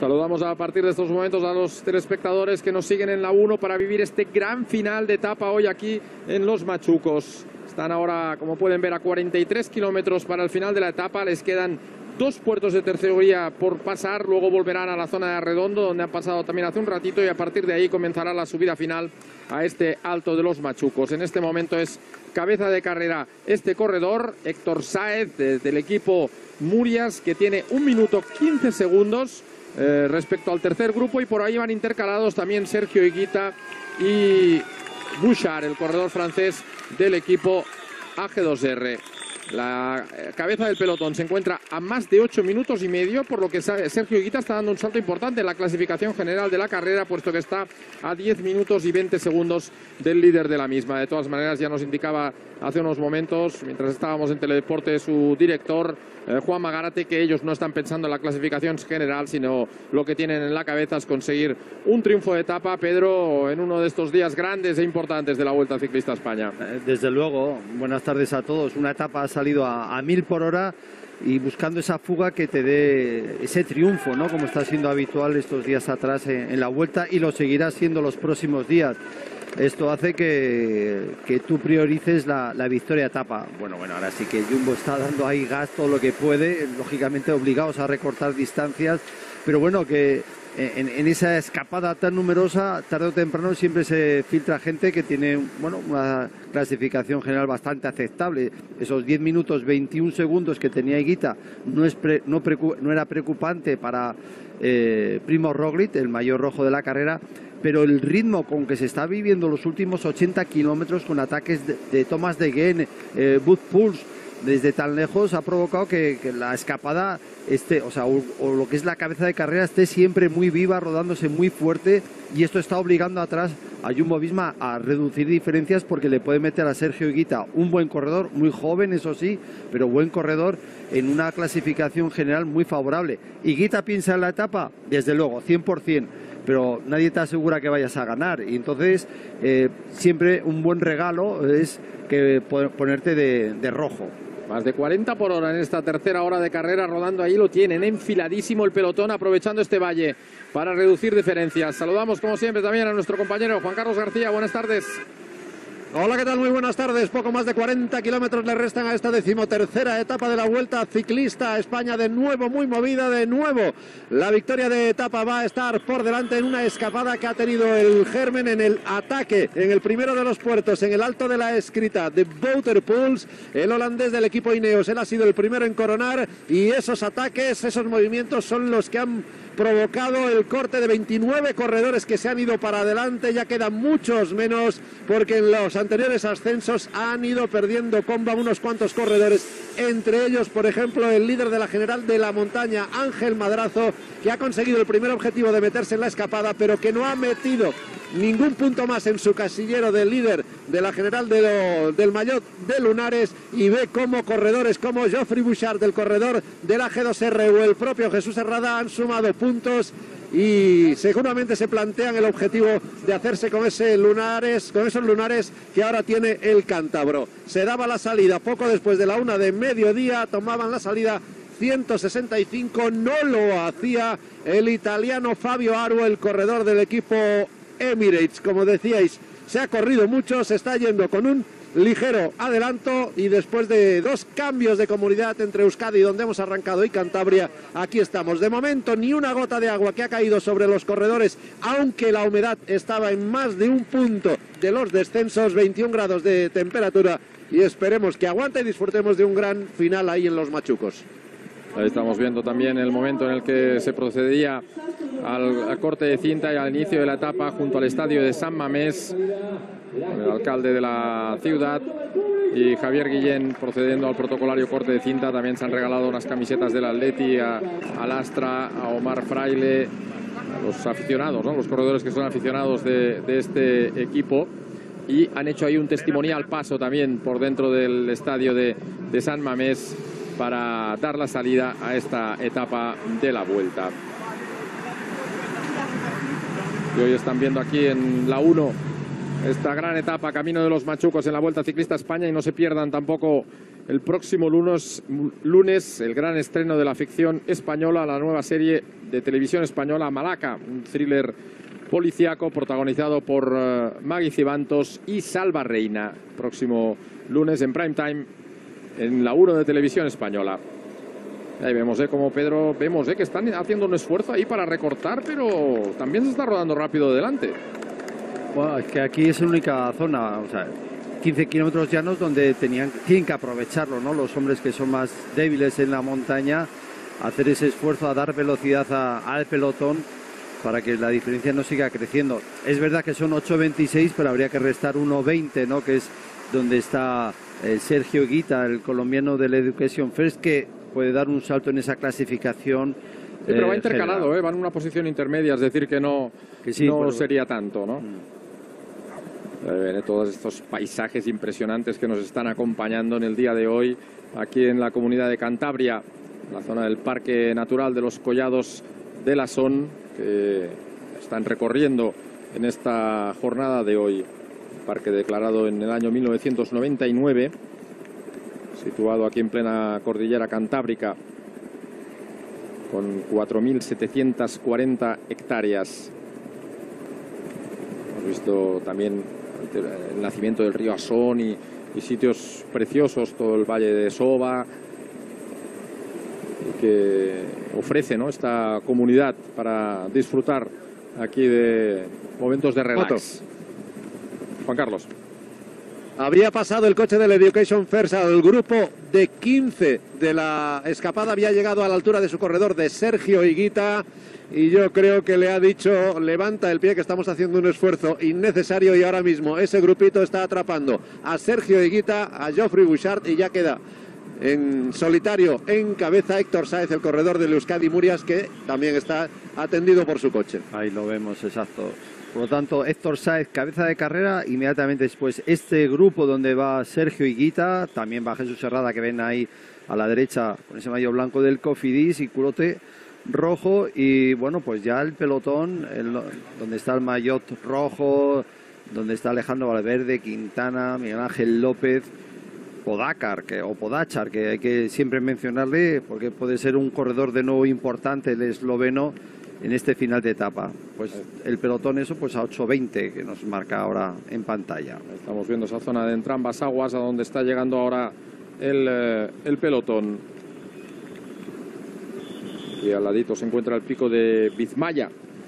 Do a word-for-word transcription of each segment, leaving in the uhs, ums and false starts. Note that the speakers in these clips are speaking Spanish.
Saludamos a partir de estos momentos a los telespectadores que nos siguen en la uno para vivir este gran final de etapa hoy aquí en Los Machucos. Están ahora, como pueden ver, a cuarenta y tres kilómetros para el final de la etapa. Les quedan dos puertos de tercería por pasar, luego volverán a la zona de Arredondo, donde han pasado también hace un ratito, y a partir de ahí comenzará la subida final a este Alto de los Machucos. En este momento es cabeza de carrera este corredor, Héctor Sáez, del equipo Murias, que tiene un minuto quince segundos eh, respecto al tercer grupo, y por ahí van intercalados también Sergio Higuita y Bouchard, el corredor francés del equipo A G dos R. La cabeza del pelotón se encuentra a más de ocho minutos y medio, por lo que Sergio Higuita está dando un salto importante en la clasificación general de la carrera, puesto que está a diez minutos y veinte segundos del líder de la misma. De todas maneras, ya nos indicaba hace unos momentos, mientras estábamos en Teledeporte, su director, eh, Juan Magarate, que ellos no están pensando en la clasificación general, sino lo que tienen en la cabeza es conseguir un triunfo de etapa, Pedro, en uno de estos días grandes e importantes de la Vuelta Ciclista a España. Desde luego, buenas tardes a todos. Una etapa ha salido a, a mil por hora y buscando esa fuga que te dé ese triunfo, ¿no? Como está siendo habitual estos días atrás en, en la Vuelta, y lo seguirá siendo los próximos días. Esto hace que, que tú priorices la, la victoria etapa. Bueno, bueno, ahora sí que Jumbo está dando ahí gas todo lo que puede, lógicamente obligados a recortar distancias, pero bueno, que en, en esa escapada tan numerosa, tarde o temprano siempre se filtra gente que tiene, bueno, una clasificación general bastante aceptable. Esos diez minutos veintiún segundos que tenía Higuita no, es pre, no, precu, no era preocupante para eh, Primož Roglič, el mayor rojo de la carrera, pero el ritmo con que se está viviendo los últimos ochenta kilómetros, con ataques de, de Thomas de Gendt, eh, Wout Poels, desde tan lejos, ha provocado que, que la escapada esté, o sea, o, o lo que es la cabeza de carrera esté siempre muy viva, rodándose muy fuerte, y esto está obligando atrás a Jumbo-Visma a reducir diferencias, porque le puede meter a Sergio Higuita, un buen corredor, muy joven eso sí, pero buen corredor, en una clasificación general muy favorable. ¿Higuita piensa en la etapa? Desde luego, cien por cien, pero nadie te asegura que vayas a ganar, y entonces eh, siempre un buen regalo es que ponerte de, de rojo. Más de cuarenta por hora en esta tercera hora de carrera, rodando ahí lo tienen, enfiladísimo el pelotón, aprovechando este valle para reducir diferencias. Saludamos como siempre también a nuestro compañero Juan Carlos García. Buenas tardes. Hola, ¿qué tal? Muy buenas tardes. Poco más de cuarenta kilómetros le restan a esta decimotercera etapa de la Vuelta Ciclista a España. De nuevo muy movida, de nuevo la victoria de etapa va a estar por delante en una escapada que ha tenido el germen en el ataque, en el primero de los puertos, en el Alto de la Escrita de Wouter Poels, el holandés del equipo Ineos. Él ha sido el primero en coronar, y esos ataques, esos movimientos son los que han provocado el corte de veintinueve corredores que se han ido para adelante. Ya quedan muchos menos, porque en los anteriores ascensos han ido perdiendo comba unos cuantos corredores, entre ellos, por ejemplo, el líder de la general de la montaña, Ángel Madrazo, que ha conseguido el primer objetivo de meterse en la escapada, pero que no ha metido ningún punto más en su casillero del líder de la general de lo, del Maillot de Lunares, y ve cómo corredores como Geoffrey Bouchard, del corredor de la G dos R, o el propio Jesús Herrada han sumado puntos, y seguramente se plantean el objetivo de hacerse con ese lunares, con esos lunares que ahora tiene el cántabro. Se daba la salida poco después de la una de mediodía, tomaban la salida ciento sesenta y cinco, no lo hacía el italiano Fabio Aru, el corredor del equipo Emirates. Como decíais, se ha corrido mucho, se está yendo con un ligero adelanto, y después de dos cambios de comunidad entre Euskadi, donde hemos arrancado, y Cantabria, aquí estamos. De momento ni una gota de agua que ha caído sobre los corredores, aunque la humedad estaba en más de un punto de los descensos, veintiún grados de temperatura, y esperemos que aguante y disfrutemos de un gran final ahí en Los Machucos. Ahí estamos viendo también el momento en el que se procedía al, al corte de cinta y al inicio de la etapa junto al estadio de San Mamés, con el alcalde de la ciudad y Javier Guillén procediendo al protocolario corte de cinta. También se han regalado unas camisetas del Atleti a, a Lastra, a Omar Fraile, a los aficionados, ¿no? Los corredores que son aficionados de, de este equipo, y han hecho ahí un testimonial paso también por dentro del estadio de, de San Mamés, para dar la salida a esta etapa de la Vuelta. Y hoy están viendo aquí en la uno esta gran etapa camino de los Machucos en la Vuelta Ciclista a España, y no se pierdan tampoco el próximo lunes, lunes el gran estreno de la ficción española, la nueva serie de televisión española Malaca, un thriller policíaco protagonizado por uh, Magui Cibantos y Salva Reina. Próximo lunes en prime time en la uno de Televisión Española. Ahí vemos, eh, como Pedro, vemos eh, que están haciendo un esfuerzo ahí para recortar, pero también se está rodando rápido delante. Bueno, es que aquí es la única zona, o sea, quince kilómetros llanos donde tenían, tienen que aprovecharlo, ¿no? Los hombres que son más débiles en la montaña, hacer ese esfuerzo a dar velocidad a, al pelotón para que la diferencia no siga creciendo. Es verdad que son ocho veintiséis, pero habría que restar uno veinte, ¿no? Que es donde está eh, Sergio Higuita, el colombiano del Education First, que puede dar un salto en esa clasificación. Sí, pero eh, va intercalado, eh, va en una posición intermedia, es decir, que no, que sí, no pero... sería tanto, ¿no? Mm. Eh, todos estos paisajes impresionantes que nos están acompañando en el día de hoy aquí en la comunidad de Cantabria, la zona del Parque Natural de los Collados de la Son, que están recorriendo en esta jornada de hoy. Parque declarado en el año mil novecientos noventa y nueve, situado aquí en plena cordillera cantábrica, con cuatro mil setecientas cuarenta hectáreas. Hemos visto también el nacimiento del río Asón y, y sitios preciosos, todo el valle de Soba, que ofrece, ¿no?, esta comunidad para disfrutar aquí de momentos de relax. Otto. Juan Carlos. Habría pasado el coche del Education First al grupo de quince de la escapada, había llegado a la altura de su corredor, de Sergio Higuita, y yo creo que le ha dicho: levanta el pie, que estamos haciendo un esfuerzo innecesario, y ahora mismo ese grupito está atrapando a Sergio Higuita, a Geoffrey Bouchard, y ya queda en solitario en cabeza Héctor Sáez, el corredor del Euskadi Murias, que también está atendido por su coche. Ahí lo vemos, exacto. Por lo tanto, Héctor Sáez, cabeza de carrera. Inmediatamente después este grupo donde va Sergio Higuita, también va Jesús Herrada, que ven ahí a la derecha con ese maillot blanco del Cofidis y culote rojo. Y bueno, pues ya el pelotón, el, donde está el maillot rojo, donde está Alejandro Valverde, Quintana, Miguel Ángel López, Podacar, que, o Podachar, que hay que siempre mencionarle porque puede ser un corredor de nuevo importante, el esloveno, en este final de etapa. Pues el pelotón, eso, pues a ocho veinte, que nos marca ahora en pantalla. Estamos viendo esa zona de entrambas aguas, a donde está llegando ahora el, eh, el pelotón. Y al ladito se encuentra el pico de Bizmaya.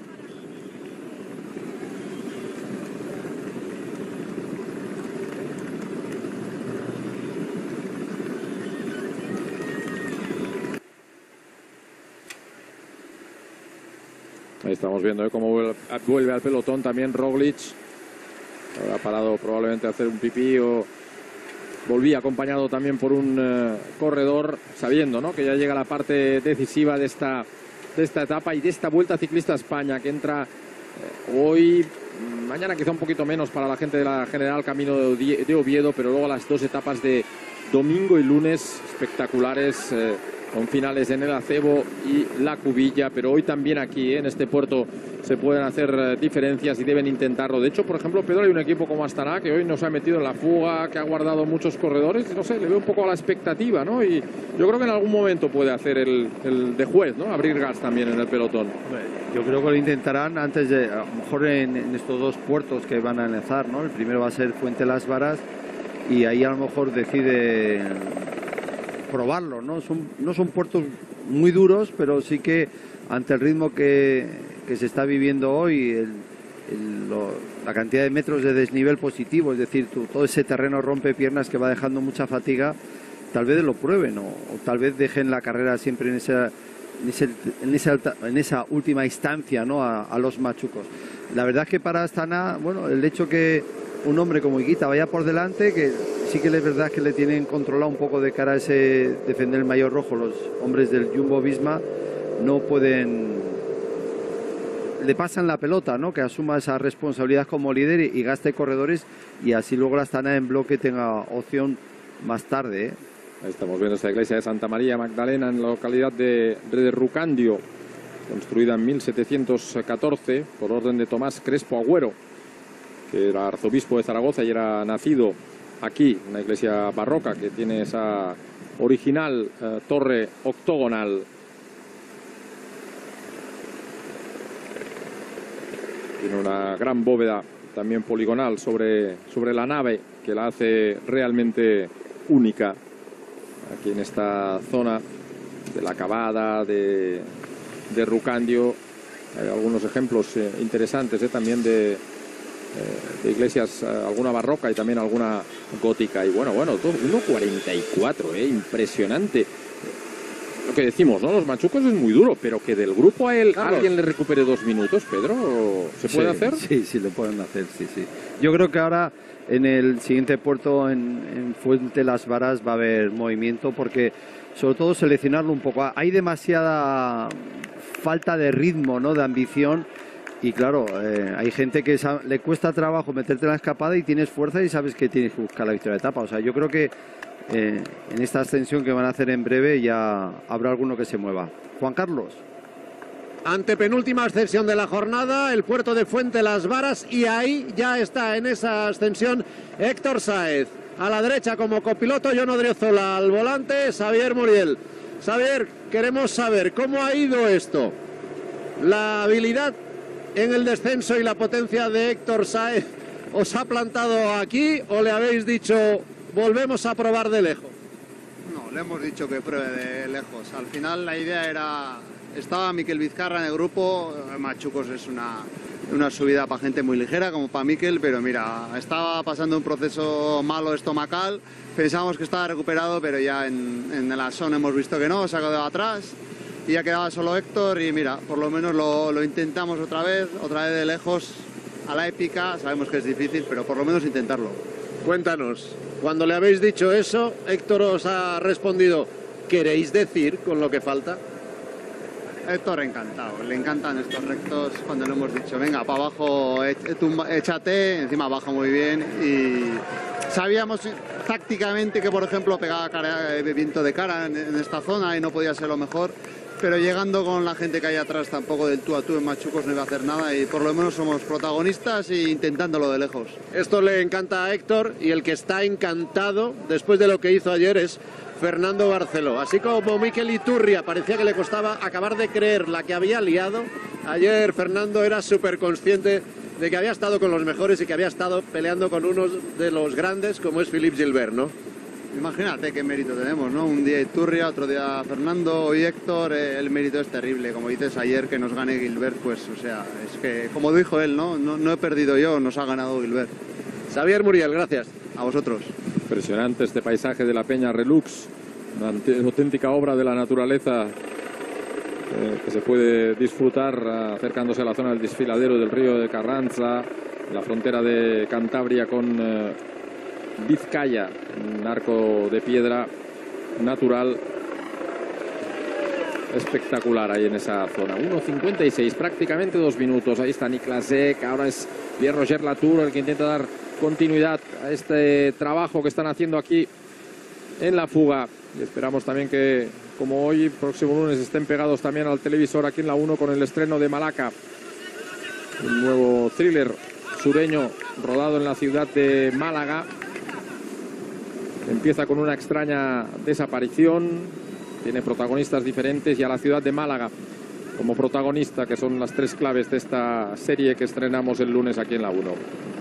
Ahí estamos viendo ¿eh? cómo vuelve, vuelve al pelotón también Roglic. Habrá parado probablemente a hacer un pipí, o volvía acompañado también por un uh, corredor, sabiendo, ¿no?, que ya llega la parte decisiva de esta, de esta etapa y de esta Vuelta Ciclista a España, que entra eh, hoy, mañana quizá un poquito menos para la gente de la General Camino de, de Oviedo, pero luego las dos etapas de domingo y lunes espectaculares, eh, con finales en el Acebo y la Cubilla, pero hoy también aquí, ¿eh? en este puerto, se pueden hacer eh, diferencias y deben intentarlo. De hecho, por ejemplo, Pedro, hay un equipo como Astana que hoy nos ha metido en la fuga, que ha guardado muchos corredores, no sé, le veo un poco a la expectativa, ¿no? Y yo creo que en algún momento puede hacer el, el de juez, ¿no?, abrir gas también en el pelotón. Yo creo que lo intentarán antes de, a lo mejor en, en estos dos puertos que van a lanzar, ¿no? El primero va a ser Fuente Las Varas, y ahí a lo mejor decide probarlo, ¿no? Son, no son puertos muy duros, pero sí que ante el ritmo que, que se está viviendo hoy, el, el, lo, la cantidad de metros de desnivel positivo, es decir, tu, todo ese terreno rompe piernas que va dejando mucha fatiga, tal vez lo prueben, o, o tal vez dejen la carrera siempre en esa, en, ese, en, esa, alta, en esa última instancia, ¿no?, a, a los machucos. La verdad es que para Astana, bueno, el hecho que un hombre como Higuita vaya por delante, que sí que es verdad que le tienen controlado un poco de cara a ese defender el maillot rojo, los hombres del Jumbo Visma no pueden, le pasan la pelota, ¿no?, que asuma esa responsabilidad como líder y, y gaste corredores, y así luego la Astana en bloque tenga opción más tarde, ¿eh? Ahí estamos viendo esta iglesia de Santa María Magdalena en la localidad de, de Rucandio, construida en mil setecientos catorce por orden de Tomás Crespo Agüero. que era arzobispo de Zaragoza y era nacido aquí, una iglesia barroca que tiene esa original eh, torre octogonal. Tiene una gran bóveda también poligonal sobre, sobre la nave que la hace realmente única aquí en esta zona de la Cavada, de, de Rucandio. Hay algunos ejemplos eh, interesantes eh, también de, eh, de iglesias, eh, alguna barroca y también alguna gótica. Y bueno, bueno, uno cuarenta y cuatro, eh, impresionante. Lo que decimos, ¿no? Los machucos es muy duro, pero que del grupo a él Carlos, alguien le recupere dos minutos, Pedro, ¿se puede sí, hacer? Sí, sí, lo pueden hacer, sí, sí. Yo creo que ahora en el siguiente puerto, en, en Fuente Las Varas, va a haber movimiento, porque sobre todo seleccionarlo un poco. Hay demasiada falta de ritmo, ¿no? De ambición. Y claro, eh, hay gente que le cuesta trabajo meterte en la escapada y tienes fuerza y sabes que tienes que buscar la victoria de etapa. O sea, yo creo que eh, en esta ascensión que van a hacer en breve ya habrá alguno que se mueva. Juan Carlos. Antepenúltima ascensión de la jornada, el puerto de Fuente Las Varas, y ahí ya está en esa ascensión Héctor Sáez. A la derecha como copiloto, Jon Odriozola al volante, Xavier Muriel. Xavier, queremos saber cómo ha ido esto. La habilidad en el descenso y la potencia de Héctor Sáez, ¿os ha plantado aquí o le habéis dicho volvemos a probar de lejos? No, le hemos dicho que pruebe de lejos. Al final la idea era, estaba Miquel Vizcarra en el grupo. Machucos es una, una subida para gente muy ligera como para Miquel, pero mira, estaba pasando un proceso malo estomacal. Pensábamos que estaba recuperado, pero ya en, en el Asón hemos visto que no, se ha quedado atrás. Y ya quedaba solo Héctor y mira, por lo menos lo, lo intentamos otra vez, otra vez de lejos, a la épica. Sabemos que es difícil, pero por lo menos intentarlo. Cuéntanos, cuando le habéis dicho eso, Héctor os ha respondido, ¿queréis decir con lo que falta? Héctor encantado, le encantan estos rectos. Cuando le hemos dicho, venga, para abajo, échate, encima baja muy bien. Y sabíamos tácticamente que, por ejemplo, pegaba cara, viento de cara en, en esta zona y no podía ser lo mejor. Pero llegando con la gente que hay atrás, tampoco del tú a tú en Machucos no iba a hacer nada, y por lo menos somos protagonistas e intentándolo de lejos. Esto le encanta a Héctor, y el que está encantado después de lo que hizo ayer es Fernando Barceló. Así como Mikel Iturria parecía que le costaba acabar de creer la que había liado, ayer Fernando era súper consciente de que había estado con los mejores y que había estado peleando con uno de los grandes como es Philippe Gilbert, ¿no? Imagínate qué mérito tenemos, ¿no? Un día Iturria, otro día Fernando, hoy Héctor. Eh, el mérito es terrible. Como dices ayer, que nos gane Gilbert, pues, o sea, es que, como dijo él, ¿no? No, no he perdido yo, nos ha ganado Gilbert. Xavier Muriel, gracias. A vosotros. Impresionante este paisaje de la Peña Relux, una auténtica obra de la naturaleza eh, que se puede disfrutar acercándose a la zona del desfiladero del río de Carranza, la frontera de Cantabria con eh, Vizcaya, un arco de piedra natural espectacular ahí en esa zona. uno cincuenta y seis, prácticamente dos minutos. Ahí está Niklas Ek, ahora es Pierre-Roger Latour el que intenta dar continuidad a este trabajo que están haciendo aquí en la fuga. Y esperamos también que, como hoy, próximo lunes, estén pegados también al televisor aquí en la uno con el estreno de Malaca, un nuevo thriller sureño rodado en la ciudad de Málaga. Empieza con una extraña desaparición, tiene protagonistas diferentes y a la ciudad de Málaga como protagonista, que son las tres claves de esta serie que estrenamos el lunes aquí en la uno.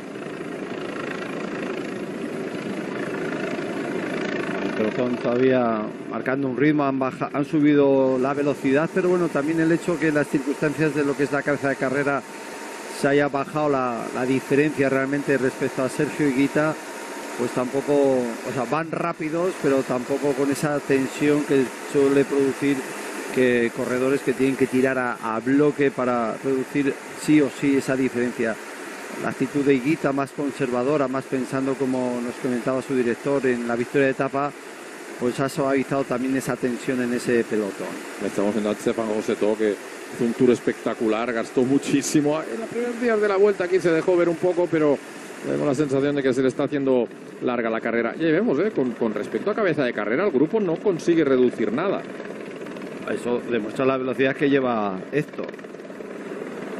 El pelotón todavía marcando un ritmo, han, baja, han subido la velocidad, pero bueno, también el hecho que las circunstancias de lo que es la cabeza de carrera se haya bajado la, la diferencia realmente respecto a Sergio Higuita, pues tampoco, o sea, van rápidos, pero tampoco con esa tensión que suele producir que corredores que tienen que tirar a, a bloque para reducir sí o sí esa diferencia. La actitud de Higuita más conservadora, más pensando, como nos comentaba su director, en la victoria de etapa, pues ha suavizado también esa tensión en ese pelotón. Estamos viendo a Stefan Grosseto, que hizo un tour espectacular, gastó muchísimo. En los primeros días de la vuelta aquí se dejó ver un poco, pero tengo la sensación de que se le está haciendo larga la carrera. Y ahí vemos, ¿eh? con, con respecto a cabeza de carrera, el grupo no consigue reducir nada. Eso demuestra la velocidad que lleva Héctor.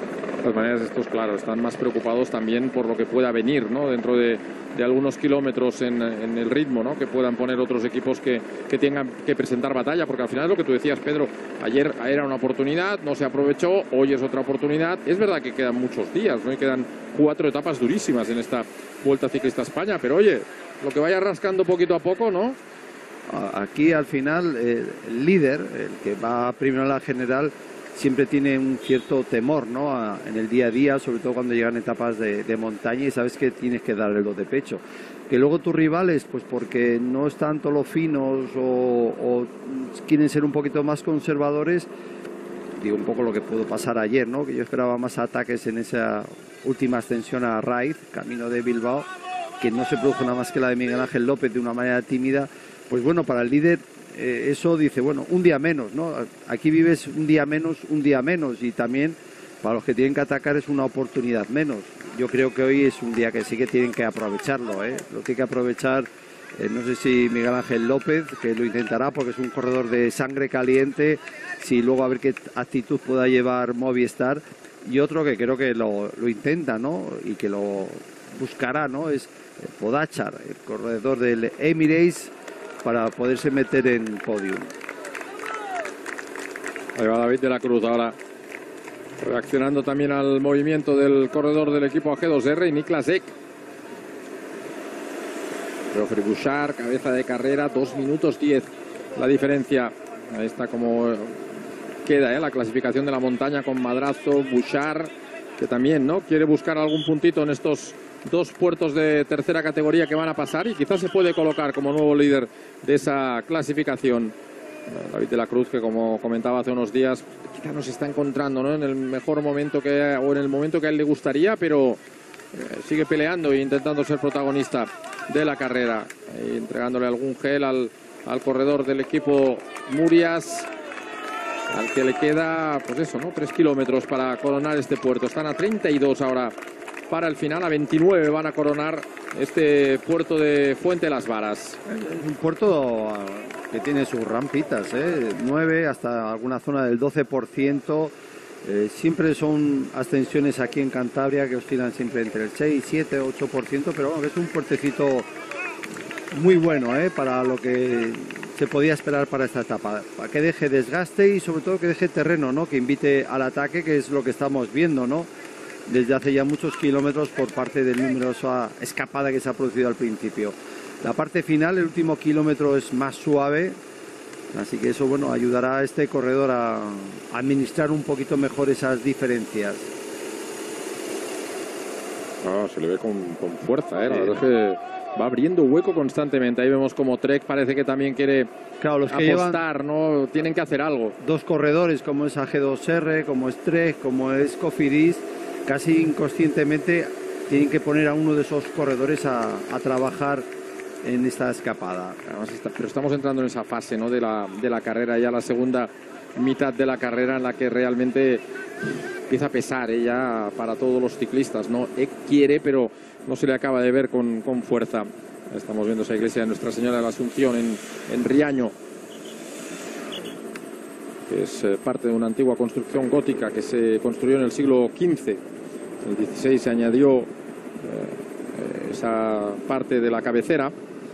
todas maneras, estos, claro, están más preocupados también por lo que pueda venir, ¿no? Dentro de, de algunos kilómetros en, en el ritmo, ¿no? Que puedan poner otros equipos que, que tengan que presentar batalla, porque al final es lo que tú decías, Pedro, ayer era una oportunidad, no se aprovechó, hoy es otra oportunidad. Es verdad que quedan muchos días, ¿no? Y quedan cuatro etapas durísimas en esta Vuelta Ciclista a España, pero oye, lo que vaya rascando poquito a poco, ¿no? Aquí al final eh, el líder, el que va primero a la general, siempre tiene un cierto temor, ¿no? A, en el día a día, sobre todo cuando llegan etapas de, de montaña y sabes que tienes que darle lo de pecho. Que luego tus rivales, pues porque no están todos los finos o, o quieren ser un poquito más conservadores, digo un poco lo que pudo pasar ayer, ¿no? Que yo esperaba más ataques en esa última ascensión a Raiz, camino de Bilbao, que no se produjo nada más que la de Miguel Ángel López de una manera tímida. Pues bueno, para el líder eh, eso dice, bueno, un día menos, ¿no? Aquí vives un día menos, un día menos, y también para los que tienen que atacar es una oportunidad menos. Yo creo que hoy es un día que sí que tienen que aprovecharlo, ¿eh? Lo tiene que aprovechar, eh, no sé si Miguel Ángel López, que lo intentará porque es un corredor de sangre caliente, si luego a ver qué actitud pueda llevar Movistar, y otro que creo que lo, lo intenta, ¿no? Y que lo buscará, ¿no? Es Pogačar, el corredor del Emirates, para poderse meter en podium. Ahí va David de la Cruz ahora, reaccionando también al movimiento del corredor del equipo A G dos R y Niklas Ek. Geoffrey Bouchard, cabeza de carrera, dos minutos diez la diferencia. Ahí está como queda, ¿eh? La clasificación de la montaña con Madrazo, Bouchard, que también, ¿no? Quiere buscar algún puntito en estos dos puertos de tercera categoría que van a pasar, y quizás se puede colocar como nuevo líder de esa clasificación. David de la Cruz, que como comentaba hace unos días, quizás no se está encontrando, ¿no? En el mejor momento que, o en el momento que a él le gustaría, pero eh, sigue peleando e intentando ser protagonista de la carrera, e entregándole algún gel al, al corredor del equipo Murias, al que le queda, pues eso, ¿no? Tres kilómetros para coronar este puerto. Están a treinta y dos ahora para el final, a veintinueve van a coronar este puerto de Fuente Las Varas. Es un puerto que tiene sus rampitas, ¿eh? nueve hasta alguna zona del doce por ciento. Eh, siempre son ascensiones aquí en Cantabria que oscilan siempre entre el seis, siete, ocho por ciento, pero bueno, es un puertecito muy bueno, ¿eh? Para lo que se podía esperar para esta etapa, para que deje desgaste y sobre todo que deje terreno, ¿no? Que invite al ataque, que es lo que estamos viendo, ¿no? Desde hace ya muchos kilómetros por parte del numerosa escapada que se ha producido al principio. La parte final, el último kilómetro, es más suave, así que eso, bueno, ayudará a este corredor a administrar un poquito mejor esas diferencias. Oh, se le ve con, con fuerza, ¿eh? La verdad es que va abriendo hueco constantemente. Ahí vemos como Trek parece que también quiere claro, los que apostar, ¿no? Tienen que hacer algo. Dos corredores, como es A G dos R, como es Trek, como es Cofidis, casi inconscientemente tienen que poner a uno de esos corredores a, a trabajar en esta escapada. Además está, pero estamos entrando en esa fase, ¿no? de, la, de la carrera, ya la segunda mitad de la carrera, en la que realmente empieza a pesar, ¿eh? Ya para todos los ciclistas, ¿no? Ek quiere, pero no se le acaba de ver con, con fuerza. Estamos viendo esa iglesia de Nuestra Señora de la Asunción en, en Riaño, que es eh, parte de una antigua construcción gótica que se construyó en el siglo quince. En el dieciséis se añadió eh, esa parte de la cabecera,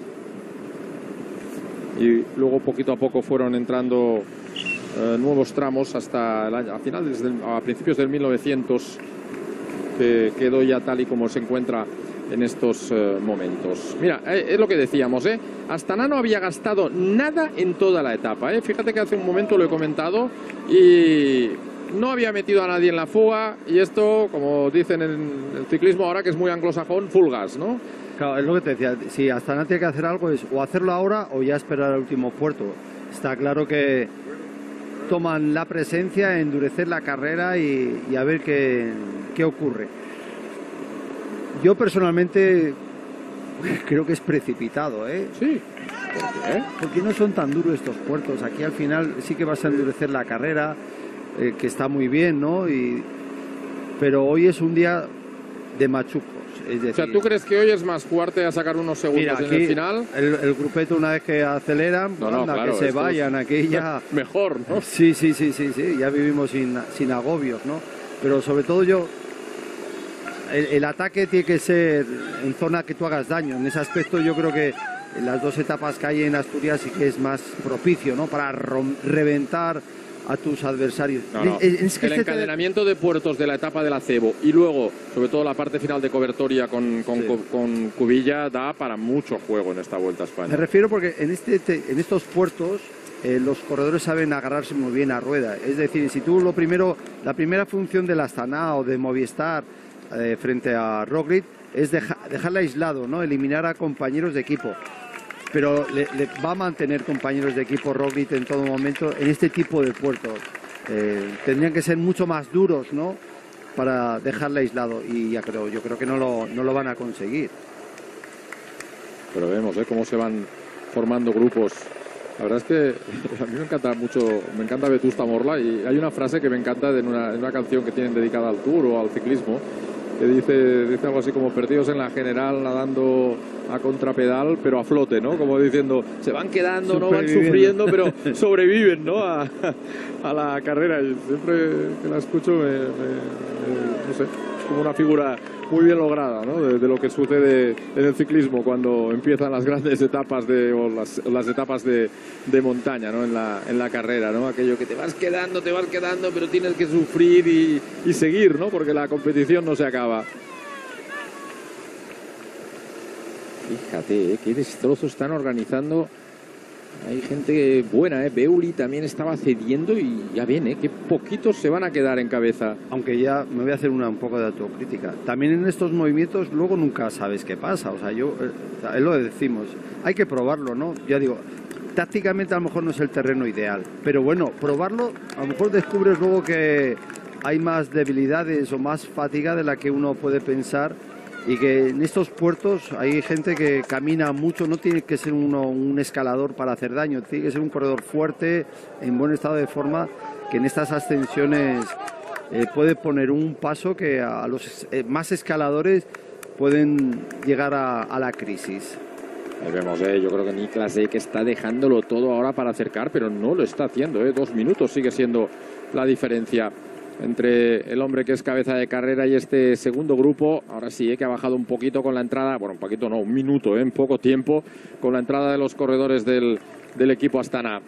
y luego poquito a poco fueron entrando eh, nuevos tramos hasta el año, a, finales del, a principios del mil novecientos, que quedó ya tal y como se encuentra en estos eh, momentos. Mira, eh, es lo que decíamos, ¿eh? Astana no había gastado nada en toda la etapa, ¿eh? Fíjate que hace un momento lo he comentado y no había metido a nadie en la fuga, y esto, como dicen en el ciclismo ahora, que es muy anglosajón, full gas, ¿no? Claro, es lo que te decía, si Astana tiene que hacer algo es o hacerlo ahora o ya esperar al último puerto. Está claro que toman la presencia, endurecer la carrera y, y a ver qué, qué ocurre. Yo personalmente creo que es precipitado, ¿eh? Sí. ¿Por qué? Porque no son tan duros estos puertos. Aquí al final sí que vas a endurecer la carrera, eh, que está muy bien, ¿no? Y, pero hoy es un día de machucos. Es decir, o sea, ¿tú crees que hoy es más jugarte a sacar unos segundos mira, aquí, en el final? El, el grupeto, una vez que aceleran, no, no, anda, claro, que se vayan, aquí ya... Mejor, ¿no? Sí, sí, sí, sí, sí, ya vivimos sin, sin agobios, ¿no? pero sobre todo yo, el, el ataque tiene que ser en zona que tú hagas daño. En ese aspecto yo creo que en las dos etapas que hay en Asturias sí que es más propicio, ¿no? Para reventar a tus adversarios. No, no. Es, es que el este encadenamiento de puertos de la etapa del acebo y luego, sobre todo la parte final de cobertoria con, con, Sí. con, con Cubilla, da para mucho juego en esta Vuelta a España. Me refiero porque en, este, te- en estos puertos eh, los corredores saben agarrarse muy bien a rueda. Es decir, si tú lo primero, la primera función del Astana o de Movistar eh, frente a Roglic es deja- dejarle aislado, ¿no? Eliminar a compañeros de equipo. Pero le, le va a mantener compañeros de equipo Roglic en todo momento en este tipo de puertos. Eh, tendrían que ser mucho más duros, ¿no? Para dejarle aislado, y ya creo, yo creo que no lo, no lo van a conseguir. Pero vemos ¿eh? cómo se van formando grupos. La verdad es que a mí me encanta mucho, me encanta Vetusta Morla, y hay una frase que me encanta de una, de una canción que tienen dedicada al Tour o al ciclismo, que dice, dice algo así como perdidos en la general, nadando a contrapedal, pero a flote, ¿no? Como diciendo, se van quedando, no van sufriendo, pero sobreviven, ¿no? A, a la carrera. Y siempre que la escucho, me, me- me- no sé, es como una figura muy bien lograda, ¿no? De, de lo que sucede en el ciclismo cuando empiezan las grandes etapas de, o las, las etapas de, de montaña, ¿no? En la, en la carrera, ¿no? Aquello que te vas quedando, te vas quedando, pero tienes que sufrir y, y seguir, ¿no? Porque la competición no se acaba. Fíjate, ¿eh? Qué destrozos están organizando. Hay gente buena, ¿eh? Beuli también estaba cediendo y ya ven, ¿eh? Qué poquitos se van a quedar en cabeza. Aunque ya me voy a hacer una, un poco de autocrítica. También en estos movimientos luego nunca sabes qué pasa. O sea, yo, eh, es lo que decimos, hay que probarlo, ¿no? Ya digo, tácticamente a lo mejor no es el terreno ideal, pero bueno, probarlo, a lo mejor descubres luego que hay más debilidades o más fatiga de la que uno puede pensar, y que en estos puertos hay gente que camina mucho. No tiene que ser uno un escalador para hacer daño, tiene que ser un corredor fuerte, en buen estado de forma, que en estas ascensiones eh, puede poner un paso que a los eh, más escaladores pueden llegar a, a la crisis. Ahí vemos, ¿eh? Yo creo que Niklas Ek está dejándolo todo ahora para acercar, pero no lo está haciendo, ¿eh? Dos minutos sigue siendo la diferencia entre el hombre que es cabeza de carrera y este segundo grupo. Ahora sí, ¿eh? Que ha bajado un poquito con la entrada, bueno, un poquito no, un minuto, ¿eh? En poco tiempo, con la entrada de los corredores del, del equipo Astana.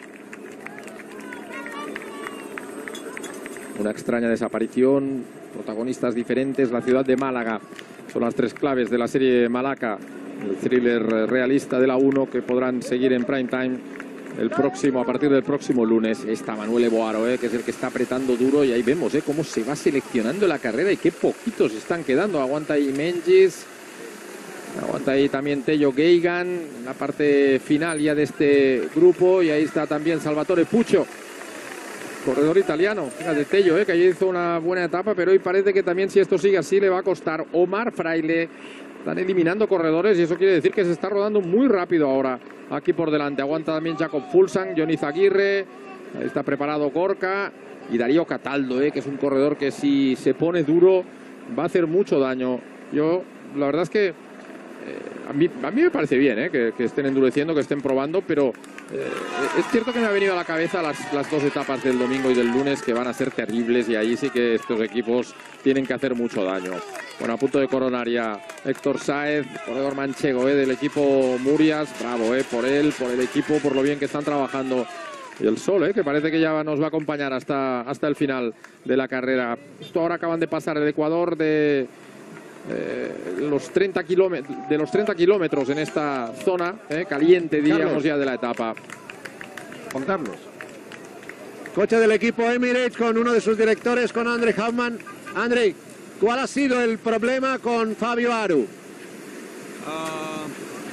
Una extraña desaparición, protagonistas diferentes, la ciudad de Málaga. Son las tres claves de la serie Malaca, el thriller realista de la uno que podrán seguir en prime time el próximo, a partir del próximo lunes. Está Manuel Boaro, ¿eh? Que es el que está apretando duro, y ahí vemos ¿eh? Cómo se va seleccionando la carrera y qué poquitos están quedando. Aguanta ahí Menges, aguanta ahí también Tello Geigan, en la parte final ya de este grupo, y ahí está también Salvatore Puccio, corredor italiano. Fíjate, Tello, ¿eh? Que ayer hizo una buena etapa, pero hoy parece que también, si esto sigue así, le va a costar. Omar Fraile. Están eliminando corredores y eso quiere decir que se está rodando muy rápido ahora aquí por delante. Aguanta también Jacob Fulsang, Johnny Zaguirre, ahí está preparado Gorka y Darío Cataldo, ¿eh? Que es un corredor que si se pone duro va a hacer mucho daño. Yo, la verdad es que eh, a, mí, a mí me parece bien ¿eh? que, que estén endureciendo, que estén probando, pero eh, es cierto que me ha venido a la cabeza las, las dos etapas del domingo y del lunes, que van a ser terribles, y ahí sí que estos equipos tienen que hacer mucho daño. Bueno, a punto de coronar ya Héctor Sáez, corredor manchego ¿eh? del equipo Murias. Bravo ¿eh? por él, por el equipo, por lo bien que están trabajando. Y el sol, ¿eh? que parece que ya nos va a acompañar hasta, hasta el final de la carrera. Esto ahora acaban de pasar el Ecuador de, eh, los, treinta kilómetros, de los treinta kilómetros en esta zona ¿eh? caliente, diríamos, Carlos. ya de la etapa. Juan Carlos. Coche del equipo Emirates con uno de sus directores, con André Hauptmann. André, ¿cuál ha sido el problema con Fabio Aru? Uh,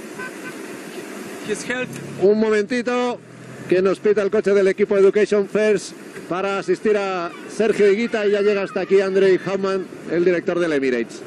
his health. Un momentito, que nos pita el coche del equipo Education First para asistir a Sergio Higuita, y ya llega hasta aquí André Hauptmann, el director del Emirates.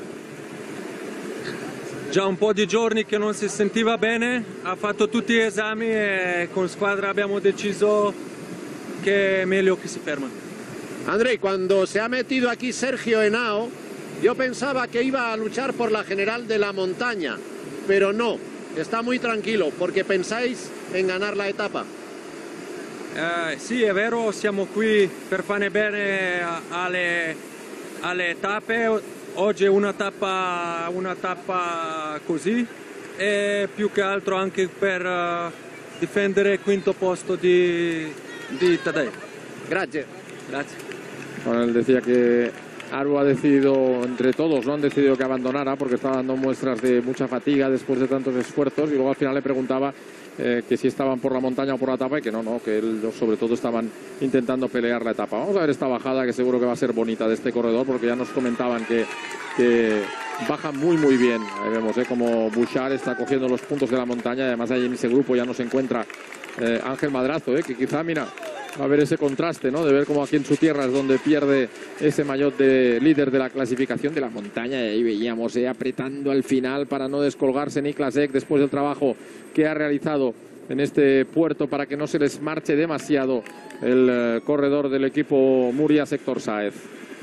Già un po' di giorni che non si sentiva bene, ha fatto tutti gli esami e con squadra abbiamo deciso che è meglio che si ferma. André, cuando se ha metido aquí Sergio Henao, yo pensaba que iba a luchar por la general de la montaña, pero no, está muy tranquilo porque pensáis en ganar la etapa. Eh, sì, è vero, siamo qui per fare bene a- alle, alle tappe. Oggi è una tappa, una tappa così e più che altro anche per uh, difendere il quinto posto di, di Tadej. Gracias. Grazie. Bueno, él decía que Aru ha decidido, entre todos, no han decidido que abandonara porque estaba dando muestras de mucha fatiga después de tantos esfuerzos, y luego al final le preguntaba eh, que si estaban por la montaña o por la etapa, y que no, no, que ellos sobre todo estaban intentando pelear la etapa. Vamos a ver esta bajada, que seguro que va a ser bonita, de este corredor, porque ya nos comentaban que, que baja muy muy bien. Ahí vemos eh, como Bouchard está cogiendo los puntos de la montaña, y además ahí en ese grupo ya no se encuentra eh, Ángel Madrazo, eh, que quizá, mira, va a haber ese contraste, ¿no? De ver cómo aquí en su tierra es donde pierde ese maillot de líder de la clasificación de la montaña, y ahí veíamos eh, apretando al final para no descolgarse Niklas Ek después del trabajo que ha realizado en este puerto para que no se les marche demasiado el eh, corredor del equipo Murias, Héctor Sáez.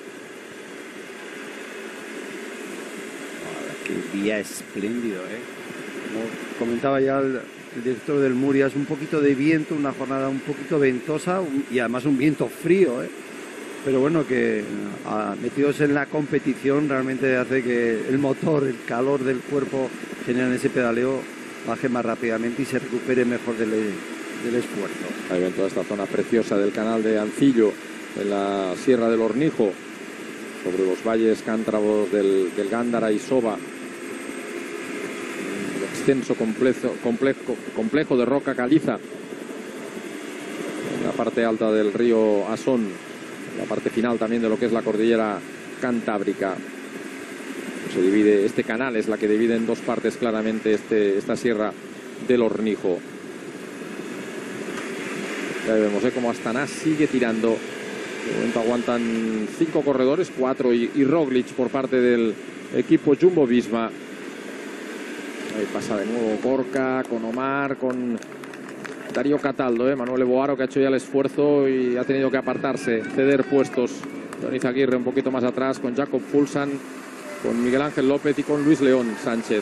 Qué día espléndido, ¿eh? Como comentaba ya el, el director del Murias, un poquito de viento, una jornada un poquito ventosa un, y además un viento frío, ¿eh? Pero bueno, que a, metidos en la competición realmente hace que el motor, el calor del cuerpo generan ese pedaleo, baje más rápidamente y se recupere mejor del, del esfuerzo. Ahí ven toda esta zona preciosa del canal de Ancillo, en la Sierra del Hornijo, sobre los valles cántabros del, del Gándara y Soba. Un extenso complejo, complejo, complejo de roca caliza en la parte alta del río Asón, la parte final también de lo que es la cordillera cantábrica. Se divide, este canal es la que divide en dos partes claramente este, esta Sierra del Hornijo. Ya vemos ¿eh? Cómo Astana sigue tirando. De momento aguantan cinco corredores, cuatro y, y Roglic por parte del equipo Jumbo-Visma. Ahí pasa de nuevo Gorka con Omar, con Darío Cataldo, ¿eh? Manuel Boaro, que ha hecho ya el esfuerzo y ha tenido que apartarse, ceder puestos. Doniz Aguirre un poquito más atrás con Jacob Fulsan, con Miguel Ángel López y con Luis León Sánchez.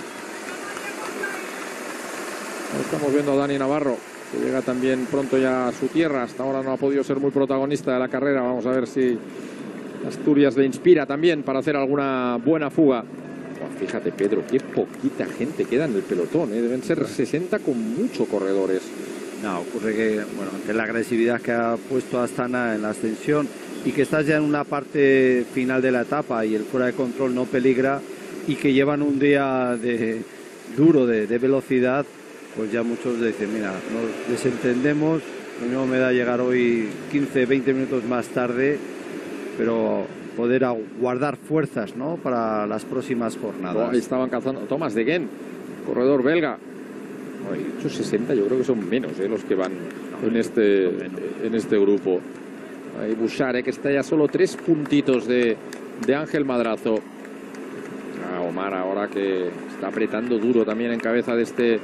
Estamos viendo a Dani Navarro, que llega también pronto ya a su tierra. Hasta ahora no ha podido ser muy protagonista de la carrera. Vamos a ver si Asturias le inspira también para hacer alguna buena fuga. Oh, fíjate, Pedro, qué poquita gente queda en el pelotón, ¿eh? Deben ser sesenta con muchos corredores. No, ocurre que, bueno, ante la agresividad que ha puesto Astana en la ascensión y que estás ya en una parte final de la etapa y el fuera de control no peligra, y que llevan un día de, duro de, de velocidad, pues ya muchos dicen, mira, nos desentendemos, lo mismo me da llegar hoy quince, veinte minutos más tarde, pero poder guardar fuerzas, ¿no?, para las próximas jornadas. Oh, ahí estaban cazando Thomas de Gent, corredor belga. Oh, hecho sesenta, yo creo que son menos ¿eh? los que van en este, en este grupo. Ahí Bouchard, ¿eh? que está ya solo tres puntitos de, de Ángel Madrazo. Ah, Omar ahora que está apretando duro también en cabeza de este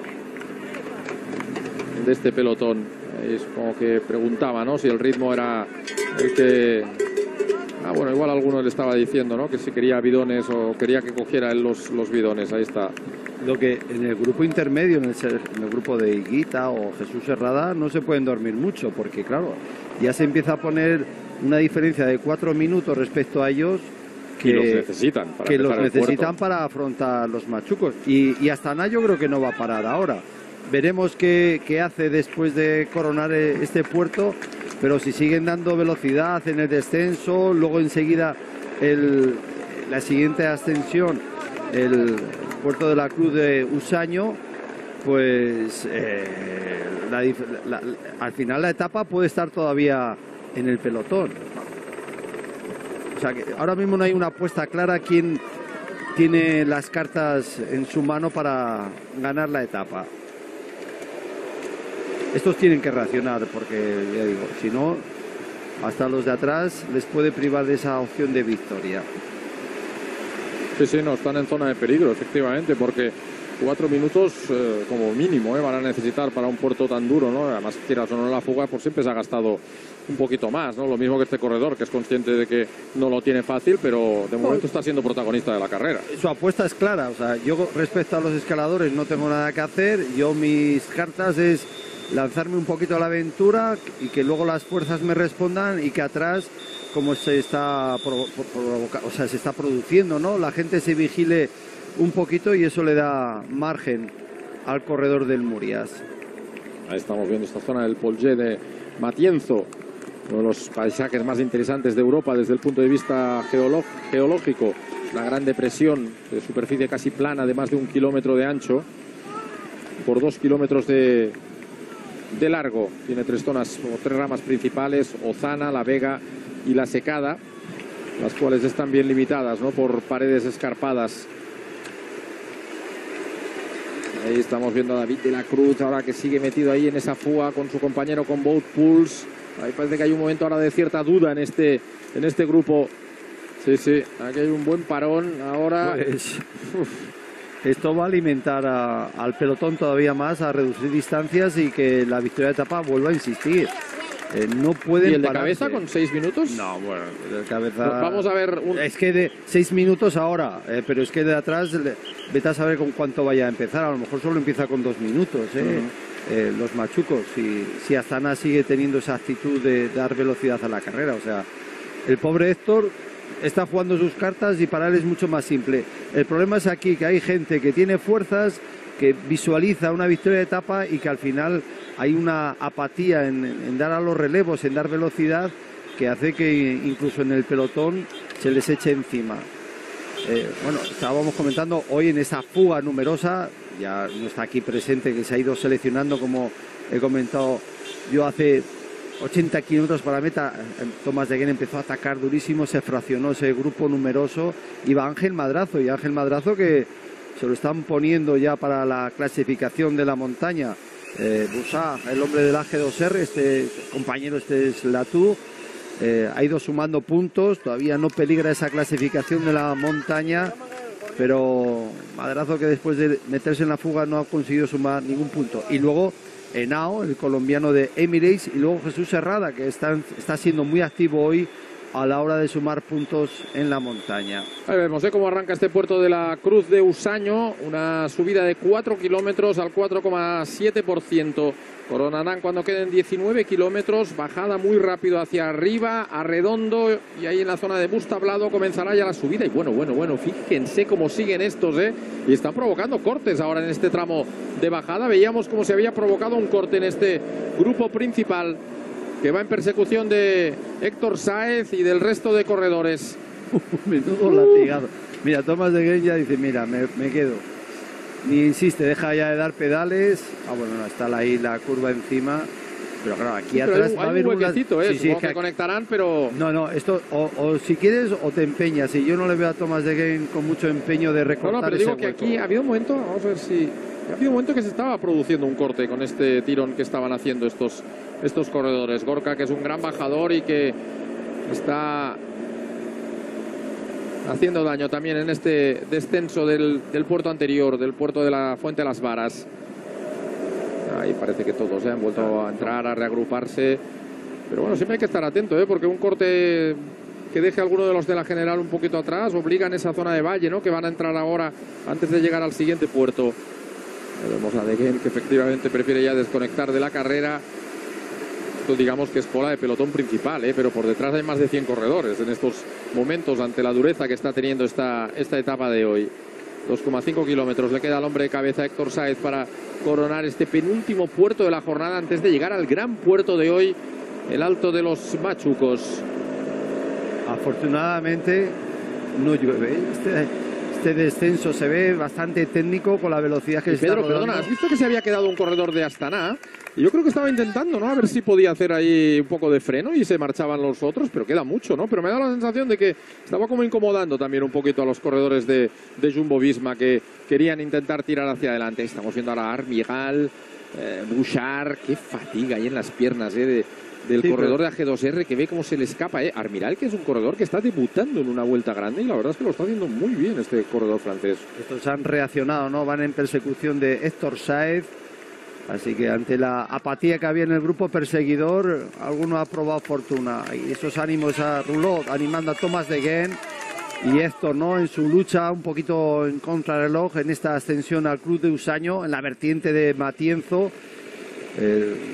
de este pelotón. Ahí es como que preguntaba, ¿no?, si el ritmo era el que... Ah, bueno, igual alguno le estaba diciendo, ¿no?, que si quería bidones o quería que cogiera él los, los bidones. Ahí está. Lo que en el grupo intermedio, en el, en el grupo de Higuita o Jesús Herrada, no se pueden dormir mucho, porque claro, ya se empieza a poner una diferencia de cuatro minutos respecto a ellos, que y los necesitan para, que los necesitan puerto. para afrontar los machucos. Y, y Astana yo creo que no va a parar ahora. Veremos qué, qué hace después de coronar este puerto, pero si siguen dando velocidad en el descenso, luego enseguida el, la siguiente ascensión, el puerto de la Cruz de Usaño, pues eh, la, la, al final la etapa puede estar todavía en el pelotón. O sea que ahora mismo no hay una apuesta clara quién tiene las cartas en su mano para ganar la etapa. Estos tienen que reaccionar, porque ya digo, si no, hasta los de atrás les puede privar de esa opción de victoria. Sí, sí, no, están en zona de peligro, efectivamente, porque cuatro minutos eh, como mínimo eh, van a necesitar para un puerto tan duro, ¿no? Además, quieras o no, la fuga, por siempre se ha gastado un poquito más, ¿no? Lo mismo que este corredor, que es consciente de que no lo tiene fácil, pero de momento está siendo protagonista de la carrera. Su apuesta es clara, o sea, yo respecto a los escaladores no tengo nada que hacer, yo mis cartas es lanzarme un poquito a la aventura y que luego las fuerzas me respondan, y que atrás cómo se está, provo provoca o sea, se está produciendo, ¿no? La gente se vigile un poquito y eso le da margen al corredor del Murias. Ahí estamos viendo esta zona del Polje de Matienzo, uno de los paisajes más interesantes de Europa desde el punto de vista geológico. La Gran Depresión, de superficie casi plana, de más de un kilómetro de ancho por dos kilómetros de, de largo. Tiene tres zonas o tres ramas principales: Ozana, La Vega y La Secada, las cuales están bien limitadas, ¿no?, por paredes escarpadas. Ahí estamos viendo a David de la Cruz, ahora que sigue metido ahí en esa fuga con su compañero con Wout Poels. Ahí parece que hay un momento ahora de cierta duda en este, en este grupo. Sí, sí, aquí hay un buen parón ahora. Pues, esto va a alimentar a, al pelotón todavía más, a reducir distancias y que la victoria de etapa vuelva a insistir. Eh, no pueden ¿Y el de pararse. cabeza con seis minutos? No, bueno, el de cabeza... Pues vamos a ver... Un... Es que de seis minutos ahora, eh, pero es que de atrás, le, vete a saber con cuánto vaya a empezar. A lo mejor solo empieza con dos minutos, ¿eh? Uh-huh. eh, los machucos. Si, si Astana sigue teniendo esa actitud de dar velocidad a la carrera. O sea, el pobre Héctor está jugando sus cartas y para él es mucho más simple. El problema es aquí, que hay gente que tiene fuerzas, que visualiza una victoria de etapa y que al final hay una apatía en, en dar a los relevos, en dar velocidad, que hace que incluso en el pelotón se les eche encima. Eh, bueno, estábamos comentando hoy en esa fuga numerosa, ya no está aquí presente, que se ha ido seleccionando, como he comentado yo, hace ochenta kilómetros para la meta. Tomás de Ghent empezó a atacar durísimo, se fraccionó ese grupo numeroso, iba Ángel Madrazo, y Ángel Madrazo que se lo están poniendo ya para la clasificación de la montaña. Eh, Bussá, el hombre del A G dos R, este compañero, este es Latú, eh, ha ido sumando puntos, todavía no peligra esa clasificación de la montaña, pero Madrazo, que después de meterse en la fuga no ha conseguido sumar ningún punto. Y luego Henao, el colombiano de Emirates, y luego Jesús Herrada, que está, está siendo muy activo hoy a la hora de sumar puntos en la montaña. Ahí vemos ¿eh? cómo arranca este puerto de la Cruz de Usaño, una subida de cuatro kilómetros al cuatro coma siete por ciento. Coronarán cuando queden diecinueve kilómetros, bajada muy rápido hacia arriba, a Redondo, y ahí en la zona de Bustablado comenzará ya la subida. Y bueno, bueno, bueno, fíjense cómo siguen estos, ¿eh? Y están provocando cortes ahora en este tramo de bajada. Veíamos cómo se había provocado un corte en este grupo principal, que va en persecución de Héctor Sáez y del resto de corredores. Menudo latigado. Mira, Tomás de Ghent ya dice, mira, me, me quedo. Ni insiste, deja ya de dar pedales. Ah, bueno, no, está ahí la curva encima. Pero claro, aquí sí, atrás hay un, va a haber un huequecito, un... ¿eh? Sí, sí, es que, que conectarán, pero... No, no, esto, o, o si quieres, o te empeñas. Y yo no le veo a Tomás de Ghent con mucho empeño de recortar. No, no, pero digo que hueco. Aquí ha habido un momento, vamos a ver si... Ha habido un momento que se estaba produciendo un corte con este tirón que estaban haciendo estos, estos corredores. Gorka, que es un gran bajador y que está haciendo daño también en este descenso del, del puerto anterior, del puerto de la Fuente de las Varas. Ahí parece que todos ¿eh? han vuelto a entrar, a reagruparse. Pero bueno, siempre hay que estar atento, ¿eh? porque un corte que deje a alguno de los de la general un poquito atrás obliga en esa zona de valle, ¿no? que van a entrar ahora antes de llegar al siguiente puerto. Vemos a De Ghent, que efectivamente prefiere ya desconectar de la carrera. Esto digamos que es cola de pelotón principal, ¿eh? pero por detrás hay más de cien corredores en estos momentos ante la dureza que está teniendo esta, esta etapa de hoy. dos coma cinco kilómetros le queda al hombre de cabeza Héctor Sáez para coronar este penúltimo puerto de la jornada antes de llegar al gran puerto de hoy, el Alto de los Machucos. Afortunadamente no llueve. Este, este descenso se ve bastante técnico con la velocidad que y se Pedro, está rodando. perdona, ¿has visto que se había quedado un corredor de Astana? Y yo creo que estaba intentando, ¿no? A ver si podía hacer ahí un poco de freno y se marchaban los otros, pero queda mucho, ¿no? Pero me da la sensación de que estaba como incomodando también un poquito a los corredores de, de Jumbo-Visma, que querían intentar tirar hacia adelante. Estamos viendo ahora a Armigal, eh, Bouchard, qué fatiga ahí en las piernas, ¿eh? De, del sí, corredor pero... de A G dos R, que ve cómo se le escapa, ¿eh? Armiral, que es un corredor que está debutando en una vuelta grande y la verdad es que lo está haciendo muy bien este corredor francés. Estos han reaccionado, ¿no? Van en persecución de Héctor Sáez, así que ante la apatía que había en el grupo perseguidor, alguno ha probado fortuna. Y esos ánimos a Rouleau animando a Tomás de Ghent y Héctor, ¿no? En su lucha un poquito en contrarreloj en esta ascensión al Cruz de Usaño, en la vertiente de Matienzo. Eh,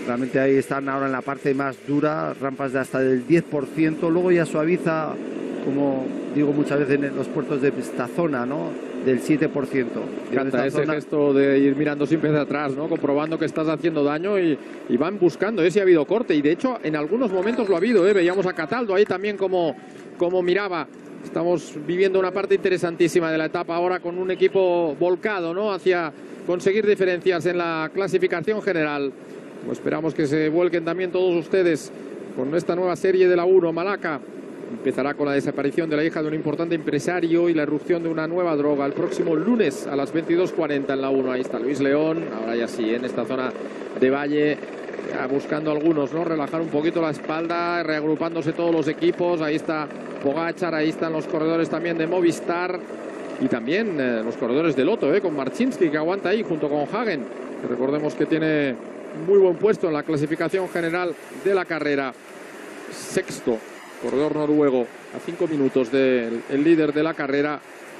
Realmente ahí están ahora en la parte más dura, rampas de hasta del diez por ciento, luego ya suaviza, como digo muchas veces en los puertos de esta zona, ¿no? Del siete por ciento. Me encanta ese zona... gesto de ir mirando siempre hacia atrás, ¿no? Comprobando que estás haciendo daño y, y van buscando, ¿eh? Si ha habido corte, y de hecho en algunos momentos lo ha habido, ¿eh? Veíamos a Cataldo ahí también como, como miraba. Estamos viviendo una parte interesantísima de la etapa ahora con un equipo volcado, ¿no? Hacia conseguir diferencias en la clasificación general. Pues esperamos que se vuelquen también todos ustedes con esta nueva serie de la uno. Malaca empezará con la desaparición de la hija de un importante empresario y la erupción de una nueva droga el próximo lunes a las veintidós cuarenta en la uno. Ahí está Luis León, ahora ya sí, en esta zona de Valle, ya buscando algunos, ¿no? Relajar un poquito la espalda, reagrupándose todos los equipos. Ahí está Pogačar, ahí están los corredores también de Movistar y también eh, los corredores de Lotto, ¿eh? Con Marcinski, que aguanta ahí junto con Hagen, que recordemos que tiene muy buen puesto en la clasificación general de la carrera. Sexto, corredor noruego, a cinco minutos del el líder de la carrera,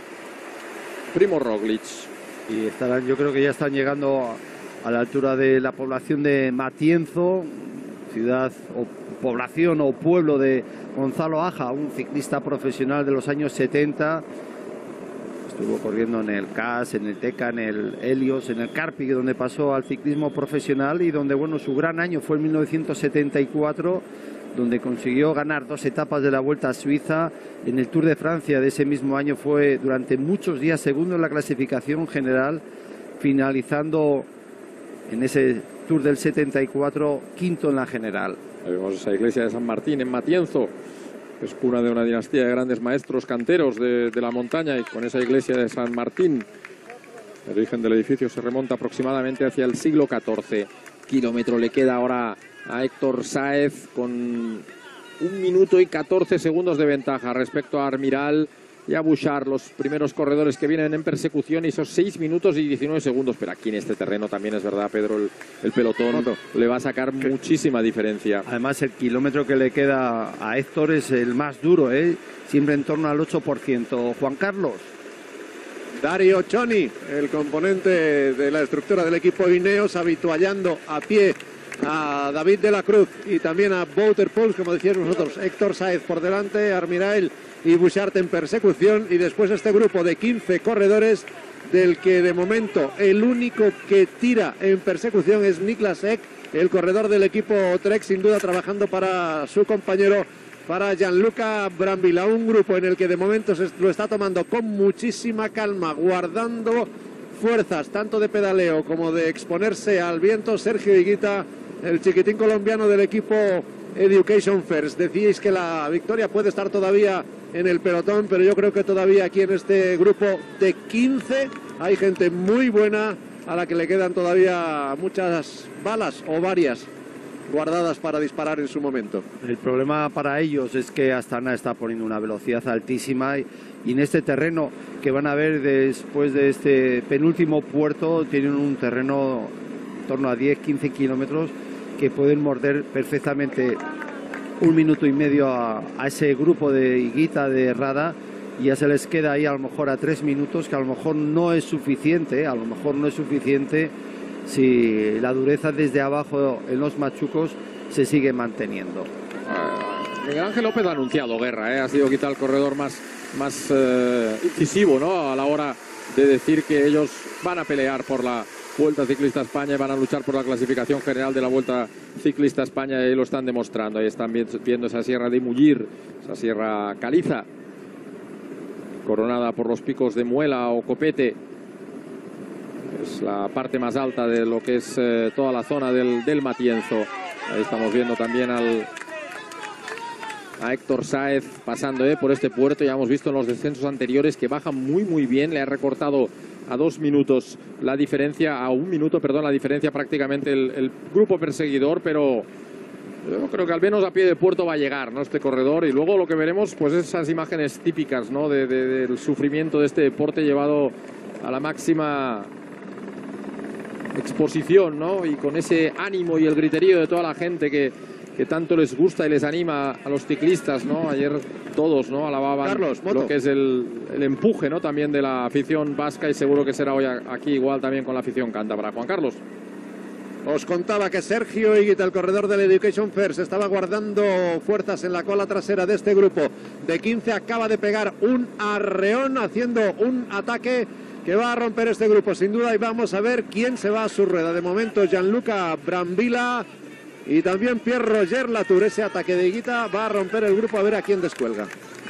Primo Roglic. Y estarán, yo creo que ya están llegando a, a la altura de la población de Matienzo, ciudad o población o pueblo de Gonzalo Aja, un ciclista profesional de los años setenta. Estuvo corriendo en el C A S, en el Teca, en el Helios, en el Carpi, donde pasó al ciclismo profesional y donde, bueno, su gran año fue en mil novecientos setenta y cuatro, donde consiguió ganar dos etapas de la Vuelta a Suiza. En el Tour de Francia de ese mismo año fue durante muchos días segundo en la clasificación general, finalizando en ese Tour del setenta y cuatro quinto en la general. Ahí vemos esa iglesia de San Martín en Matienzo. Es cuna de una dinastía de grandes maestros canteros de, de la montaña, y con esa iglesia de San Martín, el origen del edificio se remonta aproximadamente hacia el siglo catorce. Kilómetro le queda ahora a Héctor Sáez con un minuto y catorce segundos de ventaja respecto a Armiral y a Bouchard, los primeros corredores que vienen en persecución, y esos seis minutos y diecinueve segundos. Pero aquí en este terreno también es verdad, Pedro, el, el pelotón Moto. le va a sacar que, muchísima diferencia. Además, el kilómetro que le queda a Héctor es el más duro, ¿eh? Siempre en torno al ocho por ciento. Juan Carlos. Dario Cioni, el componente de la estructura del equipo Ineos, habituallando a pie a David de la Cruz y también a Wouter Poels, como decíamos nosotros. Héctor Sáez por delante, Armirail y Bouchard en persecución, y después este grupo de quince corredores, del que de momento el único que tira en persecución es Niklas Ek, el corredor del equipo Trek, sin duda trabajando para su compañero, para Gianluca Brambilla. Un grupo en el que de momento se lo está tomando con muchísima calma, guardando fuerzas tanto de pedaleo como de exponerse al viento. Sergio Higuita, el chiquitín colombiano del equipo Education First. Decíais que la victoria puede estar todavía en el pelotón, pero yo creo que todavía aquí en este grupo de quince hay gente muy buena a la que le quedan todavía muchas balas o varias guardadas para disparar en su momento. El problema para ellos es que Astana está poniendo una velocidad altísima y, y en este terreno que van a ver después de este penúltimo puerto tienen un terreno en torno a diez quince kilómetros que pueden morder perfectamente un minuto y medio a, a ese grupo de Higuita, de Rada, y ya se les queda ahí a lo mejor a tres minutos, que a lo mejor no es suficiente, a lo mejor no es suficiente si la dureza desde abajo en los machucos se sigue manteniendo. Uh, Miguel Ángel López ha anunciado guerra, ¿eh? Ha sido quizá el corredor más, más uh, incisivo, ¿no? A la hora de decir que ellos van a pelear por la Vuelta Ciclista España y van a luchar por la clasificación general de la Vuelta Ciclista España, y ahí lo están demostrando. Ahí están viendo esa sierra de Mullir, esa sierra caliza, coronada por los picos de Muela o Copete. Es la parte más alta de lo que es eh, toda la zona del, del Matienzo. Ahí estamos viendo también al, a Héctor Sáez pasando eh, por este puerto. Ya hemos visto en los descensos anteriores que baja muy muy bien. Le ha recortado a dos minutos la diferencia, a un minuto, perdón, la diferencia prácticamente el, el grupo perseguidor, pero yo creo que al menos a pie de puerto va a llegar, ¿no?, este corredor. Y luego lo que veremos, pues esas imágenes típicas, ¿no?, de, de, del sufrimiento de este deporte llevado a la máxima exposición, ¿no?, y con ese ánimo y el griterío de toda la gente que, que tanto les gusta y les anima a los ciclistas, ¿no? Ayer todos, ¿no?, alababan Carlos, lo que es el, el empuje, ¿no?, también de la afición vasca, y seguro que será hoy aquí igual también con la afición cántabra. Juan Carlos. Os contaba que Sergio Higuita, el corredor del Education First, estaba guardando fuerzas en la cola trasera de este grupo de quince. Acaba de pegar un arreón haciendo un ataque que va a romper este grupo sin duda, y vamos a ver quién se va a su rueda. De momento Gianluca Brambilla y también Pierre-Roger Latour. Ese ataque de Higuita va a romper el grupo, a ver a quién descuelga.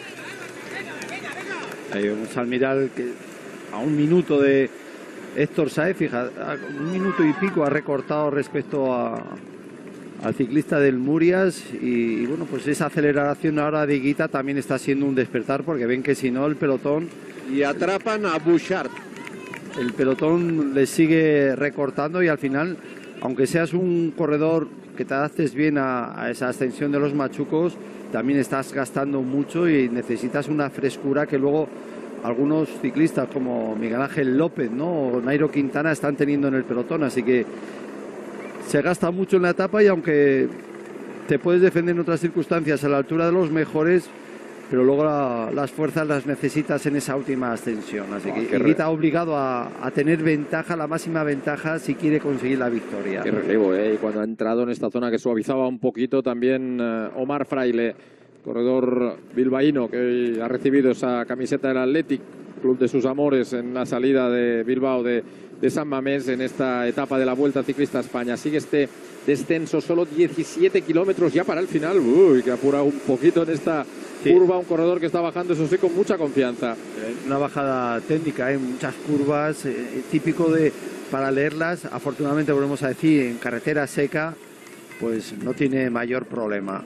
Ahí vamos al Miral, que a un minuto de Héctor Sáez, fija, un minuto y pico ha recortado respecto a, al ciclista del Murias, y, y bueno, pues esa aceleración ahora de Higuita también está siendo un despertar, porque ven que si no el pelotón... Y atrapan a Bouchard. El pelotón le sigue recortando, y al final, aunque seas un corredor que te adaptes bien a, a esa ascensión de los machucos, también estás gastando mucho y necesitas una frescura que luego algunos ciclistas como Miguel Ángel López, ¿no?, o Nairo Quintana están teniendo en el pelotón. Así que se gasta mucho en la etapa, y aunque te puedes defender en otras circunstancias a la altura de los mejores, pero luego la, las fuerzas las necesitas en esa última ascensión. Así oh, que Higuita obligado a, a tener ventaja, la máxima ventaja, si quiere conseguir la victoria. Qué relevo, ¿eh? Y cuando ha entrado en esta zona que suavizaba un poquito también uh, Omar Fraile, corredor bilbaíno, que ha recibido esa camiseta del Athletic, club de sus amores, en la salida de Bilbao de, de San Mamés en esta etapa de la Vuelta Ciclista a España. Sigue este descenso, solo diecisiete kilómetros ya para el final. Uy, que apura un poquito en esta sí. curva, un corredor que está bajando, eso sí, con mucha confianza. Una bajada técnica, hay ¿eh? muchas curvas, eh, típico de, para leerlas, afortunadamente volvemos a decir, en carretera seca, pues no tiene mayor problema.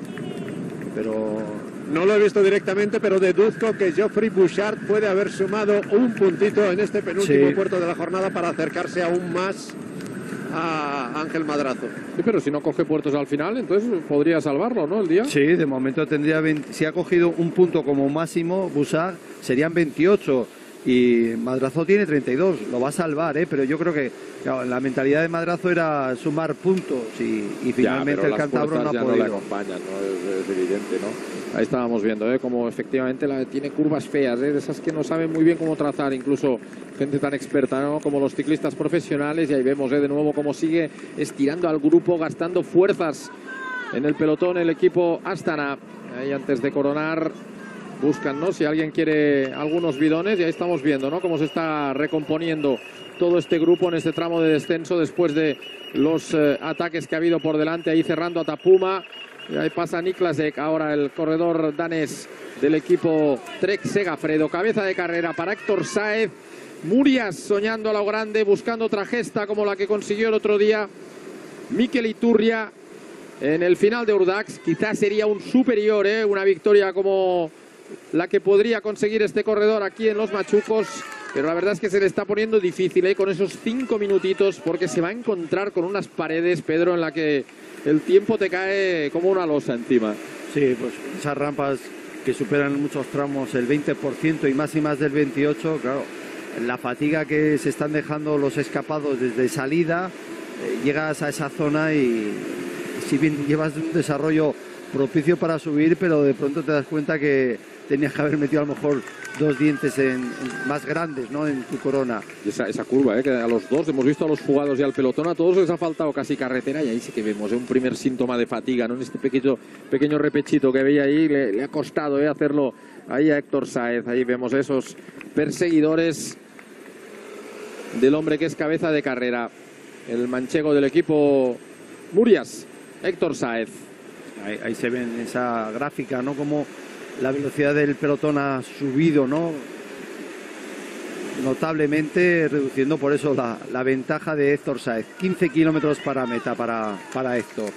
Pero no lo he visto directamente, pero deduzco que Geoffrey Bouchard puede haber sumado un puntito en este penúltimo sí. puerto de la jornada para acercarse aún más a Ángel Madrazo. Sí, pero si no coge puertos al final, entonces podría salvarlo, ¿no?, el día. Sí, de momento tendría veinte, si ha cogido un punto como máximo, Bouchard, serían veintiocho. Y Madrazo tiene treinta y dos, lo va a salvar, ¿eh? Pero yo creo que claro, la mentalidad de Madrazo era sumar puntos, y, y finalmente ya, el cántabro no ha ya podido. No le acompañan, ¿no? Es, es evidente, ¿no? Ahí estábamos viendo, ¿eh?, como efectivamente la, tiene curvas feas, ¿eh?, de esas que no saben muy bien cómo trazar, incluso gente tan experta, ¿no?, como los ciclistas profesionales. Y ahí vemos, ¿eh?, de nuevo cómo sigue estirando al grupo, gastando fuerzas en el pelotón el equipo Astana. Ahí antes de coronar buscan, ¿no?, si alguien quiere algunos bidones, y ahí estamos viendo, ¿no?, cómo se está recomponiendo todo este grupo en este tramo de descenso después de los eh, ataques que ha habido por delante. Ahí cerrando a Tapuma, y ahí pasa Niklas Ek, ahora el corredor danés del equipo Trek Segafredo. Cabeza de carrera para Héctor Sáez. Murias soñando a lo grande, buscando otra gesta como la que consiguió el otro día Mikel Iturria en el final de Urdax. Quizás sería un superior, ¿eh?, una victoria como la que podría conseguir este corredor aquí en los machucos, pero la verdad es que se le está poniendo difícil, ¿eh?, con esos cinco minutitos, porque se va a encontrar con unas paredes, Pedro, en la que el tiempo te cae como una losa encima. Sí, pues esas rampas que superan en muchos tramos el veinte por ciento y más y más del veintiocho, claro, la fatiga que se están dejando los escapados desde salida, eh, llegas a esa zona y si bien llevas un desarrollo propicio para subir, pero de pronto te das cuenta que tenías que haber metido a lo mejor dos dientes en, en más grandes, ¿no?, en tu corona. Y esa, esa curva, ¿eh?, que a los dos hemos visto, a los jugados y al pelotón, a todos les ha faltado casi carretera, y ahí sí que vemos, ¿eh?, un primer síntoma de fatiga, ¿no?, en este pequeño, pequeño repechito que veía ahí, le, le ha costado, ¿eh?, hacerlo ahí a Héctor Sáez. Ahí vemos esos perseguidores del hombre que es cabeza de carrera, el manchego del equipo Murias, Héctor Sáez. Ahí, ahí se ve en esa gráfica, ¿no?, como la velocidad del pelotón ha subido, ¿no?, notablemente, reduciendo por eso la, la ventaja de Héctor Sáez. quince kilómetros para meta para, para Héctor.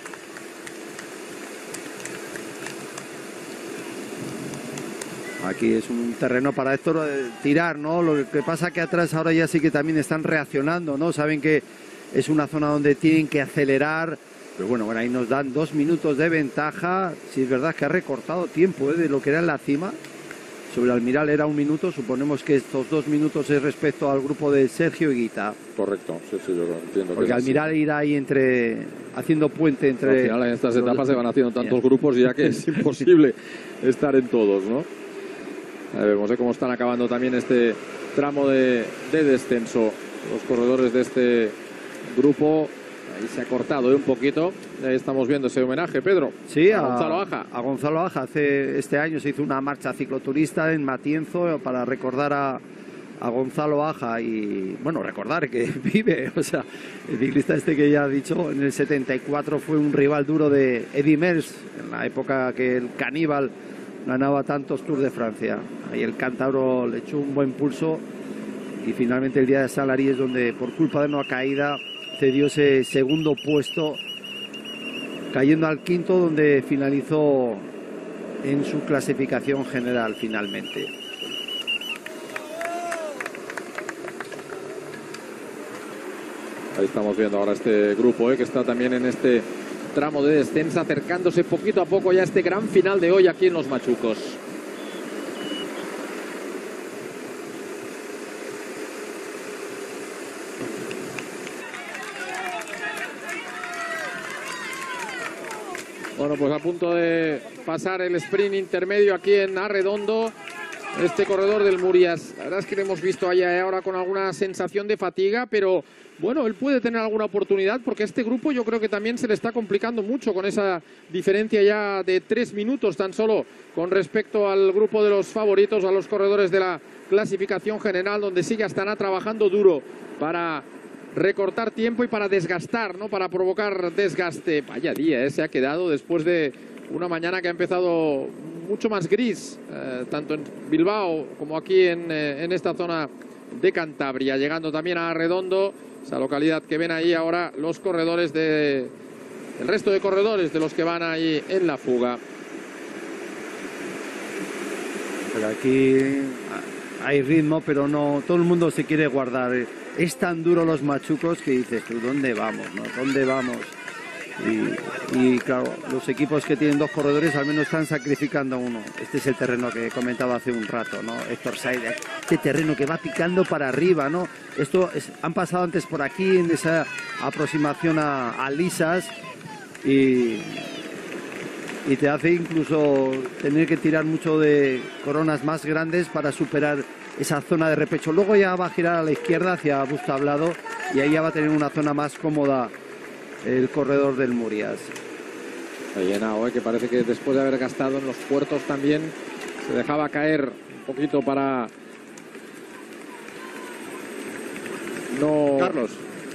Aquí es un terreno para Héctor eh, tirar, ¿no? Lo que pasa que atrás ahora ya sí que también están reaccionando, ¿no? Saben que es una zona donde tienen que acelerar. Pero bueno, bueno, ahí nos dan dos minutos de ventaja. Si es verdad que ha recortado tiempo, ¿eh?, de lo que era en la cima. Sobre Almiral era un minuto. Suponemos que estos dos minutos es respecto al grupo de Sergio Higuita. Correcto, sí, sí, yo entiendo. Porque que Almiral así irá ahí entre, haciendo puente entre... Al final en estas etapas se van haciendo tantos grupos ya que es imposible estar en todos, ¿no? Ahí vemos, ¿eh?, cómo están acabando también este tramo de, de descenso los corredores de este grupo Ahí se ha cortado ¿eh? un poquito. Ahí estamos viendo ese homenaje, Pedro. Sí, a, a Gonzalo Aja. A Gonzalo Aja. Hace, este año se hizo una marcha cicloturista en Matienzo para recordar a, a Gonzalo Aja y, bueno, recordar que vive. O sea, el ciclista este que ya ha dicho, en el setenta y cuatro fue un rival duro de Eddy Merckx, en la época que el caníbal ganaba tantos Tours de Francia. Ahí el cántabro le echó un buen pulso y finalmente el día de Salarí es donde, por culpa de una caída, cedió ese segundo puesto, cayendo al quinto, donde finalizó en su clasificación general finalmente. Ahí estamos viendo ahora este grupo ¿eh? que está también en este tramo de descenso, acercándose poquito a poco ya a este gran final de hoy aquí en los Machucos. Bueno, pues a punto de pasar el sprint intermedio aquí en Arredondo, este corredor del Murias. La verdad es que lo hemos visto allá ahora con alguna sensación de fatiga, pero bueno, él puede tener alguna oportunidad porque este grupo yo creo que también se le está complicando mucho con esa diferencia ya de tres minutos tan solo con respecto al grupo de los favoritos, a los corredores de la clasificación general, donde sí ya están trabajando duro para recortar tiempo y para desgastar, ¿no? Para provocar desgaste. Vaya día, ¿eh? Se ha quedado después de una mañana que ha empezado mucho más gris, eh, tanto en Bilbao como aquí en, eh, en esta zona de Cantabria, llegando también a Arredondo, esa localidad que ven ahí ahora los corredores de el resto de corredores de los que van ahí en la fuga. Pero aquí hay ritmo, pero no todo el mundo se quiere guardar. Es tan duro los Machucos que dices tú, ¿dónde vamos? ¿No? ¿Dónde vamos? Y, y claro, los equipos que tienen dos corredores al menos están sacrificando uno. Este es el terreno que comentaba hace un rato, ¿no? Héctor Said, este terreno que va picando para arriba, ¿no? Esto es, han pasado antes por aquí en esa aproximación a, a lisas y, y te hace incluso tener que tirar mucho de coronas más grandes para superar esa zona de repecho. Luego ya va a girar a la izquierda hacia Bustablado y ahí ya va a tener una zona más cómoda el corredor del Murias. Está llenado, ¿eh? Que parece que después de haber gastado en los puertos también se dejaba caer un poquito para no Carlos.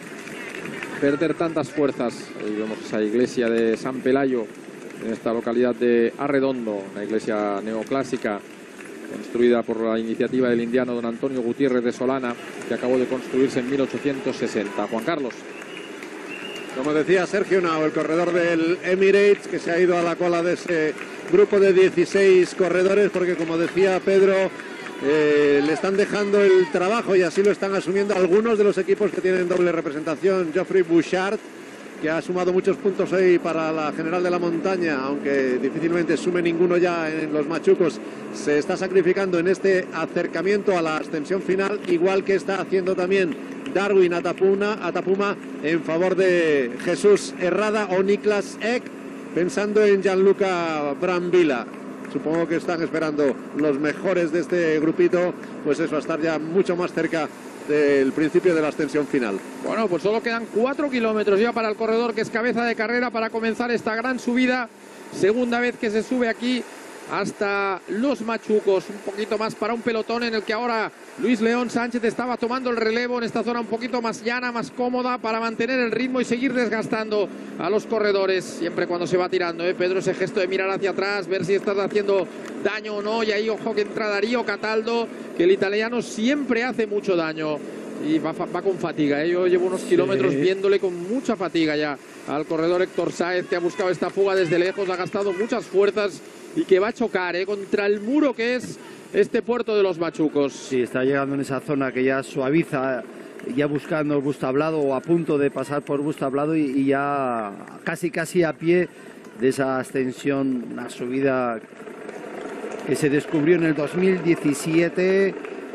perder tantas fuerzas. Ahí vemos esa iglesia de San Pelayo en esta localidad de Arredondo, una iglesia neoclásica construida por la iniciativa del indiano don Antonio Gutiérrez de Solana, que acabó de construirse en mil ochocientos sesenta. Juan Carlos. Como decía Sergio Nao, el corredor del Emirates, que se ha ido a la cola de ese grupo de dieciséis corredores, porque como decía Pedro, eh, le están dejando el trabajo y así lo están asumiendo algunos de los equipos que tienen doble representación. Geoffrey Bouchard, que ha sumado muchos puntos hoy para la General de la Montaña, aunque difícilmente sume ninguno ya en los Machucos, se está sacrificando en este acercamiento a la ascensión final, igual que está haciendo también Darwin Atapuna, Atapuma en favor de Jesús Herrada o Niklas Ek, pensando en Gianluca Brambilla. Supongo que están esperando los mejores de este grupito, pues eso, a estar ya mucho más cerca del principio de la ascensión final. Bueno, pues solo quedan cuatro kilómetros ya para el corredor que es cabeza de carrera para comenzar esta gran subida. Segunda vez que se sube aquí hasta los Machucos, un poquito más para un pelotón en el que ahora Luis León Sánchez estaba tomando el relevo en esta zona un poquito más llana, más cómoda para mantener el ritmo y seguir desgastando a los corredores, siempre cuando se va tirando, ¿eh? Pedro, ese gesto de mirar hacia atrás, ver si estás haciendo daño o no, y ahí ojo que entra Darío Cataldo, que el italiano siempre hace mucho daño y va, va con fatiga, ¿eh? Yo llevo unos sí. kilómetros viéndole con mucha fatiga ya al corredor Héctor Sáez, que ha buscado esta fuga desde lejos, ha gastado muchas fuerzas y que va a chocar ¿eh? contra el muro que es este puerto de los Machucos. Sí, está llegando en esa zona que ya suaviza, ya buscando Bustablado o a punto de pasar por Bustablado y, y ya casi casi a pie de esa ascensión, una subida que se descubrió en el dos mil diecisiete,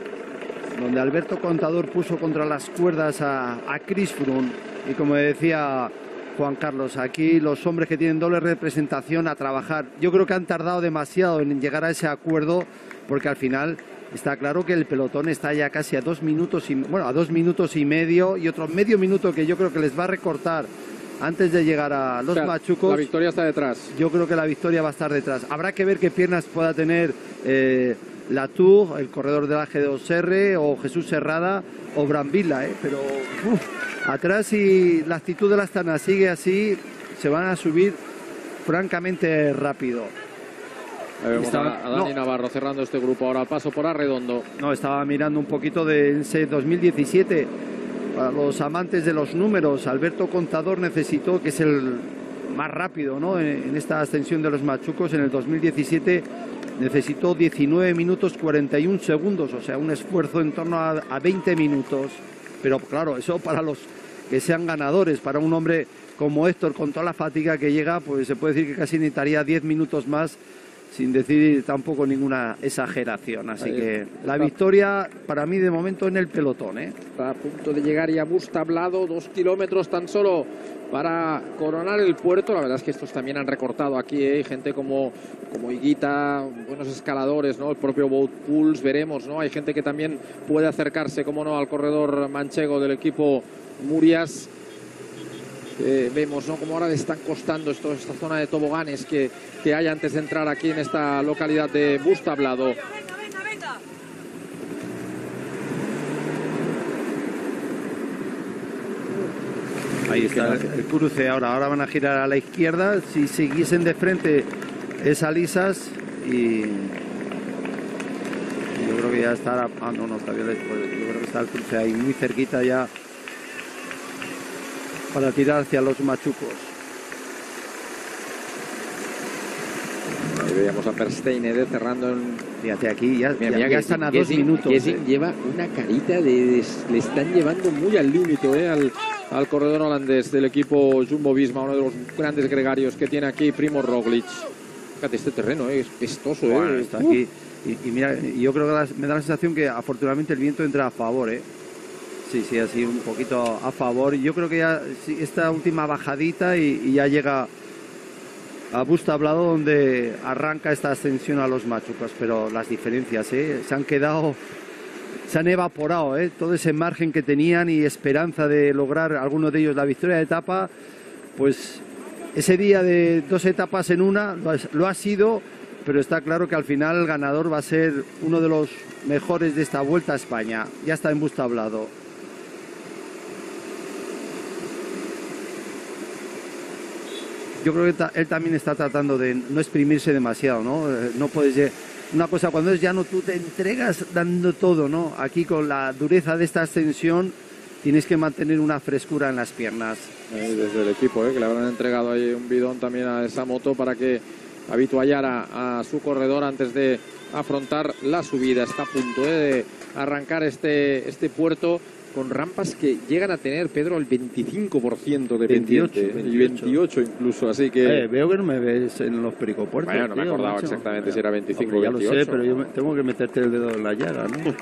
donde Alberto Contador puso contra las cuerdas a, a Chris Froome. Y como decía Juan Carlos, aquí los hombres que tienen doble representación a trabajar. Yo creo que han tardado demasiado en llegar a ese acuerdo, porque al final está claro que el pelotón está ya casi a dos minutos y bueno a dos minutos y medio y otro medio minuto que yo creo que les va a recortar antes de llegar a los o sea, machucos. La victoria está detrás. Yo creo que la victoria va a estar detrás. Habrá que ver qué piernas pueda tener eh, Latour, el corredor de la G dos R, o Jesús Serrada, o Brambila, ¿eh? Pero uf, atrás, si la actitud de la Astana sigue así, se van a subir francamente rápido. Ahí vemos Estaba, a, a Dani no, Navarro cerrando este grupo. Ahora al paso por Arredondo. No, estaba mirando un poquito de ese dos mil diecisiete. Para los amantes de los números, Alberto Contador necesitó, que es el más rápido, ¿no?, en, en esta ascensión de los machucos, en el dos mil diecisiete necesitó diecinueve minutos cuarenta y un segundos, o sea, un esfuerzo en torno a, a veinte minutos. Pero claro, eso para los que sean ganadores, para un hombre como Héctor, con toda la fatiga que llega, pues se puede decir que casi necesitaría diez minutos más, sin decir tampoco ninguna exageración. Así Ahí que está. la victoria para mí de momento en el pelotón, ¿eh? Está a punto de llegar ya Bus Tablado, dos kilómetros tan solo para coronar el puerto. La verdad es que estos también han recortado aquí, ¿eh? Gente como, como Higuita, buenos escaladores, ¿no? El propio Boat Pools, veremos, ¿no? Hay gente que también puede acercarse, como no, al corredor manchego del equipo Murias. Eh, vemos, ¿no?, como ahora le están costando esto, esta zona de toboganes que, que hay antes de entrar aquí en esta localidad de Bus Tablado. Ahí está el cruce ahora. Ahora van a girar a la izquierda. Si siguiesen de frente es Alisas y yo creo que ya está. Ah, no, no, todavía después. Yo creo que está el cruce ahí muy cerquita ya para tirar hacia los machucos. Ahí veíamos a Versteinede cerrando en... Fíjate, aquí ya, Mira, ya, mira ya que están a Gesing, dos minutos. Gesing eh. lleva una carita de, de... Le están llevando muy al límite, ¿eh?, al, al corredor holandés del equipo Jumbo-Visma, uno de los grandes gregarios que tiene aquí Primo Roglic. Fíjate, este terreno, ¿eh?, es pestoso. Bueno, ¿eh? está Uf. aquí. Y, y mira, yo creo que la- me da la sensación que afortunadamente el viento entra a favor, ¿eh? Sí, sí, así un poquito a favor. Yo creo que ya sí, esta última bajadita y, y ya llega a Bus Tablado, donde arranca esta ascensión a los machucos. Pero las diferencias, ¿eh?, se han quedado, se han evaporado, ¿eh?, todo ese margen que tenían y esperanza de lograr algunos de ellos la victoria de etapa. Pues ese día de dos etapas en una lo ha, lo ha sido, pero está claro que al final el ganador va a ser uno de los mejores de esta Vuelta a España. Ya está en Bus Tablado. Yo creo que ta- él también está tratando de no exprimirse demasiado, ¿no? Eh, No puedes... lle- Una cosa, cuando es llano, tú te entregas dando todo, ¿no? Aquí con la dureza de esta ascensión tienes que mantener una frescura en las piernas. Ahí desde el equipo, ¿eh?, que le habrán entregado ahí un bidón también a esa moto para que habituallara a su corredor antes de afrontar la subida. Está a punto, ¿eh?, de arrancar este, este puerto con rampas que llegan a tener, Pedro, el veinticinco por ciento de veintiocho, pendiente, ¿eh? Y veintiocho. veintiocho incluso, así que... Eh, veo que no me ves en los pericopuertos. Bueno, no me tío, acordaba macho. exactamente si era veinticinco Hombre, o ya veintiocho. lo sé, pero yo me- tengo que meterte el dedo en la llaga, ¿no?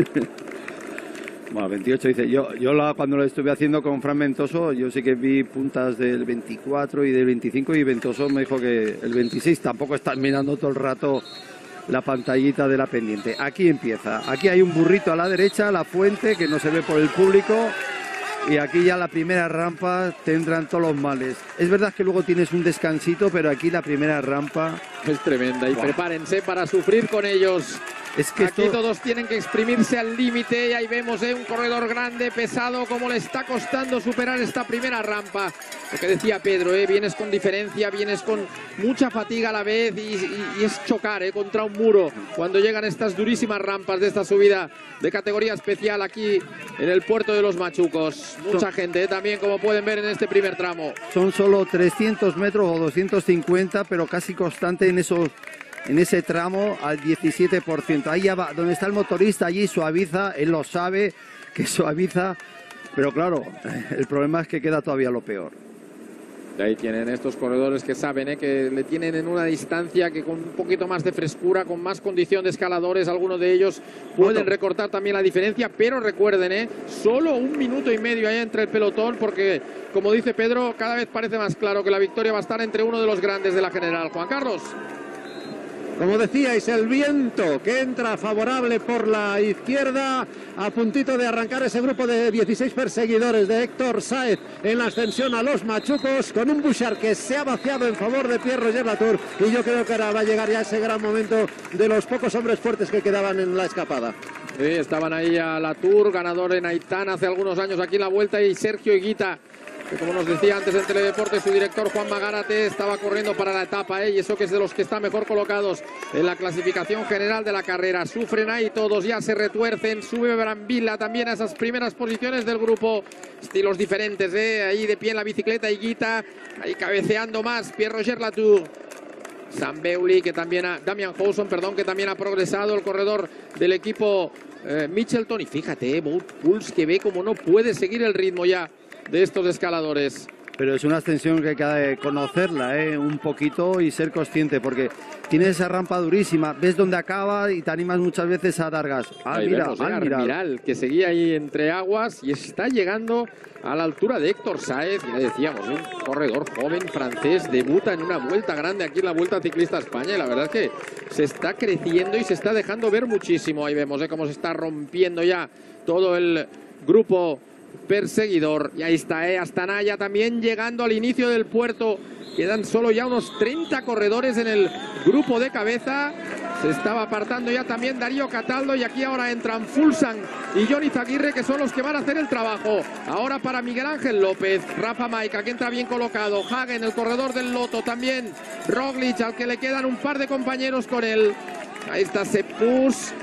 Bueno, veintiocho dice. Yo, yo la, cuando lo estuve haciendo con Fran Ventoso, yo sí que vi puntas del veinticuatro y del veinticinco, y Ventoso me dijo que el veintiséis. Tampoco estás mirando todo el rato la pantallita de la pendiente. Aquí empieza. Aquí hay un burrito a la derecha, la fuente, que no se ve por el público. Y aquí ya la primera rampa tendrán todos los males. Es verdad que luego tienes un descansito, pero aquí la primera rampa... Es tremenda y Buah. prepárense para sufrir con ellos. Es que Aquí esto... todos tienen que exprimirse al límite y ahí vemos, ¿eh?, un corredor grande, pesado, como le está costando superar esta primera rampa. Lo que decía Pedro, ¿eh?, vienes con diferencia, vienes con mucha fatiga a la vez y, y- y es chocar, ¿eh?, contra un muro cuando llegan estas durísimas rampas de esta subida de categoría especial aquí en el puerto de los Machucos. Mucha gente, ¿eh?, también, como pueden ver en este primer tramo. Son solo trescientos metros o doscientos cincuenta, pero casi constante en esos, en ese tramo al diecisiete por ciento. Ahí ya va, donde está el motorista, allí suaviza, él lo sabe que suaviza, pero claro, el problema es que queda todavía lo peor. De ahí tienen estos corredores que saben, ¿eh?, que le tienen en una distancia que con un poquito más de frescura, con más condición de escaladores, algunos de ellos pueden recortar también la diferencia, pero recuerden, ¿eh?, solo un minuto y medio ahí entre el pelotón, porque, como dice Pedro, cada vez parece más claro que la victoria va a estar entre uno de los grandes de la general. Juan Carlos. Como decíais, el viento que entra favorable por la izquierda, a puntito de arrancar ese grupo de dieciséis perseguidores de Héctor Sáez en la ascensión a los machucos, con un Bouchard que se ha vaciado en favor de Pierre-Roger Latour, y yo creo que ahora va a llegar ya ese gran momento de los pocos hombres fuertes que quedaban en la escapada. Sí, estaban ahí a Latour, ganador en Aitana hace algunos años aquí en la Vuelta, y Sergio Higuita, que como nos decía antes en Teledeporte su director Juan Magárate, estaba corriendo para la etapa, ¿eh? Y eso que es de los que están mejor colocados en la clasificación general de la carrera. Sufren ahí todos, ya se retuercen, sube Brambilla también a esas primeras posiciones del grupo, estilos diferentes, ¿eh? Ahí de pie en la bicicleta Higuita, ahí cabeceando más Pierre-Roger Latour. Sam Bewley, que también ha, Damian Howson, perdón, que también ha progresado, el corredor del equipo eh, Mitchelton. Y fíjate, eh, Wout Poels, que ve como no puede seguir el ritmo ya de estos escaladores. Pero es una ascensión que hay que conocerla, ¿eh? un poquito, y ser consciente, porque tienes esa rampa durísima, ves dónde acaba y te animas muchas veces a dar gas. Ah, ahí mira, vemos, ah, eh, mira. Armiral, que seguía ahí entre aguas y está llegando a la altura de Héctor Sáez. Ya decíamos, un corredor joven francés, debuta en una vuelta grande aquí en la Vuelta Ciclista España, y la verdad es que se está creciendo y se está dejando ver muchísimo. Ahí vemos eh, cómo se está rompiendo ya todo el grupo perseguidor. Y ahí está, eh, Astanaya también llegando al inicio del puerto. Quedan solo ya unos treinta corredores en el grupo de cabeza. Se estaba apartando ya también Darío Cataldo, y aquí ahora entran Fulsan y Johnny Zaguirre, que son los que van a hacer el trabajo. Ahora para Miguel Ángel López, Rafa Maica, que entra bien colocado, Hagen, el corredor del Lotto, también Roglic, al que le quedan un par de compañeros con él. Ahí está Seppus.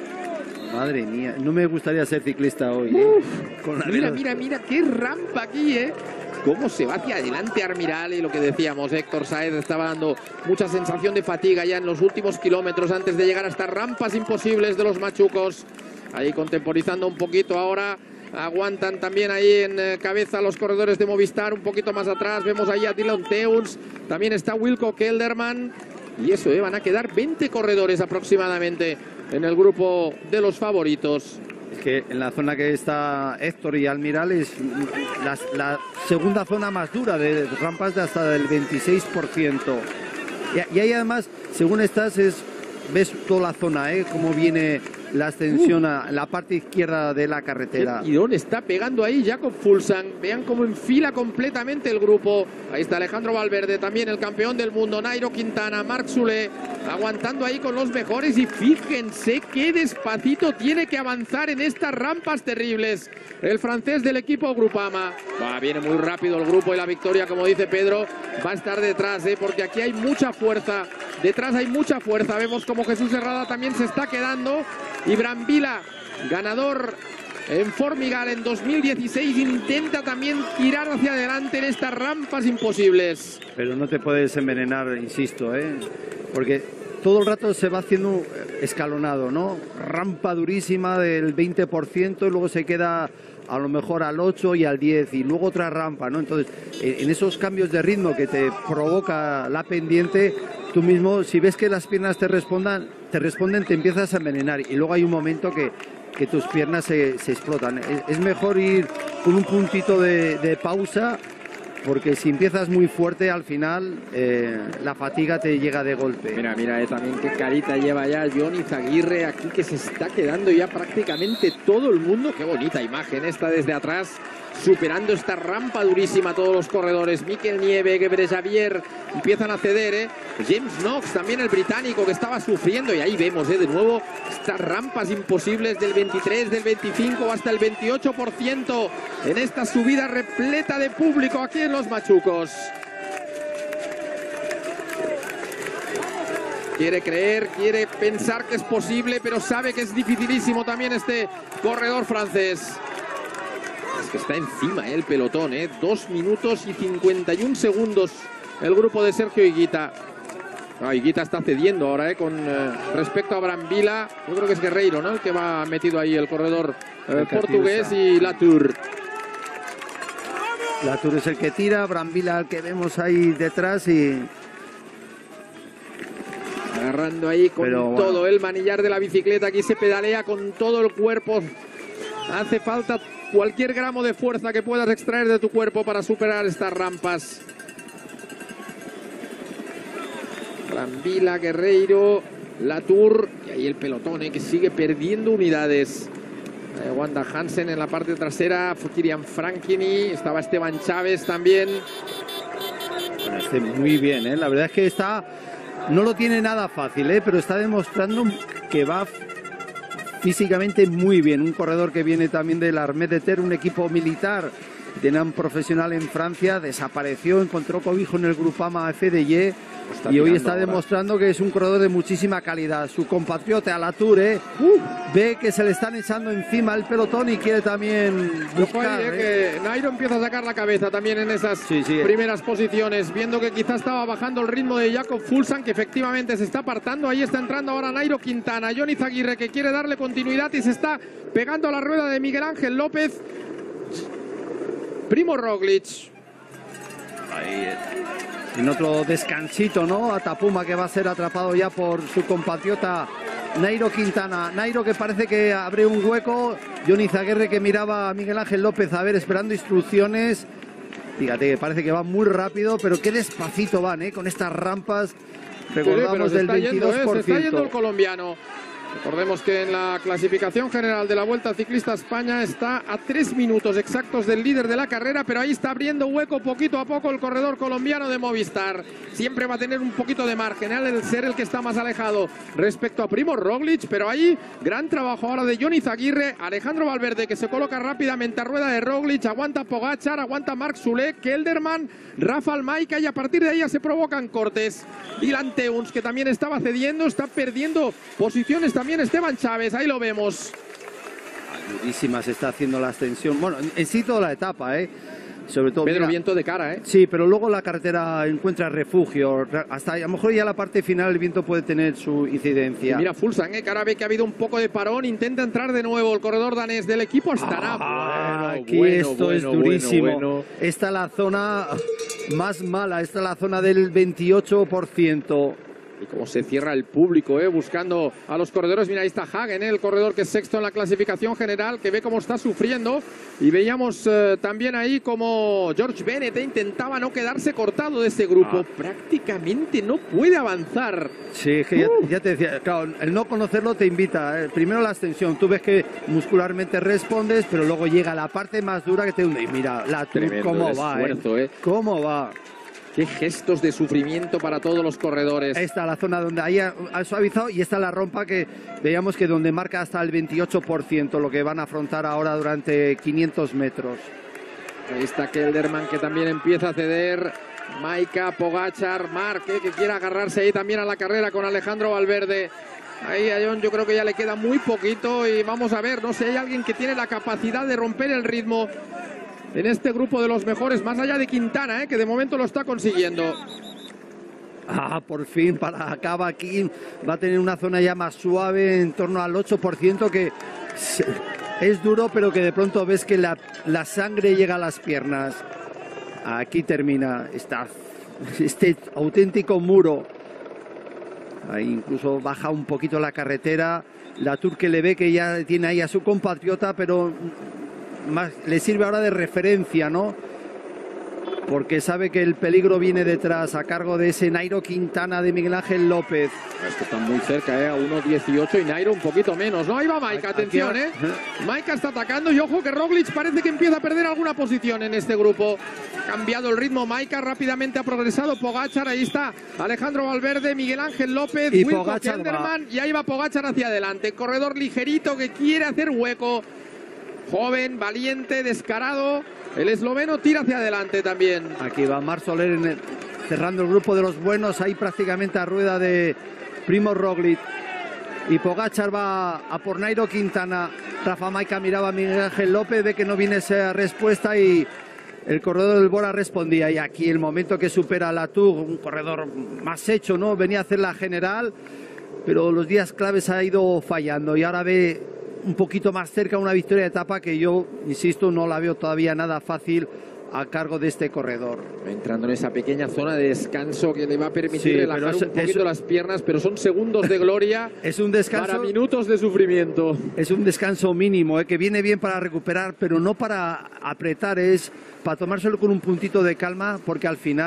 Madre mía, no me gustaría ser ciclista hoy. Uf, ¿eh? Con la mira, dedo. mira, mira, qué rampa aquí, ¿eh? Cómo se va hacia adelante Armiral, y lo que decíamos, Héctor Sáez estaba dando mucha sensación de fatiga ya en los últimos kilómetros antes de llegar a estas rampas imposibles de los machucos. Ahí contemporizando un poquito ahora. Aguantan también ahí en eh, cabeza los corredores de Movistar, un poquito más atrás. Vemos ahí a Dylan Teuns, también está Wilco Kelderman. Y eso, ¿eh? Van a quedar veinte corredores aproximadamente en el grupo de los favoritos. Es que en la zona que está Héctor y Almiral es la, la segunda zona más dura, de rampas de hasta del veintiséis por ciento. Y, y ahí además, según estás, es, ves toda la zona, ¿eh? Cómo viene la ascensión uh. a la parte izquierda de la carretera. ¿Y dónde está pegando ahí Jakob Fuglsang? Vean cómo enfila completamente el grupo. Ahí está Alejandro Valverde, también el campeón del mundo, Nairo Quintana, Marc Soler, aguantando ahí con los mejores. Y fíjense qué despacito tiene que avanzar en estas rampas terribles el francés del equipo Groupama. Va, viene muy rápido el grupo, y la victoria, como dice Pedro, va a estar detrás, ¿eh? Porque aquí hay mucha fuerza. Detrás hay mucha fuerza. Vemos como Jesús Herrada también se está quedando. Y Brambilla, ganador en Formigal en dos mil dieciséis, intenta también tirar hacia adelante en estas rampas imposibles. Pero no te puedes envenenar, insisto, ¿eh? Porque todo el rato se va haciendo escalonado, ¿no? Rampa durísima del veinte por ciento, y luego se queda a lo mejor al ocho y al diez, y luego otra rampa, ¿no? Entonces, en esos cambios de ritmo que te provoca la pendiente, tú mismo, si ves que las piernas te respondan, te responden, te empiezas a envenenar, y luego hay un momento que, que tus piernas se, se explotan. Es, es mejor ir con un puntito de, de pausa, porque si empiezas muy fuerte, al final eh, la fatiga te llega de golpe. Mira, mira, eh, también qué carita lleva ya Johnny Zaguirre aquí, que se está quedando ya prácticamente todo el mundo. Qué bonita imagen esta desde atrás, superando esta rampa durísima todos los corredores. Mikel Nieve, Gebre Xavier empiezan a ceder, ¿eh? James Knox, también el británico, que estaba sufriendo. Y ahí vemos, ¿eh? De nuevo estas rampas imposibles del veintitrés, del veinticinco hasta el veintiocho por ciento en esta subida repleta de público aquí en los machucos. Quiere creer, quiere pensar que es posible, pero sabe que es dificilísimo también este corredor francés. Es que está encima, ¿eh? El pelotón, ¿eh? Dos minutos y cincuenta y un segundos el grupo de Sergio Higuita. Ah, Higuita está cediendo ahora, ¿eh? Con eh, respecto a Brambilla. Yo creo que es Guerreiro, ¿no? El que va metido ahí, el corredor eh, el portugués, y Latour. Latour es el que tira, Brambilla el que vemos ahí detrás, y agarrando ahí con Pero, todo bueno. el manillar de la bicicleta. Aquí se pedalea con todo el cuerpo. Hace falta cualquier gramo de fuerza que puedas extraer de tu cuerpo para superar estas rampas. Brambila, Guerreiro, Latour, y ahí el pelotón, ¿eh? Que sigue perdiendo unidades. Eh, Wanda Hansen en la parte trasera, Kirian Franchini, estaba Esteban Chávez también. Bueno, este muy bien, ¿eh? La verdad es que está, no lo tiene nada fácil, ¿eh? Pero está demostrando que va físicamente muy bien. Un corredor que viene también del Armée de Terre, un equipo militar, tiene un profesional en Francia, desapareció, encontró cobijo en el Groupama F D Y y hoy está demostrando ahora que es un corredor de muchísima calidad. Su compatriota Latour, ¿eh? uh, ve que se le están echando encima el pelotón y quiere también buscar, ahí, eh, ¿eh? que Nairo empieza a sacar la cabeza también en esas sí, sí, primeras posiciones, viendo que quizás estaba bajando el ritmo de Jakob Fuglsang, que efectivamente se está apartando. Ahí está entrando ahora Nairo Quintana, Johnny Zaguirre, que quiere darle continuidad y se está pegando a la rueda de Miguel Ángel López. Primo Roglic. Ahí, en otro descansito, ¿no? A Tapuma, que va a ser atrapado ya por su compatriota Nairo Quintana. Nairo, que parece que abre un hueco. Johnny Zaguirre, que miraba a Miguel Ángel López, a ver, esperando instrucciones. Fíjate, que parece que va muy rápido, pero qué despacito van, ¿eh? Con estas rampas. Recordamos del veintidós por ciento. Yendo, ¿eh? Se está yendo el colombiano. Recordemos que en la clasificación general de la Vuelta Ciclista España está a tres minutos exactos del líder de la carrera, pero ahí está abriendo hueco poquito a poco el corredor colombiano de Movistar. Siempre va a tener un poquito de margen, ¿eh? El ser el que está más alejado respecto a Primo Roglic, pero ahí gran trabajo ahora de Johnny Zaguirre, Alejandro Valverde, que se coloca rápidamente a rueda de Roglic, aguanta Pogačar, aguanta Marc Soler, Kelderman, Rafał Majka, y a partir de ahí ya se provocan cortes. Dylan Teuns, que también estaba cediendo, está perdiendo posiciones también Esteban Chávez, ahí lo vemos. Durísima se está haciendo la ascensión. Bueno, en sí toda la etapa, ¿eh? Sobre todo. Pedro mira, viento de cara, ¿eh? Sí, pero luego la carretera encuentra refugio. Hasta a lo mejor ya la parte final el viento puede tener su incidencia. Y mira Fuglsang, ¿eh? Que ahora ve que ha habido un poco de parón. Intenta entrar de nuevo el corredor danés del equipo Astana. Ah, bueno, aquí bueno, esto bueno, es durísimo. Bueno, bueno. Esta es la zona más mala. Esta es la zona del veintiocho por ciento. Y cómo se cierra el público, ¿eh? Buscando a los corredores. Mira, ahí está Hagen, ¿eh? El corredor que es sexto en la clasificación general, que ve cómo está sufriendo. Y veíamos eh, también ahí como George Bennett, ¿eh? Intentaba no quedarse cortado de este grupo. Ah. Prácticamente no puede avanzar. Sí, es que uh. ya, ya te decía, claro, el no conocerlo te invita. ¿eh? Primero la extensión, tú ves que muscularmente respondes, pero luego llega la parte más dura que te hunde. Y mira, la Tremendo cómo va, esfuerzo, ¿eh? ¿eh? Cómo va. Qué gestos de sufrimiento para todos los corredores. Esta es la zona donde ahí ha, ha suavizado y esta es la rompa que veíamos que donde marca hasta el veintiocho por ciento lo que van a afrontar ahora durante quinientos metros. Ahí está Kelderman, que también empieza a ceder. Majka, Pogačar, Marc, eh, que quiere agarrarse ahí también a la carrera con Alejandro Valverde. Ahí a John yo creo que ya le queda muy poquito y vamos a ver, no sé, hay alguien que tiene la capacidad de romper el ritmo en este grupo de los mejores, más allá de Quintana, ¿eh? Que de momento lo está consiguiendo. Ah, por fin, para acaba aquí, va a tener una zona ya más suave, en torno al ocho por ciento, que es duro, pero que de pronto ves que la, la sangre llega a las piernas. Aquí termina esta, este auténtico muro. Ahí incluso baja un poquito la carretera. Latour, que le ve que ya tiene ahí a su compatriota, pero más le sirve ahora de referencia, ¿no? Porque sabe que el peligro viene detrás, a cargo de ese Nairo Quintana de Miguel Ángel López. Es que están muy cerca, ¿eh? A uno dieciocho y Nairo un poquito menos, ¿no? Ahí va Majka, atención, ¿eh? Majka está atacando y ojo que Roglic parece que empieza a perder alguna posición en este grupo. Ha cambiado el ritmo Majka, rápidamente ha progresado Pogačar, ahí está Alejandro Valverde, Miguel Ángel López, y Wilco Kelderman, y ahí va Pogačar hacia adelante. Corredor ligerito que quiere hacer hueco. Joven, valiente, descarado. El esloveno tira hacia adelante también. Aquí va Marc Soler en el, cerrando el grupo de los buenos, ahí prácticamente a rueda de Primo Roglic. Y Pogačar va a por Nairo Quintana. Rafał Majka miraba a Miguel Ángel López, ve que no viene esa respuesta y el corredor del Bora respondía. Y aquí el momento que supera a Latour, un corredor más hecho, ¿no? Venía a hacer la general, pero los días claves ha ido fallando y ahora ve un poquito más cerca una victoria de etapa que yo, insisto, no la veo todavía nada fácil a cargo de este corredor. Entrando en esa pequeña zona de descanso que le va a permitir sí, relajar es, un poquito es, las piernas, pero son segundos de gloria. Es un descanso para minutos de sufrimiento. Es un descanso mínimo, ¿eh? Que viene bien para recuperar, pero no para apretar, es para tomárselo con un puntito de calma, porque al final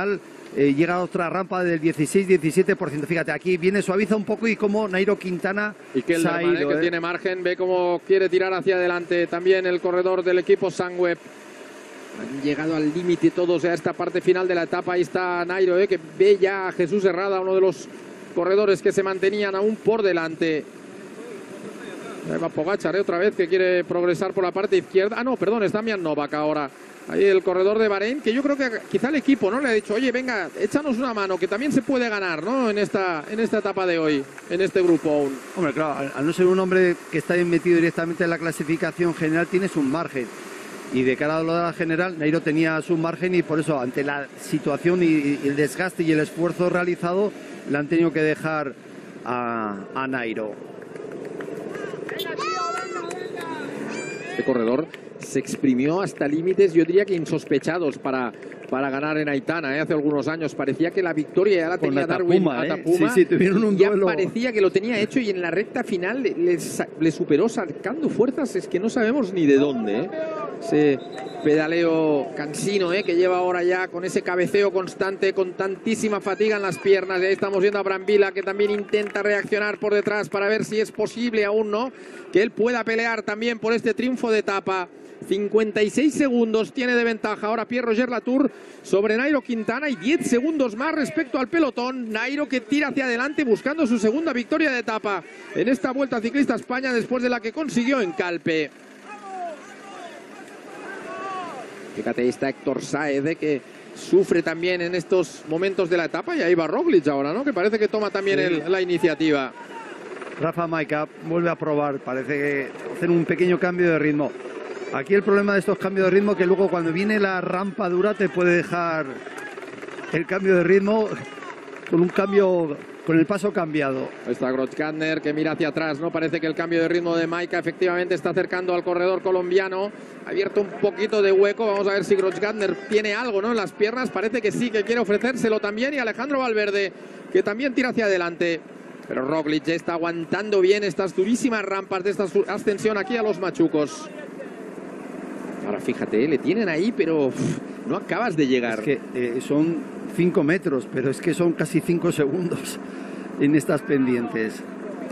eh, llega a otra rampa del dieciséis diecisiete por ciento. Fíjate, aquí viene, suaviza un poco y como Nairo Quintana y que el se ha Derman, ido, que eh. tiene margen, ve cómo quiere tirar hacia adelante también el corredor del equipo Sunweb. Han llegado al límite todos a esta parte final de la etapa. Ahí está Nairo, eh, que ve ya a Jesús Herrada, uno de los corredores que se mantenían aún por delante. Ahí va Pogačar, eh, otra vez, que quiere progresar por la parte izquierda. Ah, no, perdón, es Damian Novak ahora. Ahí el corredor de Bahrein, que yo creo que quizá el equipo, ¿no?, le ha dicho, oye, venga, échanos una mano, que también se puede ganar, ¿no?, en esta, en esta etapa de hoy, en este grupo aún. Hombre, claro, al, al no ser un hombre que está metido directamente en la clasificación general, tienes un margen. Y de cara a lo de la general, Nairo tenía su margen y por eso, ante la situación y, y el desgaste y el esfuerzo realizado, le han tenido que dejar a, a Nairo. Este corredor se exprimió hasta límites, yo diría que insospechados para, para ganar en Aitana, ¿eh? Hace algunos años. Parecía que la victoria ya la Con tenía Atapuma, Darwin ¿eh? Atapuma. Sí, sí, tuvieron un ya duelo. parecía que lo tenía hecho y en la recta final le, le, le superó sacando fuerzas, es que no sabemos ni de dónde, ¿eh? Ese pedaleo cansino, ¿eh?, que lleva ahora ya con ese cabeceo constante, con tantísima fatiga en las piernas. Y ahí estamos viendo a Brambilla, que también intenta reaccionar por detrás para ver si es posible aún, ¿no?, que él pueda pelear también por este triunfo de etapa. cincuenta y seis segundos tiene de ventaja ahora Pierre-Roger Latour sobre Nairo Quintana y diez segundos más respecto al pelotón. Nairo que tira hacia adelante buscando su segunda victoria de etapa en esta Vuelta Ciclista a España, después de la que consiguió en Calpe. Fíjate, ahí está Héctor Sáez, que sufre también en estos momentos de la etapa, y ahí va Roglic ahora, ¿no?, que parece que toma también sí. el, la iniciativa. Rafa Majka vuelve a probar, parece que hacer un pequeño cambio de ritmo. Aquí el problema de estos cambios de ritmo, que luego cuando viene la rampa dura te puede dejar el cambio de ritmo con un cambio, con el paso cambiado. Ahí está Grosgardner, que mira hacia atrás, ¿no? Parece que el cambio de ritmo de Majka efectivamente está acercando al corredor colombiano. Ha abierto un poquito de hueco. Vamos a ver si Grosgardner tiene algo, ¿no?, en las piernas. Parece que sí, que quiere ofrecérselo también. Y Alejandro Valverde, que también tira hacia adelante. Pero Roglic ya está aguantando bien estas durísimas rampas de esta ascensión aquí a los machucos. Ahora fíjate, ¿eh?, le tienen ahí, pero uf, no acabas de llegar. Es que eh, son cinco metros, pero es que son casi cinco segundos en estas pendientes.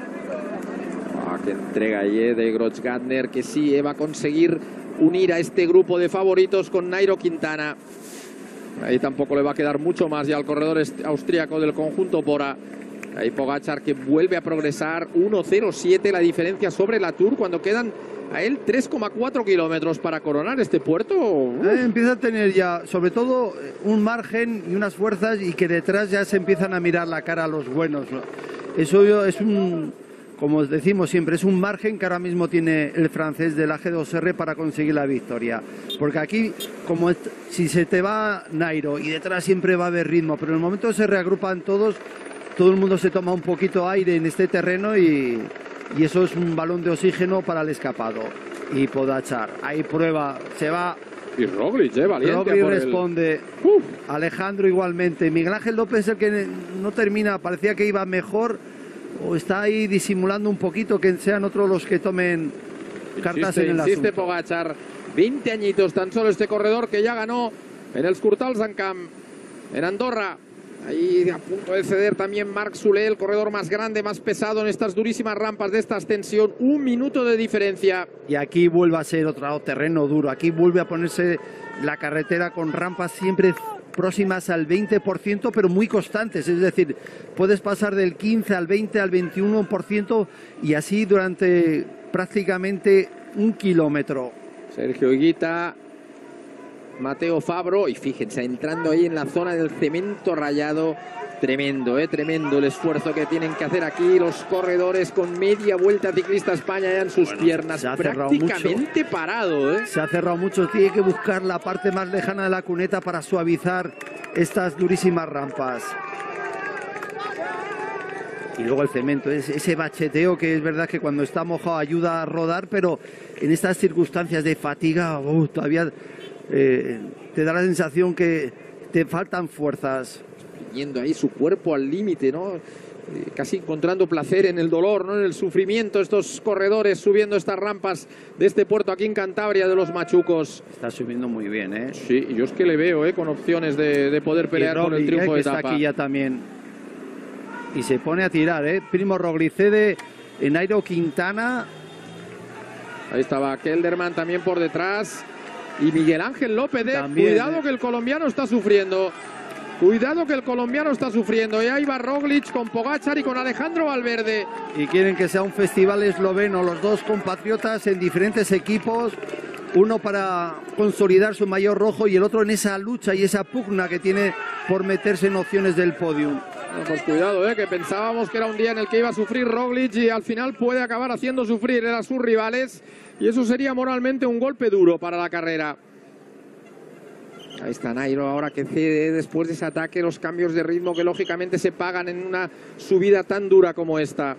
Ah, qué entrega ahí, ¿eh?, de Grosgardner, que sí, ¿eh?, va a conseguir unir a este grupo de favoritos con Nairo Quintana. Ahí tampoco le va a quedar mucho más ya al corredor austríaco del conjunto Bora. Ahí Pogačar, que vuelve a progresar, uno cero siete la diferencia sobre Latour cuando quedan a él tres coma cuatro kilómetros para coronar este puerto. Eh, empieza a tener ya, sobre todo, un margen y unas fuerzas, y que detrás ya se empiezan a mirar la cara a los buenos, ¿no? Eso es un, como decimos siempre, es un margen que ahora mismo tiene el francés de la G dos R para conseguir la victoria. Porque aquí, como si se te va Nairo y detrás siempre va a haber ritmo, pero en el momento que se reagrupan todos, todo el mundo se toma un poquito aire en este terreno y, y eso es un balón de oxígeno para el escapado. Y Pogačar, ahí prueba, se va. Y Roglic, eh, valiente. Roglic por responde. El... Uf. Alejandro igualmente. Miguel Ángel López es el que no termina, parecía que iba mejor, o está ahí disimulando un poquito, que sean otros los que tomen cartas insiste, en el insiste asunto. Pogačar, veinte añitos tan solo este corredor, que ya ganó en el Skurtalzankam en Andorra. Ahí a punto de ceder también Marc Soler, el corredor más grande, más pesado en estas durísimas rampas de esta ascensión. Un minuto de diferencia. Y aquí vuelve a ser otro terreno duro. Aquí vuelve a ponerse la carretera con rampas siempre próximas al veinte por ciento, pero muy constantes. Es decir, puedes pasar del quince al veinte al veintiuno por ciento y así durante prácticamente un kilómetro. Sergio Higuita, Mateo Fabro, y fíjense, entrando ahí en la zona del cemento rayado. Tremendo, eh, tremendo el esfuerzo que tienen que hacer aquí los corredores, con media Vuelta Ciclista a España ya en sus bueno, piernas. Se ha cerrado prácticamente mucho. parado, ¿eh? Se ha cerrado mucho, tiene que buscar la parte más lejana de la cuneta para suavizar estas durísimas rampas. Y luego el cemento, ese bacheteo que es verdad que cuando está mojado ayuda a rodar, pero en estas circunstancias de fatiga uh, todavía eh, te da la sensación que te faltan fuerzas. Yendo ahí su cuerpo al límite, ¿no? eh, casi encontrando placer en el dolor, ¿no? En el sufrimiento, estos corredores subiendo estas rampas de este puerto aquí en Cantabria de los machucos. Está subiendo muy bien, ¿eh? Sí, yo es que le veo, ¿eh? Con opciones de, de poder pelear con el triunfo de etapa. Está aquí ya también. Y se pone a tirar, ¿eh? Primo Roglic cede, Nairo Quintana. Ahí estaba Kelderman también por detrás. Y Miguel Ángel López, ¿eh? También, Cuidado ¿eh? que el colombiano está sufriendo. Cuidado que el colombiano está sufriendo. Y ahí va Roglic con Pogačar y con Alejandro Valverde. Y quieren que sea un festival esloveno, los dos compatriotas en diferentes equipos. Uno para consolidar su maillot rojo y el otro en esa lucha y esa pugna que tiene por meterse en opciones del podium. Bueno, pues cuidado, ¿eh? Que pensábamos que era un día en el que iba a sufrir Roglic y al final puede acabar haciendo sufrir a sus rivales. Y eso sería moralmente un golpe duro para la carrera. Ahí está Nairo ahora que cede después de ese ataque, los cambios de ritmo que lógicamente se pagan en una subida tan dura como esta.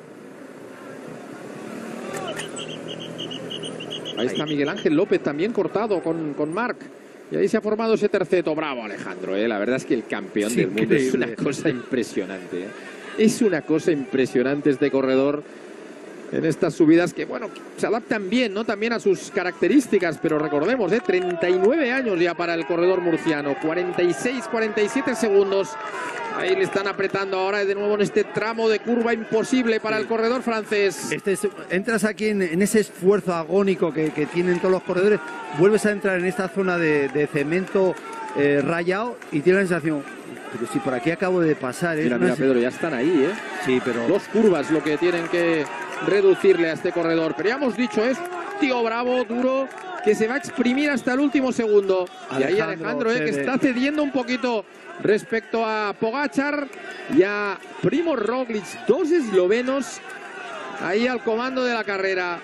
Ahí está Miguel Ángel López también cortado con, con Marc. Y ahí se ha formado ese terceto. Bravo Alejandro, ¿eh? La verdad es que el campeón Sí, del mundo increíble. es una cosa impresionante, ¿eh? Es una cosa impresionante este corredor en estas subidas que, bueno, se adaptan bien, ¿no? También a sus características, pero recordemos, ¿eh? treinta y nueve años ya para el corredor murciano, cuarenta y seis, cuarenta y siete segundos. Ahí le están apretando ahora de nuevo en este tramo de curva imposible para el corredor francés. Este es, entras aquí en, en ese esfuerzo agónico que, que tienen todos los corredores, vuelves a entrar en esta zona de, de cemento eh, rayado y tienes la sensación, pero si por aquí acabo de pasar. Mira, es mira, una... Pedro, ya están ahí, ¿eh? Sí, pero... Dos curvas lo que tienen que reducirle a este corredor. Pero ya hemos dicho, es tío bravo, duro, que se va a exprimir hasta el último segundo. Alejandro, y ahí Alejandro, ¿eh? Que está cediendo un poquito respecto a Pogačar y a Primo Roglic, dos eslovenos ahí al comando de la carrera.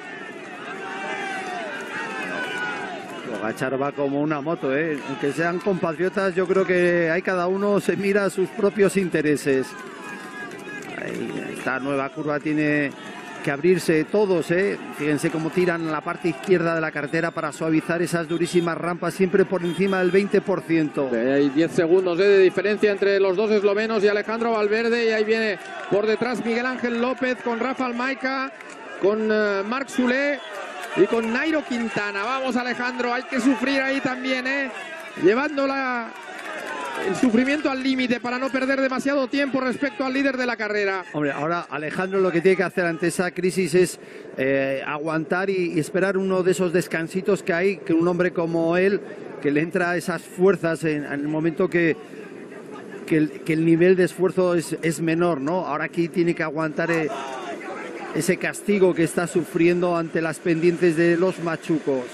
Pogačar va como una moto, ¿eh? Aunque sean compatriotas, yo creo que hay cada uno se mira sus propios intereses. Ahí, esta nueva curva tiene que abrirse todos, ¿eh? Fíjense cómo tiran la parte izquierda de la carretera para suavizar esas durísimas rampas, siempre por encima del veinte por ciento. Hay diez segundos ¿eh? de diferencia entre los dos eslovenos y Alejandro Valverde. Y ahí viene por detrás Miguel Ángel López con Rafa Almaica, con uh, Marc Soler y con Nairo Quintana. Vamos Alejandro, hay que sufrir ahí también, ¿eh? Llevando la, el sufrimiento al límite para no perder demasiado tiempo respecto al líder de la carrera. Hombre, ahora Alejandro lo que tiene que hacer ante esa crisis es eh, aguantar y, y esperar uno de esos descansitos que hay, que un hombre como él, que le entra esas fuerzas en, en el momento que, que, el, que el nivel de esfuerzo es, es menor, ¿no? Ahora aquí tiene que aguantar eh, ese castigo que está sufriendo ante las pendientes de los machucos.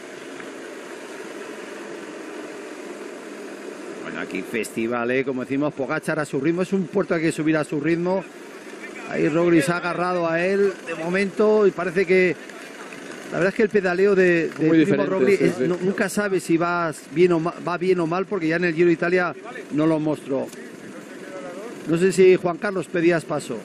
Bueno, aquí festival, ¿eh? Como decimos, Pogačar a su ritmo, es un puerto que hay que subir a su ritmo. Ahí Roglic ha agarrado a él de momento y parece que la verdad es que el pedaleo de, de Primo Roglic sí, es, sí. no, nunca sabe si va bien, o ma, va bien o mal, porque ya en el Giro de Italia no lo mostró. No sé si Juan Carlos pedías paso.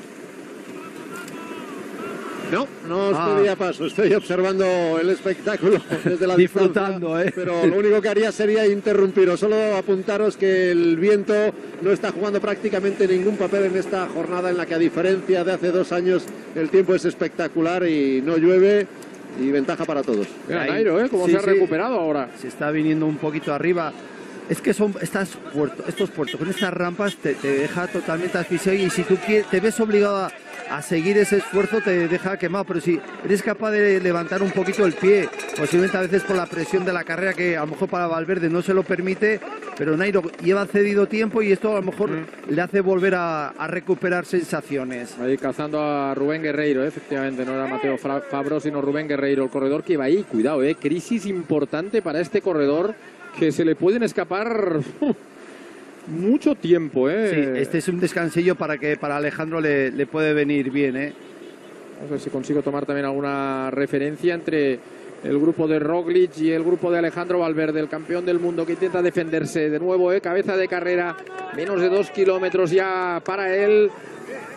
No, no os Ah. pedía paso, estoy observando el espectáculo desde la Disfrutando, distancia, ¿eh? pero lo único que haría sería interrumpiros. Solo apuntaros que el viento no está jugando prácticamente ningún papel en esta jornada en la que, a diferencia de hace dos años, el tiempo es espectacular y no llueve, y ventaja para todos. Mira, Ahí. Nairo, ¿eh? Cómo Sí, se ha sí. recuperado ahora. Se está viniendo un poquito arriba. Es que son estas puertos, estos puertos con estas rampas te, te deja totalmente asfixiado, y si tú quieres, te ves obligado a, a seguir ese esfuerzo te deja quemado, pero si eres capaz de levantar un poquito el pie, posiblemente a veces por la presión de la carrera, que a lo mejor para Valverde no se lo permite, pero Nairo lleva cedido tiempo y esto a lo mejor mm. le hace volver a, a recuperar sensaciones. Ahí cazando a Rubén Guerreiro, ¿eh? Efectivamente, no era Mateo Fabro, sino Rubén Guerreiro, el corredor que iba ahí. Cuidado, ¿eh? Crisis importante para este corredor, que se le pueden escapar mucho tiempo, ¿eh? Sí, este es un descansillo para que para Alejandro le, le puede venir bien, ¿eh? Vamos a ver si consigo tomar también alguna referencia entre el grupo de Roglic y el grupo de Alejandro Valverde, el campeón del mundo, que intenta defenderse de nuevo, ¿eh? Cabeza de carrera, menos de dos kilómetros ya para él.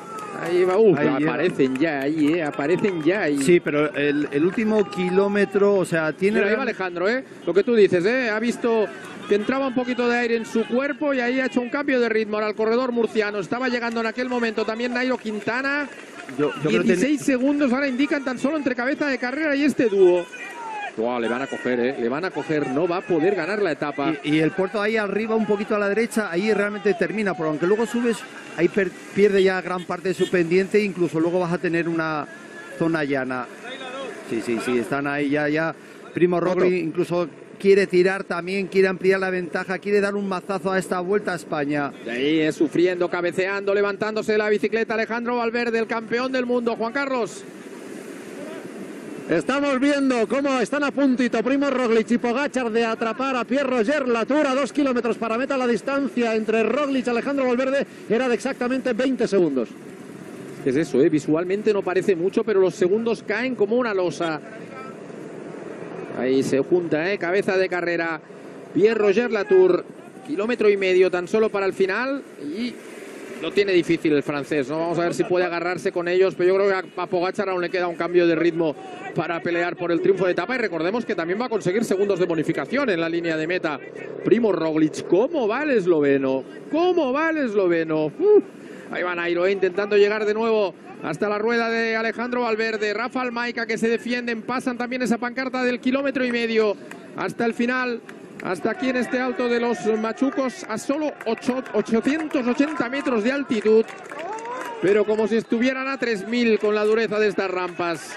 Ahí va, uh, Ahí aparecen ya, ahí, eh, aparecen ya ahí. Sí, pero el, el último kilómetro, o sea, tiene... Mira, ahí va Alejandro, ¿eh? Lo que tú dices, ¿eh? Ha visto que entraba un poquito de aire en su cuerpo y ahí ha hecho un cambio de ritmo. Ahora el corredor murciano estaba llegando en aquel momento también Nairo Quintana. Yo, yo creo que dieciséis segundos ahora indican tan solo entre cabeza de carrera y este dúo. Wow, le van a coger, ¿eh? Le van a coger, no va a poder ganar la etapa. Y, y el puerto ahí arriba, un poquito a la derecha, ahí realmente termina, porque aunque luego subes, ahí per, pierde ya gran parte de su pendiente, incluso luego vas a tener una zona llana. Sí, sí, sí, están ahí ya, ya. Primo Roglic incluso quiere tirar también, quiere ampliar la ventaja, quiere dar un mazazo a esta Vuelta a España. Y ahí es sufriendo, cabeceando, levantándose de la bicicleta Alejandro Valverde, el campeón del mundo. Juan Carlos. Estamos viendo cómo están a puntito Primo Roglic y Pogačar de atrapar a Pierre-Roger Latour a dos kilómetros para meta. La distancia entre Roglic y Alejandro Valverde era de exactamente veinte segundos. Es eso, ¿eh? Visualmente no parece mucho, pero los segundos caen como una losa. Ahí se junta, ¿eh? Cabeza de carrera Pierre-Roger Latour. Kilómetro y medio tan solo para el final y lo tiene difícil el francés, ¿no? Vamos a ver si puede agarrarse con ellos, pero yo creo que a Pogačar aún le queda un cambio de ritmo para pelear por el triunfo de etapa. Y recordemos que también va a conseguir segundos de bonificación en la línea de meta Primo Roglic. ¿Cómo va el esloveno? ¿Cómo va el esloveno? Uh, ahí va Nairo, ¿eh? Intentando llegar de nuevo hasta la rueda de Alejandro Valverde. Rafa Almaica que se defienden, pasan también esa pancarta del kilómetro y medio hasta el final. Hasta aquí en este alto de los Machucos, a solo ochocientos ochenta metros de altitud, pero como si estuvieran a tres mil con la dureza de estas rampas.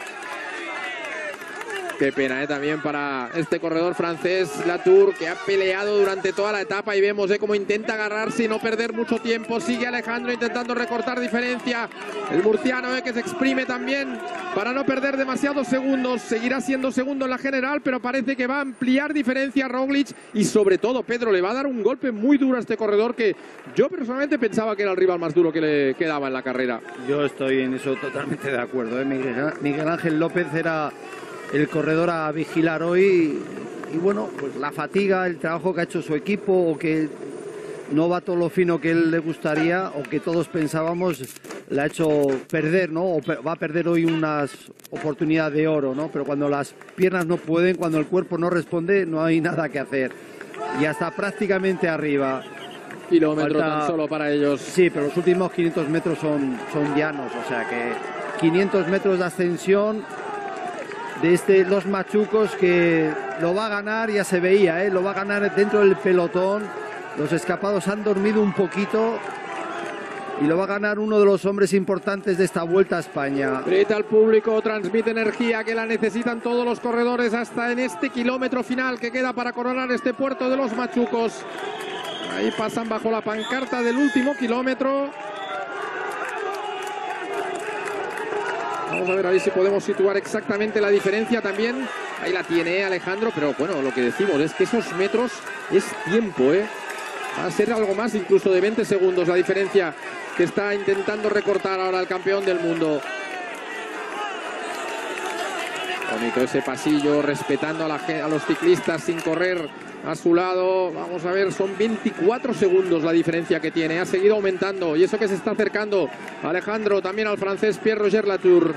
Qué pena, ¿eh? También para este corredor francés, Latour, que ha peleado durante toda la etapa y vemos ¿eh? Cómo intenta agarrarse y no perder mucho tiempo. Sigue Alejandro intentando recortar diferencia. El murciano ¿eh? Que se exprime también para no perder demasiados segundos. Seguirá siendo segundo en la general, pero parece que va a ampliar diferencia Roglic y sobre todo, Pedro, le va a dar un golpe muy duro a este corredor que yo personalmente pensaba que era el rival más duro que le quedaba en la carrera. Yo estoy en eso totalmente de acuerdo, ¿eh? Miguel, Miguel Ángel López era el corredor a vigilar hoy y bueno, pues la fatiga, el trabajo que ha hecho su equipo o que no va todo lo fino que él le gustaría o que todos pensábamos, le ha hecho perder, ¿no? O va a perder hoy unas oportunidades de oro, ¿no? Pero cuando las piernas no pueden, cuando el cuerpo no responde, no hay nada que hacer. Y hasta prácticamente arriba. Kilómetro Falta... tan solo para ellos. Sí, pero los últimos quinientos metros son, son llanos, o sea que quinientos metros de ascensión de este Los Machucos que lo va a ganar, ya se veía, ¿eh? Lo va a ganar dentro del pelotón. Los escapados han dormido un poquito y lo va a ganar uno de los hombres importantes de esta Vuelta a España. Grita al público, transmite energía que la necesitan todos los corredores hasta en este kilómetro final que queda para coronar este puerto de Los Machucos. Ahí pasan bajo la pancarta del último kilómetro. Vamos a ver a ver si podemos situar exactamente la diferencia también. Ahí la tiene Alejandro, pero bueno, lo que decimos es que esos metros es tiempo, ¿eh? Va a ser algo más incluso de veinte segundos la diferencia que está intentando recortar ahora el campeón del mundo. Bonito ese pasillo, respetando a, la, a los ciclistas sin correr a su lado. Vamos a ver, son veinticuatro segundos la diferencia que tiene. Ha seguido aumentando y eso que se está acercando Alejandro también al francés Pierre-Roger Latour.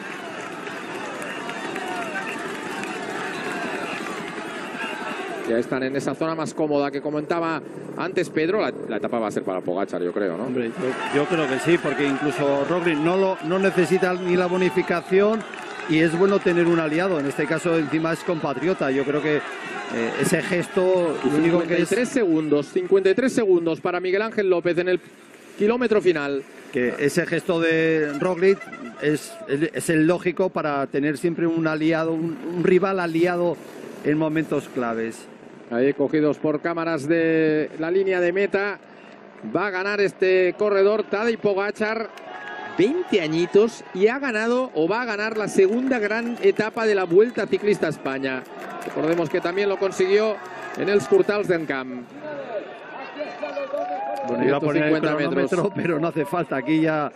Ya están en esa zona más cómoda que comentaba antes Pedro. La, la etapa va a ser para Pogačar, yo creo, ¿no? Hombre, yo, yo creo que sí, porque incluso Roglic no, lo, no necesita ni la bonificación y es bueno tener un aliado. En este caso encima es compatriota. Yo creo que eh, ese gesto lo único que es... cincuenta y tres segundos, cincuenta y tres segundos para Miguel Ángel López en el kilómetro final. Que ese gesto de Roglic es, es el lógico para tener siempre un aliado, un, un rival aliado en momentos claves. Ahí cogidos por cámaras de la línea de meta. Va a ganar este corredor Tadej Pogačar, veinte añitos, y ha ganado o va a ganar la segunda gran etapa de la Vuelta Ciclista a España. Recordemos que también lo consiguió en el Skurtalsdenkamp. Bueno, iba a poner el cronómetro, pero no hace falta. Aquí ya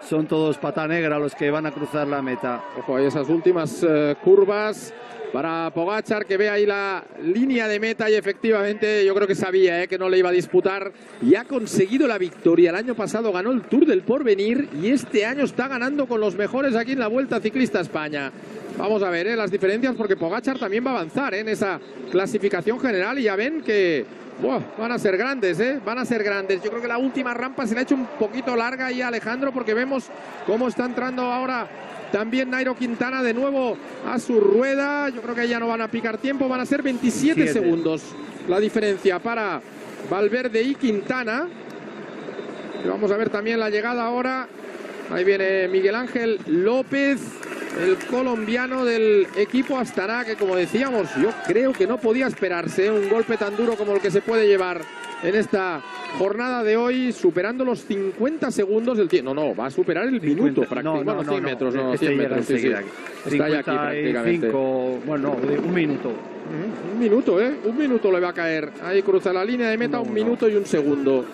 son todos pata negra los que van a cruzar la meta. Ojo, hay esas últimas uh, curvas para Pogačar, que ve ahí la línea de meta y efectivamente yo creo que sabía eh, que no le iba a disputar y ha conseguido la victoria. El año pasado ganó el Tour del Porvenir y este año está ganando con los mejores aquí en la Vuelta Ciclista a España. Vamos a ver eh, las diferencias, porque Pogačar también va a avanzar eh, en esa clasificación general y ya ven que buah, van a ser grandes, eh, van a ser grandes. Yo creo que la última rampa se le ha hecho un poquito larga ahí a Alejandro, porque vemos cómo está entrando ahora también Nairo Quintana de nuevo a su rueda. Yo creo que ya no van a picar tiempo, van a ser veintisiete segundos la diferencia para Valverde y Quintana. Y vamos a ver también la llegada ahora. Ahí viene Miguel Ángel López, el colombiano del equipo Astana, que como decíamos, yo creo que no podía esperarse un golpe tan duro como el que se puede llevar en esta jornada de hoy, superando los cincuenta segundos del tiempo. No, no, va a superar el minuto prácticamente. No, no, bueno, no, cien no, metros, no, este cien metros, sí, sí. Está ya aquí prácticamente. Bueno, un minuto. Un minuto, ¿eh? Un minuto le va a caer. Ahí cruza la línea de meta, no, un minuto no. y un segundo.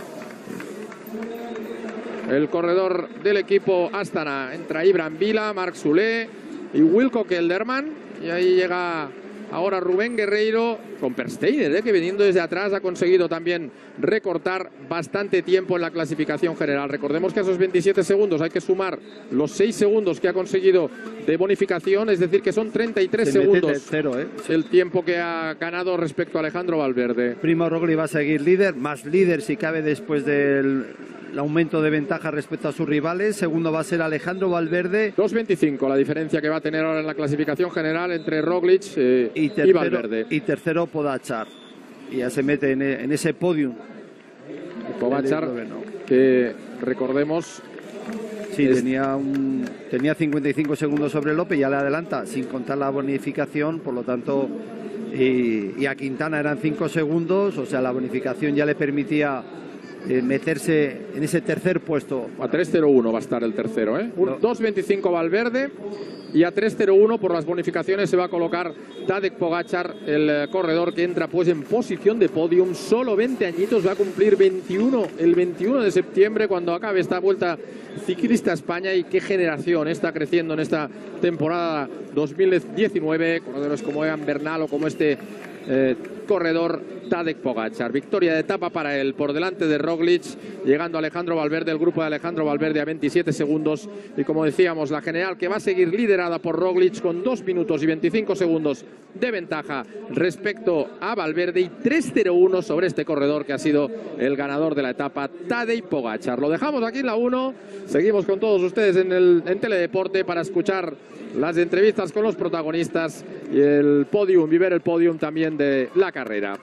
El corredor del equipo Astana. Entra Ibram Vila, Marc Soler y Wilco Kelderman. Y ahí llega ahora Rubén Guerreiro con Per Steiner, ¿eh? que viniendo desde atrás ha conseguido también recortar bastante tiempo en la clasificación general. Recordemos que a esos veintisiete segundos hay que sumar los seis segundos que ha conseguido de bonificación, es decir, que son treinta y tres Se segundos cero, ¿eh? el tiempo que ha ganado respecto a Alejandro Valverde. Primo Roglic va a seguir líder, más líder si cabe después del el aumento de ventaja respecto a sus rivales. Segundo va a ser Alejandro Valverde. dos veinticinco la diferencia que va a tener ahora en la clasificación general entre Roglic eh, y, tercero, y Valverde. Y tercero Pogačar. Y ya se mete en, en ese podium. Pogačar, que recordemos... Sí, es... tenía, un, tenía cincuenta y cinco segundos sobre López, ya le adelanta, sin contar la bonificación, por lo tanto... Y, y a Quintana eran cinco segundos, o sea, la bonificación ya le permitía... Eh, meterse en ese tercer puesto. A tres cero uno va a estar el tercero, ¿eh? No. dos veinticinco Valverde y a tres cero uno por las bonificaciones se va a colocar Tadej Pogačar, el eh, corredor que entra pues en posición de podium. Solo veinte añitos, va a cumplir veintiuno el veintiuno de septiembre cuando acabe esta Vuelta Ciclista a España. Y qué generación está creciendo en esta temporada dos mil diecinueve, corredores como Egan Bernal o como este eh, corredor Tadej Pogačar. Victoria de etapa para él por delante de Roglic, llegando Alejandro Valverde, el grupo de Alejandro Valverde a veintisiete segundos. Y como decíamos, la general que va a seguir liderada por Roglic con dos minutos y veinticinco segundos de ventaja respecto a Valverde, y tres cero uno sobre este corredor que ha sido el ganador de la etapa, Tadej Pogačar. Lo dejamos aquí en la uno, seguimos con todos ustedes en, el, en Teledeporte para escuchar las entrevistas con los protagonistas y el podium, y ver el podium también de la carrera.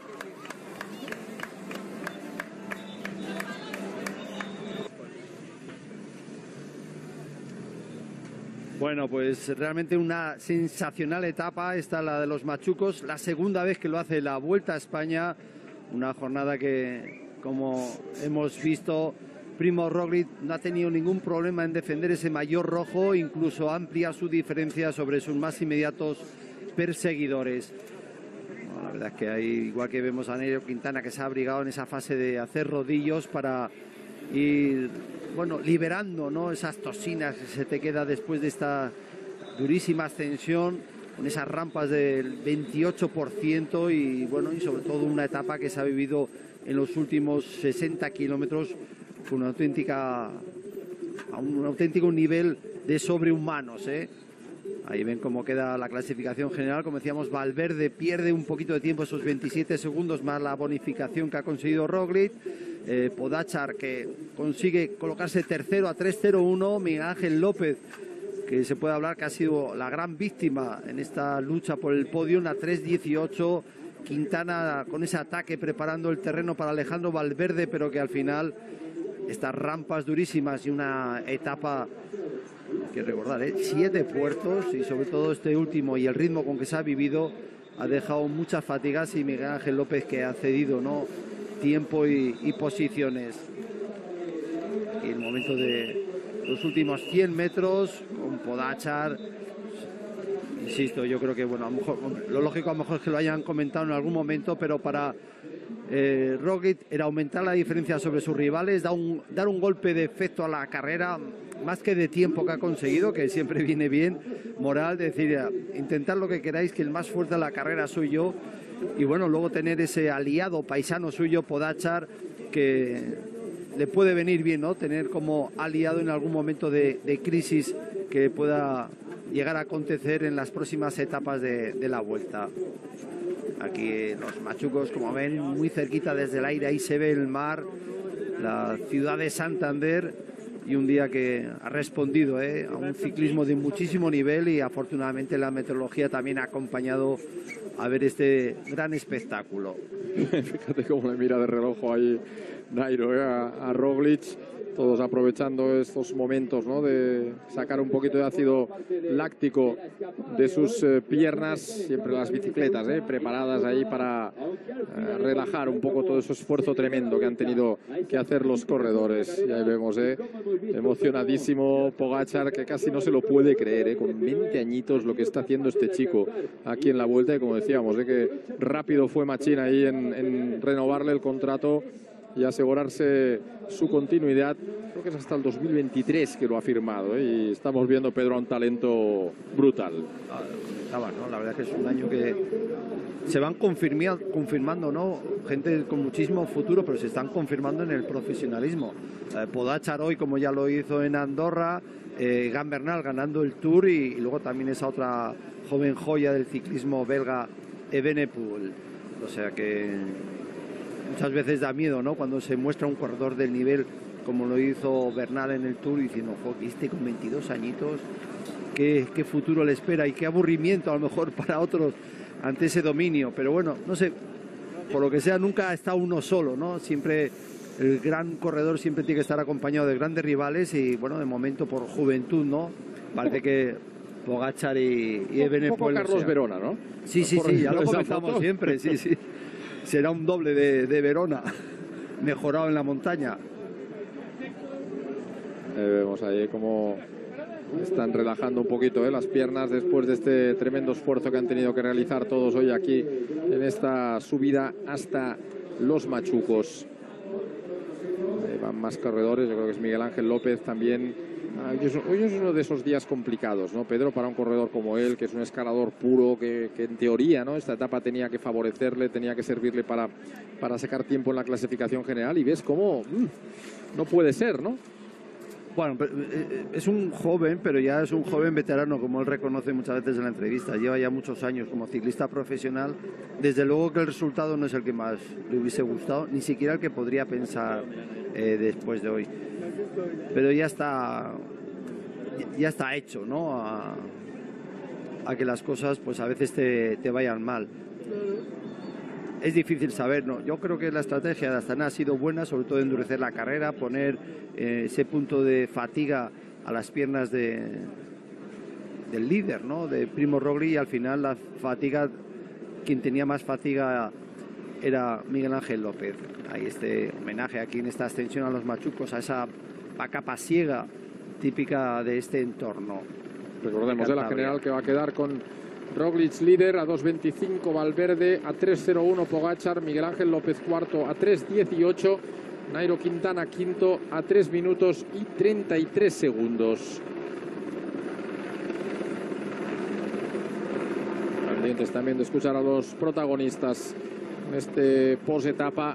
Bueno, pues realmente una sensacional etapa, esta la de los machucos, la segunda vez que lo hace la Vuelta a España, una jornada que, como hemos visto, Primo Roglic no ha tenido ningún problema en defender ese maillot rojo, incluso amplia su diferencia sobre sus más inmediatos perseguidores. Bueno, la verdad es que hay, igual que vemos a Nairo Quintana, que se ha abrigado en esa fase de hacer rodillos para ir, bueno, liberando, ¿no?, esas toxinas que se te queda después de esta durísima ascensión, con esas rampas del veintiocho por ciento y, bueno, y sobre todo una etapa que se ha vivido en los últimos sesenta kilómetros con una auténtica, a un, un auténtico nivel de sobrehumanos, ¿eh? Ahí ven cómo queda la clasificación general. Como decíamos, Valverde pierde un poquito de tiempo, esos veintisiete segundos más la bonificación que ha conseguido Roglic. Eh, Pogačar, que consigue colocarse tercero a tres cero uno. Miguel Ángel López, que se puede hablar que ha sido la gran víctima en esta lucha por el podio, a tres dieciocho. Quintana con ese ataque preparando el terreno para Alejandro Valverde, pero que al final estas rampas durísimas y una etapa, hay que recordar, ¿eh?, siete puertos, y sobre todo este último y el ritmo con que se ha vivido ha dejado muchas fatigas, y Miguel Ángel López, que ha cedido, ¿no?, tiempo y, y posiciones. Y el momento de los últimos cien metros con Pogačar, insisto, yo creo que, bueno, a lo mejor, lo lógico a lo mejor es que lo hayan comentado en algún momento, pero para eh, Roglic era aumentar la diferencia sobre sus rivales, dar un, dar un golpe de efecto a la carrera, más que de tiempo que ha conseguido, que siempre viene bien, moral, decir, intentar lo que queráis, que el más fuerte de la carrera soy yo, y bueno, luego tener ese aliado paisano suyo, Pogačar, que le puede venir bien, ¿no? Tener como aliado en algún momento de, de crisis que pueda llegar a acontecer en las próximas etapas de, de la Vuelta. Aquí los machucos, como ven, muy cerquita desde el aire, ahí se ve el mar, la ciudad de Santander, y un día que ha respondido ¿eh? a un ciclismo de muchísimo nivel, y afortunadamente la meteorología también ha acompañado a ver este gran espectáculo. Fíjate cómo le mira de reloj ahí Nairo ¿eh? a, a Roglic. Todos aprovechando estos momentos, ¿no? De sacar un poquito de ácido láctico de sus eh, piernas, siempre las bicicletas, ¿eh? preparadas ahí para eh, relajar un poco todo ese esfuerzo tremendo que han tenido que hacer los corredores. Y ahí vemos, ¿eh? emocionadísimo Pogačar, que casi no se lo puede creer, ¿eh? con veinte añitos lo que está haciendo este chico aquí en la Vuelta, y como decíamos, ¿eh? que rápido fue Machín ahí en, en renovarle el contrato y asegurarse su continuidad. Creo que es hasta el dos mil veintitrés que lo ha firmado, ¿eh? y estamos viendo, Pedro, a un talento brutal. Ah, ¿no? La verdad es que es un año que se van confirmando, confirmando, ¿no? Gente con muchísimo futuro, pero se están confirmando en el profesionalismo. Eh, Pogačar hoy, como ya lo hizo en Andorra, eh, Egan Bernal ganando el Tour, y, y luego también esa otra joven joya del ciclismo belga, Evenepoel. O sea que muchas veces da miedo, ¿no? Cuando se muestra un corredor del nivel, como lo hizo Bernal en el Tour, diciendo, jo, este con veintidós añitos, ¿qué, qué futuro le espera? Y qué aburrimiento a lo mejor para otros ante ese dominio. Pero bueno, no sé, por lo que sea, nunca está uno solo, ¿no? Siempre el gran corredor siempre tiene que estar acompañado de grandes rivales, y bueno, de momento por juventud, ¿no? Parece que Pogačar y, y Evenepoel... Un poco Carlos Verona, ¿no? Sí, sí, sí, ya lo comentamos siempre, sí, sí. Será un doble de, de Verona, mejorado en la montaña. Eh, vemos ahí cómo están relajando un poquito ¿eh? las piernas después de este tremendo esfuerzo que han tenido que realizar todos hoy aquí en esta subida hasta los Machucos. Ahí van más corredores, yo creo que es Miguel Ángel López también. Hoy es uno de esos días complicados, ¿no, Pedro? Para un corredor como él, que es un escalador puro, que, que en teoría, ¿no? Esta etapa tenía que favorecerle, tenía que servirle para, para sacar tiempo en la clasificación general, y ves cómo mmm, no puede ser, ¿no? Bueno, es un joven, pero ya es un joven veterano, como él reconoce muchas veces en la entrevista. Lleva ya muchos años como ciclista profesional. Desde luego que el resultado no es el que más le hubiese gustado, ni siquiera el que podría pensar eh, después de hoy. Pero ya está, ya está hecho, ¿no? A, a que las cosas, pues a veces te, te vayan mal. Es difícil saber, ¿no? Yo creo que la estrategia de Astana ha sido buena, sobre todo endurecer la carrera, poner eh, ese punto de fatiga a las piernas de, del líder, ¿no? De Primo Roglic, y al final la fatiga, quien tenía más fatiga era Miguel Ángel López. Hay este homenaje aquí en esta ascensión a los Machucos, a esa vaca pasiega típica de este entorno. Recordemos de la general, que va a quedar con Roglic líder a dos veinticinco, Valverde a tres cero uno, Pogačar, Miguel Ángel López cuarto a tres dieciocho, Nairo Quintana quinto a tres minutos y treinta y tres segundos. Pendientes también de escuchar a los protagonistas en este post-etapa,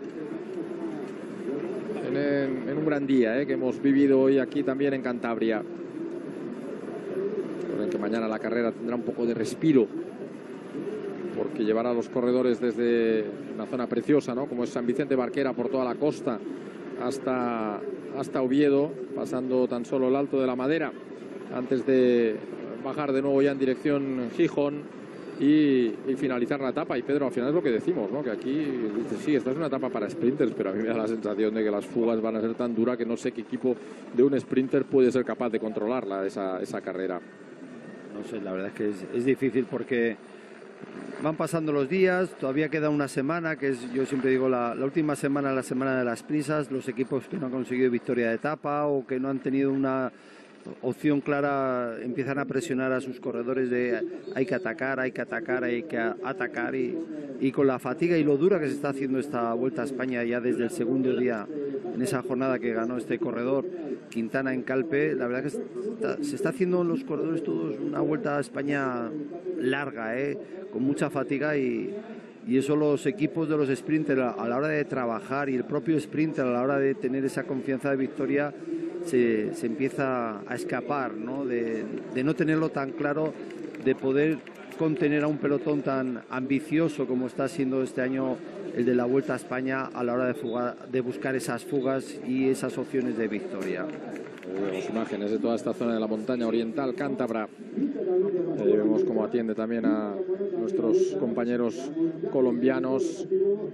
en, en, en un gran día eh, que hemos vivido hoy aquí también en Cantabria. Recuerden que mañana la carrera tendrá un poco de respiro, porque llevará a los corredores desde una zona preciosa, ¿no? Como es San Vicente Barquera, por toda la costa hasta, hasta Oviedo, pasando tan solo el Alto de la Madera, antes de bajar de nuevo ya en dirección Gijón y, y finalizar la etapa. Y Pedro, al final es lo que decimos, ¿no? Que aquí dices, sí, esta es una etapa para sprinters, pero a mí me da la sensación de que las fugas van a ser tan duras que no sé qué equipo de un sprinter puede ser capaz de controlarla, esa, esa carrera. No sé, la verdad es que es, es difícil, porque van pasando los días, todavía queda una semana, que es, yo siempre digo, la, la última semana, la semana de las prisas. Los equipos que no han conseguido victoria de etapa o que no han tenido una opción clara, empiezan a presionar a sus corredores de hay que atacar, hay que atacar, hay que atacar y, y con la fatiga y lo dura que se está haciendo esta Vuelta a España ya desde el segundo día en esa jornada que ganó este corredor Quintana en Calpe, la verdad que está, se está haciendo los corredores todos una Vuelta a España larga, ¿eh? Con mucha fatiga y, y eso los equipos de los sprinters a la hora de trabajar y el propio sprinter a la hora de tener esa confianza de victoria se, se empieza a escapar, ¿no? De, de no tenerlo tan claro, de poder contener a un pelotón tan ambicioso como está siendo este año el de la Vuelta a España a la hora de, fugar, de buscar esas fugas y esas opciones de victoria. Vemos imágenes de toda esta zona de la montaña oriental cántabra. Ahí vemos cómo atiende también a nuestros compañeros colombianos.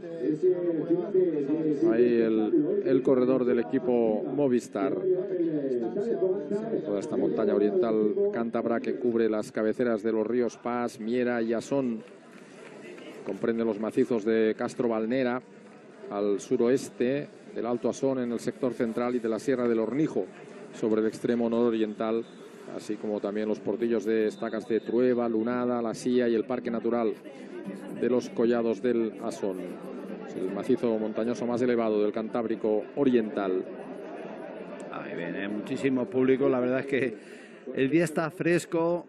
Ahí el, el corredor del equipo Movistar. Toda esta montaña oriental cántabra que cubre las cabeceras de los ríos Pas, Miera y Asón. Comprende los macizos de Castro Valnera al suroeste, del Alto Asón en el sector central y de la Sierra del Hornijo sobre el extremo nororiental, así como también los portillos de estacas de Trueba, Lunada, La Silla y el Parque Natural de los Collados del Asón. Es el macizo montañoso más elevado del Cantábrico Oriental. Ahí viene muchísimo público, la verdad es que el día está fresco,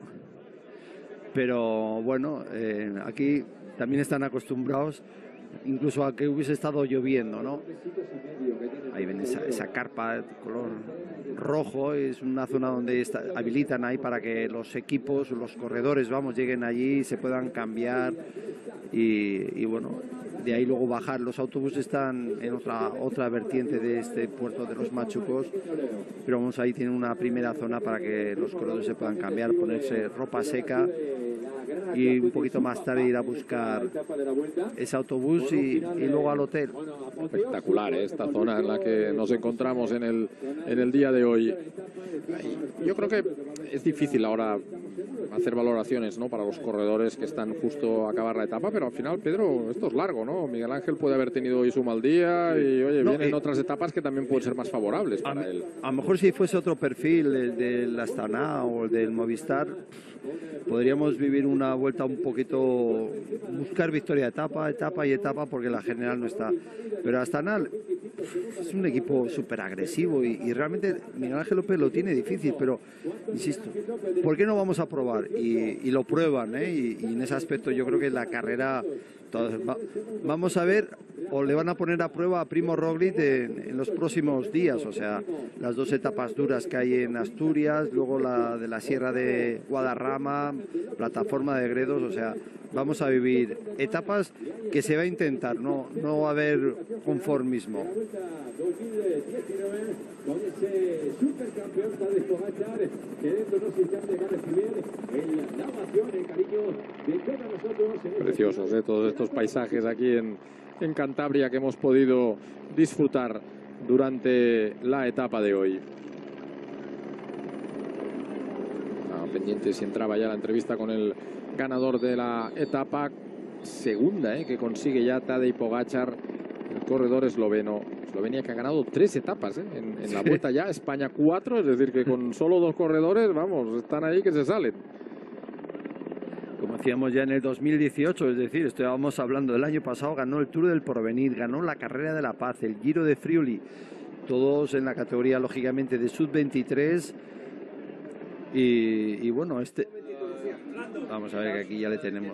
pero bueno, eh, aquí también están acostumbrados incluso a que hubiese estado lloviendo, ¿no? Ahí ven esa, esa carpa de color rojo, es una zona donde está, habilitan ahí para que los equipos, los corredores, vamos, lleguen allí, se puedan cambiar y, y bueno, de ahí luego bajar. Los autobuses están en otra, otra vertiente de este puerto de los Machucos, pero vamos, ahí tienen una primera zona para que los corredores se puedan cambiar, ponerse ropa seca y un poquito más tarde ir a buscar ese autobús y, y luego al hotel. Espectacular, ¿eh? Esta zona en la que nos encontramos en el, en el día de hoy. Yo creo que es difícil ahora hacer valoraciones, ¿no?, para los corredores que están justo a acabar la etapa, pero al final, Pedro, esto es largo, ¿no? Miguel Ángel puede haber tenido hoy su mal día y, oye, no, vienen eh, otras etapas que también pueden ser más favorables para a, él. A lo mejor si fuese otro perfil, el del Astana o el del Movistar, podríamos vivir una vuelta un poquito, buscar victoria etapa, etapa y etapa, porque la general no está. Pero Astana es un equipo súper agresivo y, y realmente Miguel Ángel López lo tiene difícil, pero insisto, ¿por qué no vamos a probar? Y, y lo prueban, ¿eh? Y, y en ese aspecto yo creo que la carrera, todo, va, vamos a ver, o le van a poner a prueba a Primo Roglic en, en los próximos días, o sea, las dos etapas duras que hay en Asturias, luego la de la Sierra de Guadarrama, plataforma de Gredos, o sea, vamos a vivir etapas que se va a intentar, no, no va a haber conformismo. Preciosos, ¿eh? Todos estos paisajes aquí en, en Cantabria que hemos podido disfrutar durante la etapa de hoy. Estaba pendiente si entraba ya la entrevista con el ganador de la etapa segunda, ¿eh?, que consigue ya Tadej Pogačar, el corredor esloveno. Eslovenia que ha ganado tres etapas, ¿eh?, en, en la vuelta ya, España cuatro, es decir que con solo dos corredores, vamos, están ahí que se salen. Como hacíamos ya en el dos mil dieciocho, es decir, estábamos hablando del año pasado, ganó el Tour del Porvenir, ganó la Carrera de la Paz, el Giro de Friuli, todos en la categoría, lógicamente, de sub veintitrés. Y, y bueno, este... Vamos a ver que aquí ya le tenemos.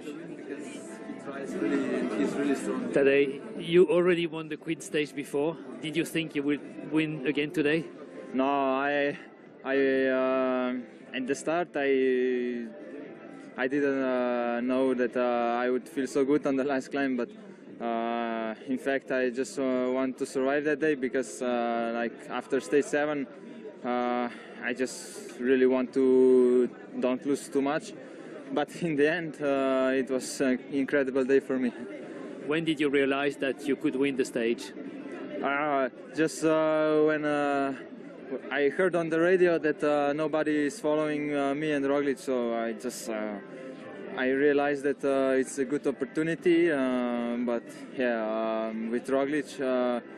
Today, you already won the quid stage before. Did you think you would win again today? No, I, I, uh, at the start, I, I didn't uh, know that uh, I would feel so good on the last climb, but uh, in fact, I just uh, want to survive that day because, uh, like after stage seven, uh, I just really want to don't lose too much. But in the end, uh, it was an incredible day for me. When did you realize that you could win the stage? Uh, just uh, when uh, I heard on the radio that uh, nobody is following uh, me and Roglic, so I just uh, I realized that uh, it's a good opportunity. Uh, but yeah, um, with Roglic, uh,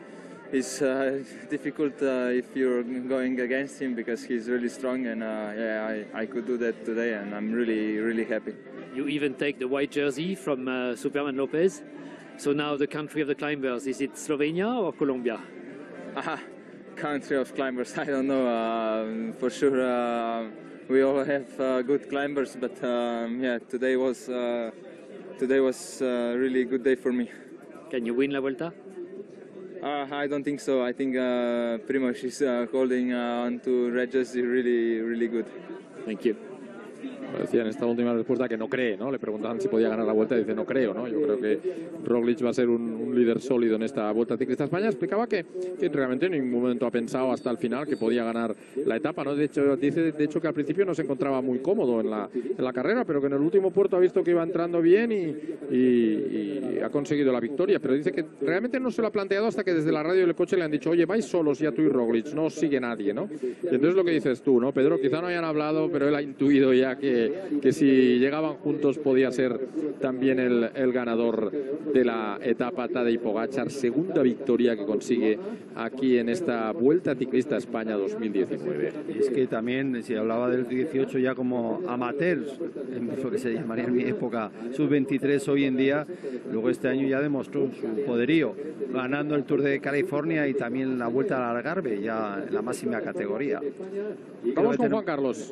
it's uh, difficult uh, if you're going against him because he's really strong, and uh, yeah, I, I could do that today, and I'm really, really happy. You even take the white jersey from uh, Superman Lopez. So now the country of the climbers, is it Slovenia or Colombia? Aha, country of climbers, I don't know. Uh, for sure, uh, we all have uh, good climbers, but um, yeah, today was uh, today was a really good day for me. Can you win La Vuelta? Uh, I don't think so. I think uh, Primož is uh, holding uh, on to red jersey really, really good. Thank you. Decía en esta última respuesta que no cree, ¿no? Le preguntaban si podía ganar la Vuelta y dice no creo, ¿no? Yo creo que Roglic va a ser un, un líder sólido en esta Vuelta Ciclista a España. Explicaba que, que realmente en ningún momento ha pensado hasta el final que podía ganar la etapa, ¿no? De hecho, dice de hecho que al principio no se encontraba muy cómodo en la, en la carrera, pero que en el último puerto ha visto que iba entrando bien y, y, y ha conseguido la victoria. Pero dice que realmente no se lo ha planteado hasta que desde la radio del coche le han dicho, oye, vais solos ya tú y Roglic, no os sigue nadie, ¿no? Y entonces lo que dices tú, ¿no? Pedro, quizá no hayan hablado, pero él ha intuido ya que que si llegaban juntos podía ser también el, el ganador de la etapa. Tadej Pogačar, segunda victoria que consigue aquí en esta Vuelta Ciclista a España dos mil diecinueve. Es que también, si hablaba del dieciocho ya como amateurs, en lo que se llamaría en mi época sub veintitrés hoy en día, luego este año ya demostró su poderío, ganando el Tour de California y también la Vuelta al Algarve, ya en la máxima categoría. Vamos con Juan Carlos.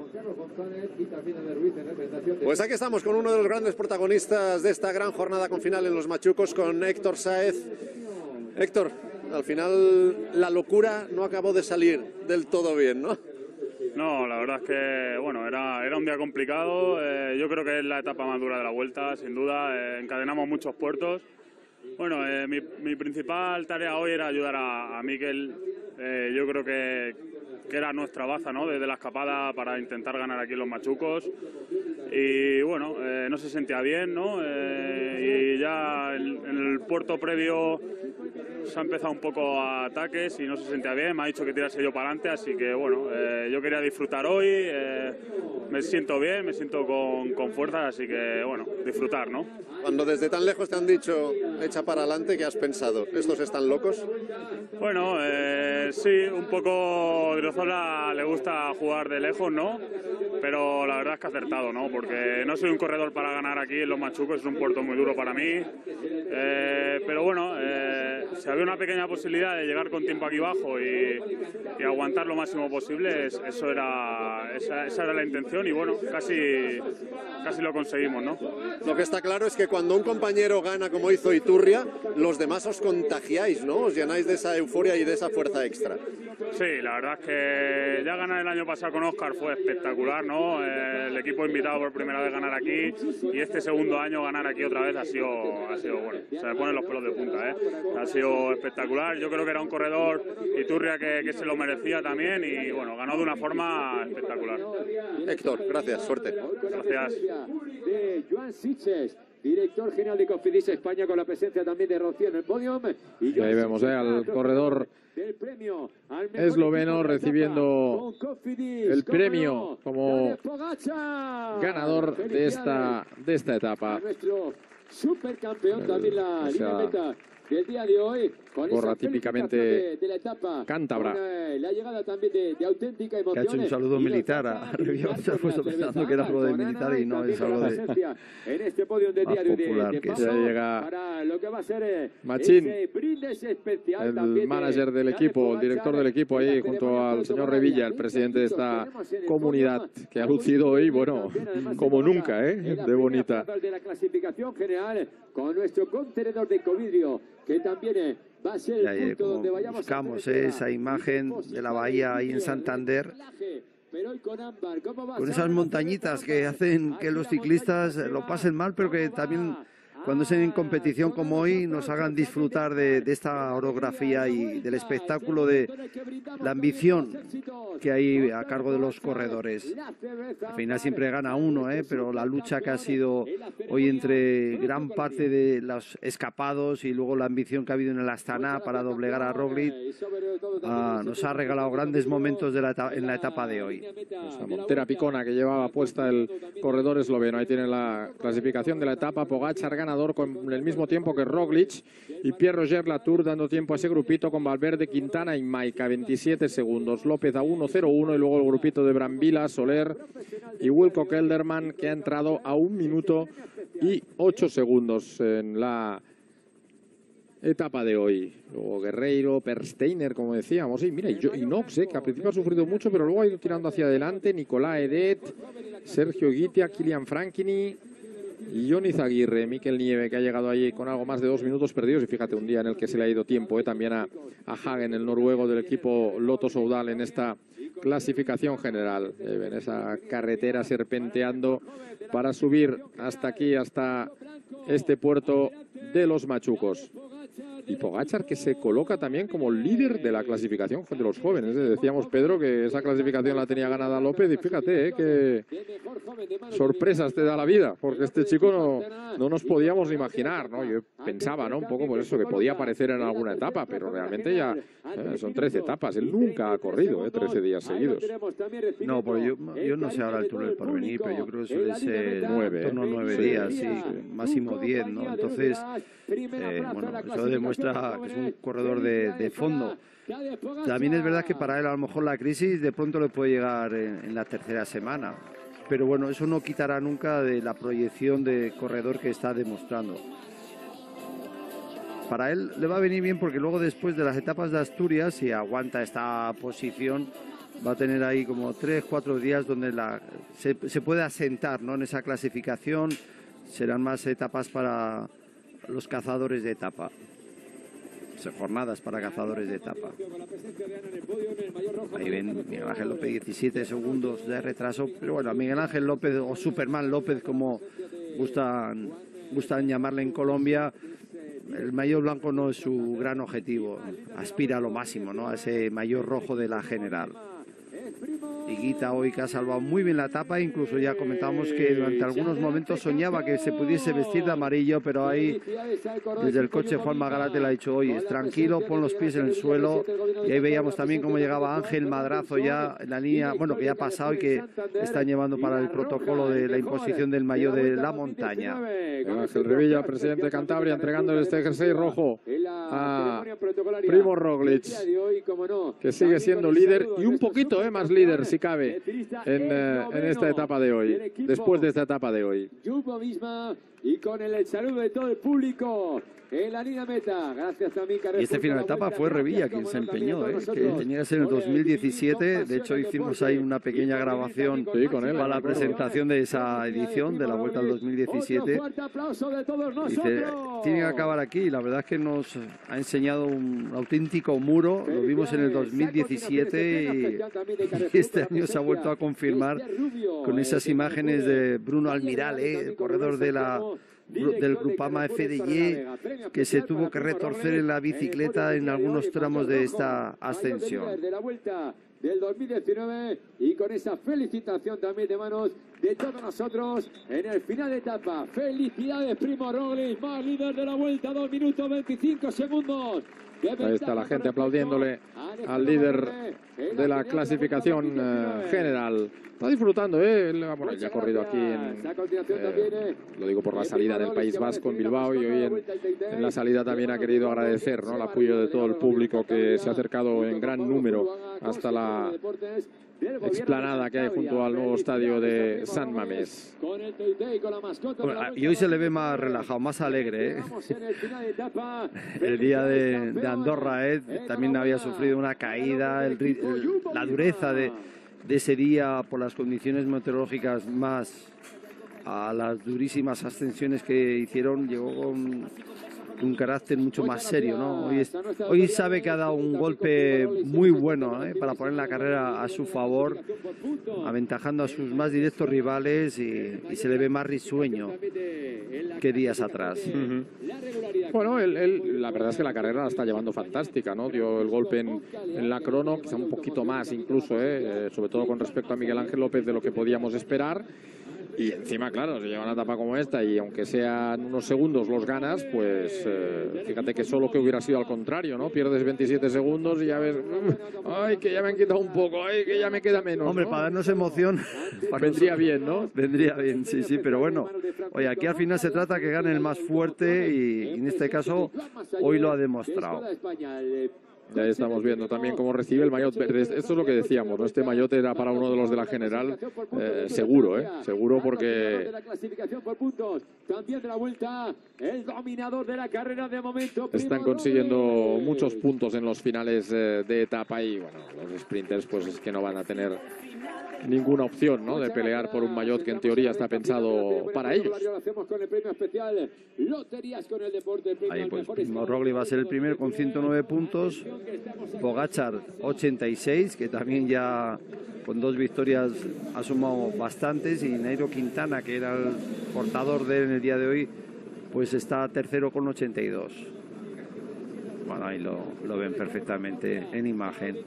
Pues aquí estamos con uno de los grandes protagonistas de esta gran jornada con final en los Machucos, con Héctor Sáez. Héctor, al final la locura no acabó de salir del todo bien, ¿no? No, la verdad es que bueno, era, era un día complicado. Eh, yo creo que es la etapa más dura de la Vuelta, sin duda. Eh, encadenamos muchos puertos. Bueno, eh, mi, mi principal tarea hoy era ayudar a, a Mikel. Eh, yo creo que, que era nuestra baza, ¿no? Desde la escapada para intentar ganar aquí los Machucos. Y bueno, eh, no se sentía bien, ¿no? Eh, y ya en, en el puerto previo se ha empezado un poco a ataques y no se sentía bien. Me ha dicho que tirase yo para adelante, así que bueno, eh, yo quería disfrutar hoy. Eh, me siento bien, me siento con, con fuerza, así que bueno, disfrutar, ¿no? Cuando desde tan lejos te han dicho echa para adelante, ¿qué has pensado? ¿Estos están locos? Bueno, eh, sí, un poco Driozola le gusta jugar de lejos, ¿no? Pero la verdad es que ha acertado, ¿no? Porque no soy un corredor para ganar aquí en los Machucos, es un puerto muy duro para mí. Eh, pero bueno, eh, si había una pequeña posibilidad de llegar con tiempo aquí abajo y, y aguantar lo máximo posible, eso era, esa, esa era la intención y bueno, casi, casi lo conseguimos, ¿no? Lo que está claro es que cuando un compañero gana como hizo Iturria, los demás os contagiáis, ¿no? Os llenáis de esa euforia y de esa fuerza extra. Sí, la verdad es que ya ganar el año pasado con Óscar fue espectacular, ¿no? Eh, el equipo invitado por primera vez a ganar aquí y este segundo año ganar aquí otra vez ha sido, ha sido bueno, se me ponen los pelos de punta, ¿eh? Ha sido espectacular, yo creo que era un corredor Iturria que, que se lo merecía también y bueno, ganó de una forma espectacular. Héctor, gracias, suerte. Gracias. De Joan Sitges, director general de Cofidis España, con la presencia también de Rocío en el podio. Y ahí vemos eh, al corredor esloveno recibiendo el premio como ganador de esta, de esta etapa. Nuestro supercampeón también la línea meta del día de hoy, con gorra típicamente de, de la etapa, cántabra. Con, eh, la llegada también de, de auténtica emoción. Que ha hecho un saludo militar a Revilla, se ha puesto pensando que era algo de militar y no es algo de en este podio del diario de, de que ya llega para lo que va a ser eh, Machín, ese brindis especial, el también manager del equipo, el director del equipo ahí junto al señor Revilla, el presidente de esta comunidad, que ha lucido hoy, bueno, como nunca, ¿eh? De bonita. De la clasificación general con nuestro contenedor de covidrio, que también va a ser el punto donde vayamos buscamos a esa imagen de la bahía ahí en Santander, con esas montañitas que hacen que los ciclistas lo pasen mal, pero que también cuando estén en competición como hoy nos hagan disfrutar de, de esta orografía y del espectáculo, de la ambición que hay a cargo de los corredores. Al final siempre gana uno, ¿eh? Pero la lucha que ha sido hoy entre gran parte de los escapados y luego la ambición que ha habido en el Astana para doblegar a Roglic ah, nos ha regalado grandes momentos de la etapa, en la etapa de hoy. Esa montera picona que llevaba puesta el corredor esloveno. Ahí tiene la clasificación de la etapa. Pogačar ganador ganador con el mismo tiempo que Roglic y Pierre-Roger Latour, dando tiempo a ese grupito con Valverde, Quintana y Maika, veintisiete segundos. López a uno cero uno y luego el grupito de Brambila, Soler y Wilco Kelderman, que ha entrado a un minuto y ocho segundos en la etapa de hoy. Luego Guerreiro, Persteiner, como decíamos. Y mira, y, yo, y Knox, eh, que al principio ha sufrido mucho, pero luego ha ido tirando hacia adelante. Nicolás Edet, Sergio Guitia, Kilian Franchini y Johnny Zaguirre. Mikel Nieve, que ha llegado allí con algo más de dos minutos perdidos. Y fíjate, un día en el que se le ha ido tiempo eh, también a, a Hagen, el noruego del equipo Lotto Soudal, en esta clasificación general. Eh, en esa carretera serpenteando para subir hasta aquí, hasta este puerto de los Machucos. Y Pogačar, que se coloca también como líder de la clasificación de los jóvenes. Decíamos, Pedro, que esa clasificación la tenía ganada López, y fíjate, eh, que sorpresas te da la vida, porque este chico no, no nos podíamos imaginar, ¿no? Yo pensaba, ¿no? Un poco por eso, que podía aparecer en alguna etapa, pero realmente ya eh, son trece etapas. Él nunca ha corrido, eh, trece días seguidos. No, pues yo, yo no sé ahora el Tour del Porvenir, pero yo creo que suele ser nueve, en torno a nueve días, sí, máximo diez, ¿no? Entonces, eh, bueno, eso demuestra que es un corredor de, de fondo. También es verdad que para él a lo mejor la crisis de pronto le puede llegar en, en la tercera semana, pero bueno, eso no quitará nunca de la proyección de corredor que está demostrando. Para él le va a venir bien, porque luego, después de las etapas de Asturias, si aguanta esta posición, va a tener ahí como tres, cuatro días donde la, se, se puede asentar, ¿no? En esa clasificación. Serán más etapas para los cazadores de etapa. Jornadas para cazadores de etapa. Ahí ven Miguel Ángel López, diecisiete segundos de retraso, pero bueno, Miguel Ángel López, o Superman López, como gustan, gustan llamarle en Colombia, el maillot blanco no es su gran objetivo, aspira a lo máximo, ¿no? A ese maillot rojo de la general. Higuita hoy, que ha salvado muy bien la etapa, incluso ya comentábamos que durante algunos momentos soñaba que se pudiese vestir de amarillo, pero ahí desde el coche Juan Magalate le ha dicho: oye, tranquilo, pon los pies en el suelo. Y ahí veíamos también cómo llegaba Ángel Madrazo ya en la línea, bueno, que ya ha pasado y que están llevando para el protocolo de la imposición del maillot de la montaña. Ángel Revilla, presidente de Cantabria, entregando este jersey rojo a Primo Roglic, que sigue siendo líder y un poquito eh, más líder, si cabe, en, eh, en esta etapa de hoy, después de esta etapa de hoy. Y con el saludo de todo el público en la línea meta. Gracias también, y este final de etapa fue Revilla quien se empeñó, ¿eh? Que tenía que ser en el dos mil diecisiete. De hecho, hicimos ahí una pequeña grabación sí, con él, para la presentación de esa edición de la Vuelta al dos mil diecisiete. Dice, tiene que acabar aquí. La verdad es que nos ha enseñado un auténtico muro. Lo vimos en el dos mil diecisiete y este año se ha vuelto a confirmar con esas imágenes de Bruno Almiral, ¿eh? El corredor de la del Grupama F D Y, que se tuvo que retorcer en la bicicleta en algunos tramos de esta ascensión. De la vuelta del dos mil diecinueve, y con esa felicitación también de manos de todos nosotros en el final de etapa. Felicidades, Primo Roglic, más líder de la vuelta, dos minutos veinticinco segundos. Ahí está la gente aplaudiéndole al líder de la clasificación uh, general. Está disfrutando, ¿eh? Bueno, ya ha corrido aquí, en, eh, lo digo por la salida del País Vasco en Bilbao, y hoy en, en la salida también ha querido agradecer, ¿no?, el apoyo de todo el público que se ha acercado en gran número hasta la explanada que hay junto al nuevo estadio de San Mamés. Bueno, y hoy se le ve más relajado, más alegre, ¿eh? El día de, de Andorra, ¿eh? También había sufrido una caída, el, el, la dureza de, de ese día por las condiciones meteorológicas, más a las durísimas ascensiones que hicieron, llegó con un carácter mucho más serio, ¿no? Hoy, es, hoy sabe que ha dado un golpe muy bueno, ¿eh?, para poner la carrera a su favor, aventajando a sus más directos rivales, y, y se le ve más risueño que días atrás. Uh-huh. Bueno, él, él, la verdad es que la carrera la está llevando fantástica, ¿no? Dio el golpe en, en la crono, quizá un poquito más incluso, ¿eh? Eh, sobre todo con respecto a Miguel Ángel López, de lo que podíamos esperar. Y encima, claro, si lleva una etapa como esta y aunque sean unos segundos los ganas, pues eh, fíjate que solo que hubiera sido al contrario, ¿no? Pierdes veintisiete segundos y ya ves, ay, que ya me han quitado un poco, ay, que ya me queda menos, Hombre, ¿no? para darnos emoción. Vendría bien, ¿no? Vendría bien, sí, sí, pero bueno. Oye, aquí al final se trata que gane el más fuerte y en este caso hoy lo ha demostrado. Ya estamos viendo también cómo recibe el maillot verde. Esto es lo que decíamos, ¿no? Este maillot era para uno de los de la general, eh, seguro, ¿eh? Seguro porque están consiguiendo muchos puntos en los finales eh, de etapa y, bueno, los sprinters pues es que no van a tener ninguna opción, ¿no? De pelear por un maillot que en teoría está pensado para ellos. Ahí pues Primo Roglic va a ser el primero con ciento nueve puntos, Pogačar ochenta y seis, que también ya con dos victorias ha sumado bastantes, y Nairo Quintana, que era el portador de él en el día de hoy, pues está tercero con ochenta y dos. Bueno, ahí lo, lo ven perfectamente en imagen.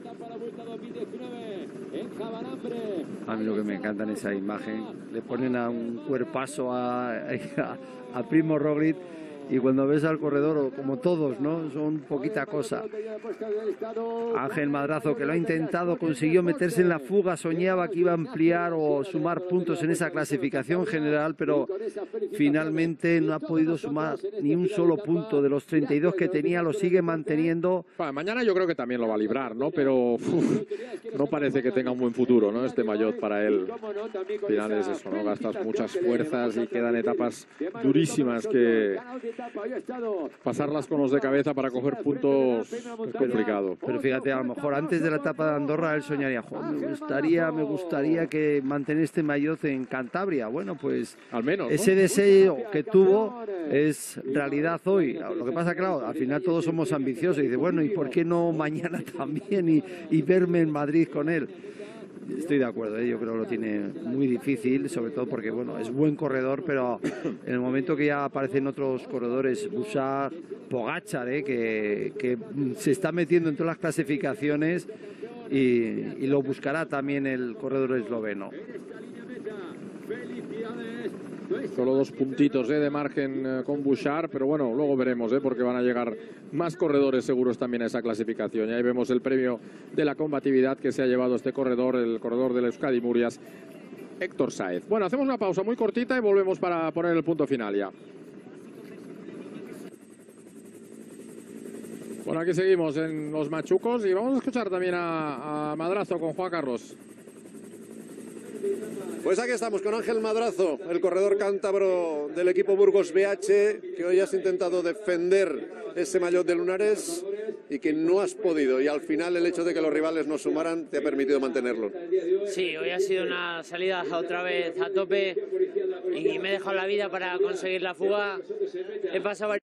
A mí lo que me encanta en esa imagen, le ponen a un cuerpazo a, a, a Primo Roglic, y cuando ves al corredor, como todos, ¿no? Son poquita cosa. Ángel Madrazo, que lo ha intentado, consiguió meterse en la fuga, soñaba que iba a ampliar o sumar puntos en esa clasificación general, pero finalmente no ha podido sumar ni un solo punto. De los treinta y dos que tenía, lo sigue manteniendo. Bueno, mañana yo creo que también lo va a librar, ¿no? Pero uf, no parece que tenga un buen futuro, ¿no? Este maillot para él. Al final es eso, ¿no? Gastas muchas fuerzas y quedan etapas durísimas que pasarlas con los de cabeza para coger puntos es complicado. Pero fíjate, a lo mejor antes de la etapa de Andorra él soñaría, me gustaría, me gustaría que mantener este maillot en Cantabria. Bueno, pues al menos, ¿no? Ese deseo que tuvo es realidad hoy. Lo que pasa, claro, al final todos somos ambiciosos y dice, bueno, ¿y por qué no mañana también y, y verme en Madrid con él? Estoy de acuerdo, ¿eh? Yo creo que lo tiene muy difícil, sobre todo porque, bueno, es buen corredor, pero en el momento que ya aparecen otros corredores, Bouchard, Pogačar, ¿eh? que, que se está metiendo en todas las clasificaciones y, y lo buscará también el corredor esloveno. Solo dos puntitos eh, de margen eh, con Bouchard, pero bueno, luego veremos, eh, porque van a llegar más corredores seguros también a esa clasificación. Y ahí vemos el premio de la combatividad que se ha llevado este corredor, el corredor del Euskadi Murias, Héctor Sáez. Bueno, hacemos una pausa muy cortita y volvemos para poner el punto final ya. Bueno, aquí seguimos en los machucos y vamos a escuchar también a, a Madrazo con Juan Carlos. Pues aquí estamos con Ángel Madrazo, el corredor cántabro del equipo Burgos B H, que hoy has intentado defender ese maillot de lunares y que no has podido, y al final el hecho de que los rivales no sumaran te ha permitido mantenerlo. Sí, hoy ha sido una salida otra vez a tope y me he dejado la vida para conseguir la fuga. He pasado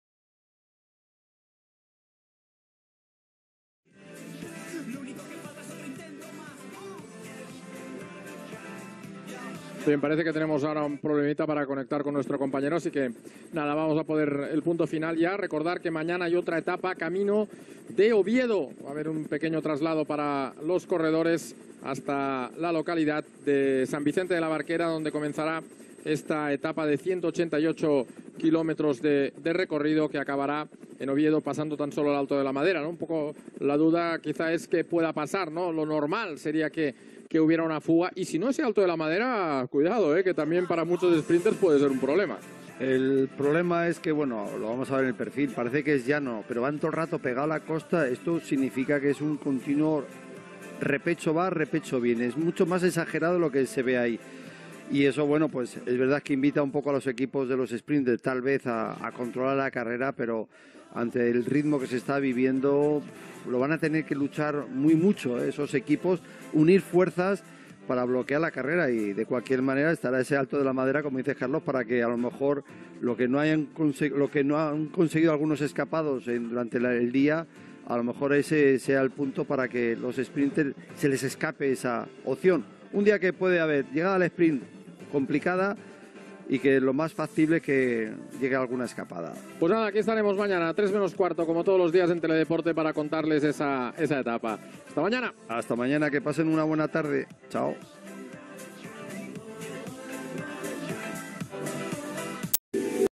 Bien, parece que tenemos ahora un problemita para conectar con nuestro compañero, así que nada, vamos a poner el punto final ya. Recordar que mañana hay otra etapa camino de Oviedo. Va a haber un pequeño traslado para los corredores hasta la localidad de San Vicente de la Barquera, donde comenzará esta etapa de ciento ochenta y ocho kilómetros de, de recorrido que acabará en Oviedo pasando tan solo el Alto de la Madera, ¿no? Un poco la duda quizá es que pueda pasar, ¿no? Lo normal sería que, que hubiera una fuga, y si no ese Alto de la Madera, cuidado, ¿eh? Que también para muchos sprinters puede ser un problema. El problema es que, bueno, lo vamos a ver en el perfil, parece que es llano, pero van todo el rato pegado a la costa. Esto significa que es un continuo repecho va, repecho viene, es mucho más exagerado lo que se ve ahí. Y eso, bueno, pues es verdad que invita un poco a los equipos de los sprinters tal vez a, a controlar la carrera, pero ante el ritmo que se está viviendo lo van a tener que luchar muy mucho, ¿eh? Esos equipos, unir fuerzas para bloquear la carrera, y de cualquier manera estará ese Alto de la Madera, como dice Carlos, para que a lo mejor lo que no hayan lo que no han conseguido algunos escapados en, durante la, el día, a lo mejor ese sea el punto para que los sprinters se les escape esa opción. Un día que puede haber llegada al sprint complicada y que lo más factible es que llegue alguna escapada. Pues nada, aquí estaremos mañana, tres menos cuarto, como todos los días en Teledeporte, para contarles esa, esa etapa. Hasta mañana. Hasta mañana, que pasen una buena tarde. Chao.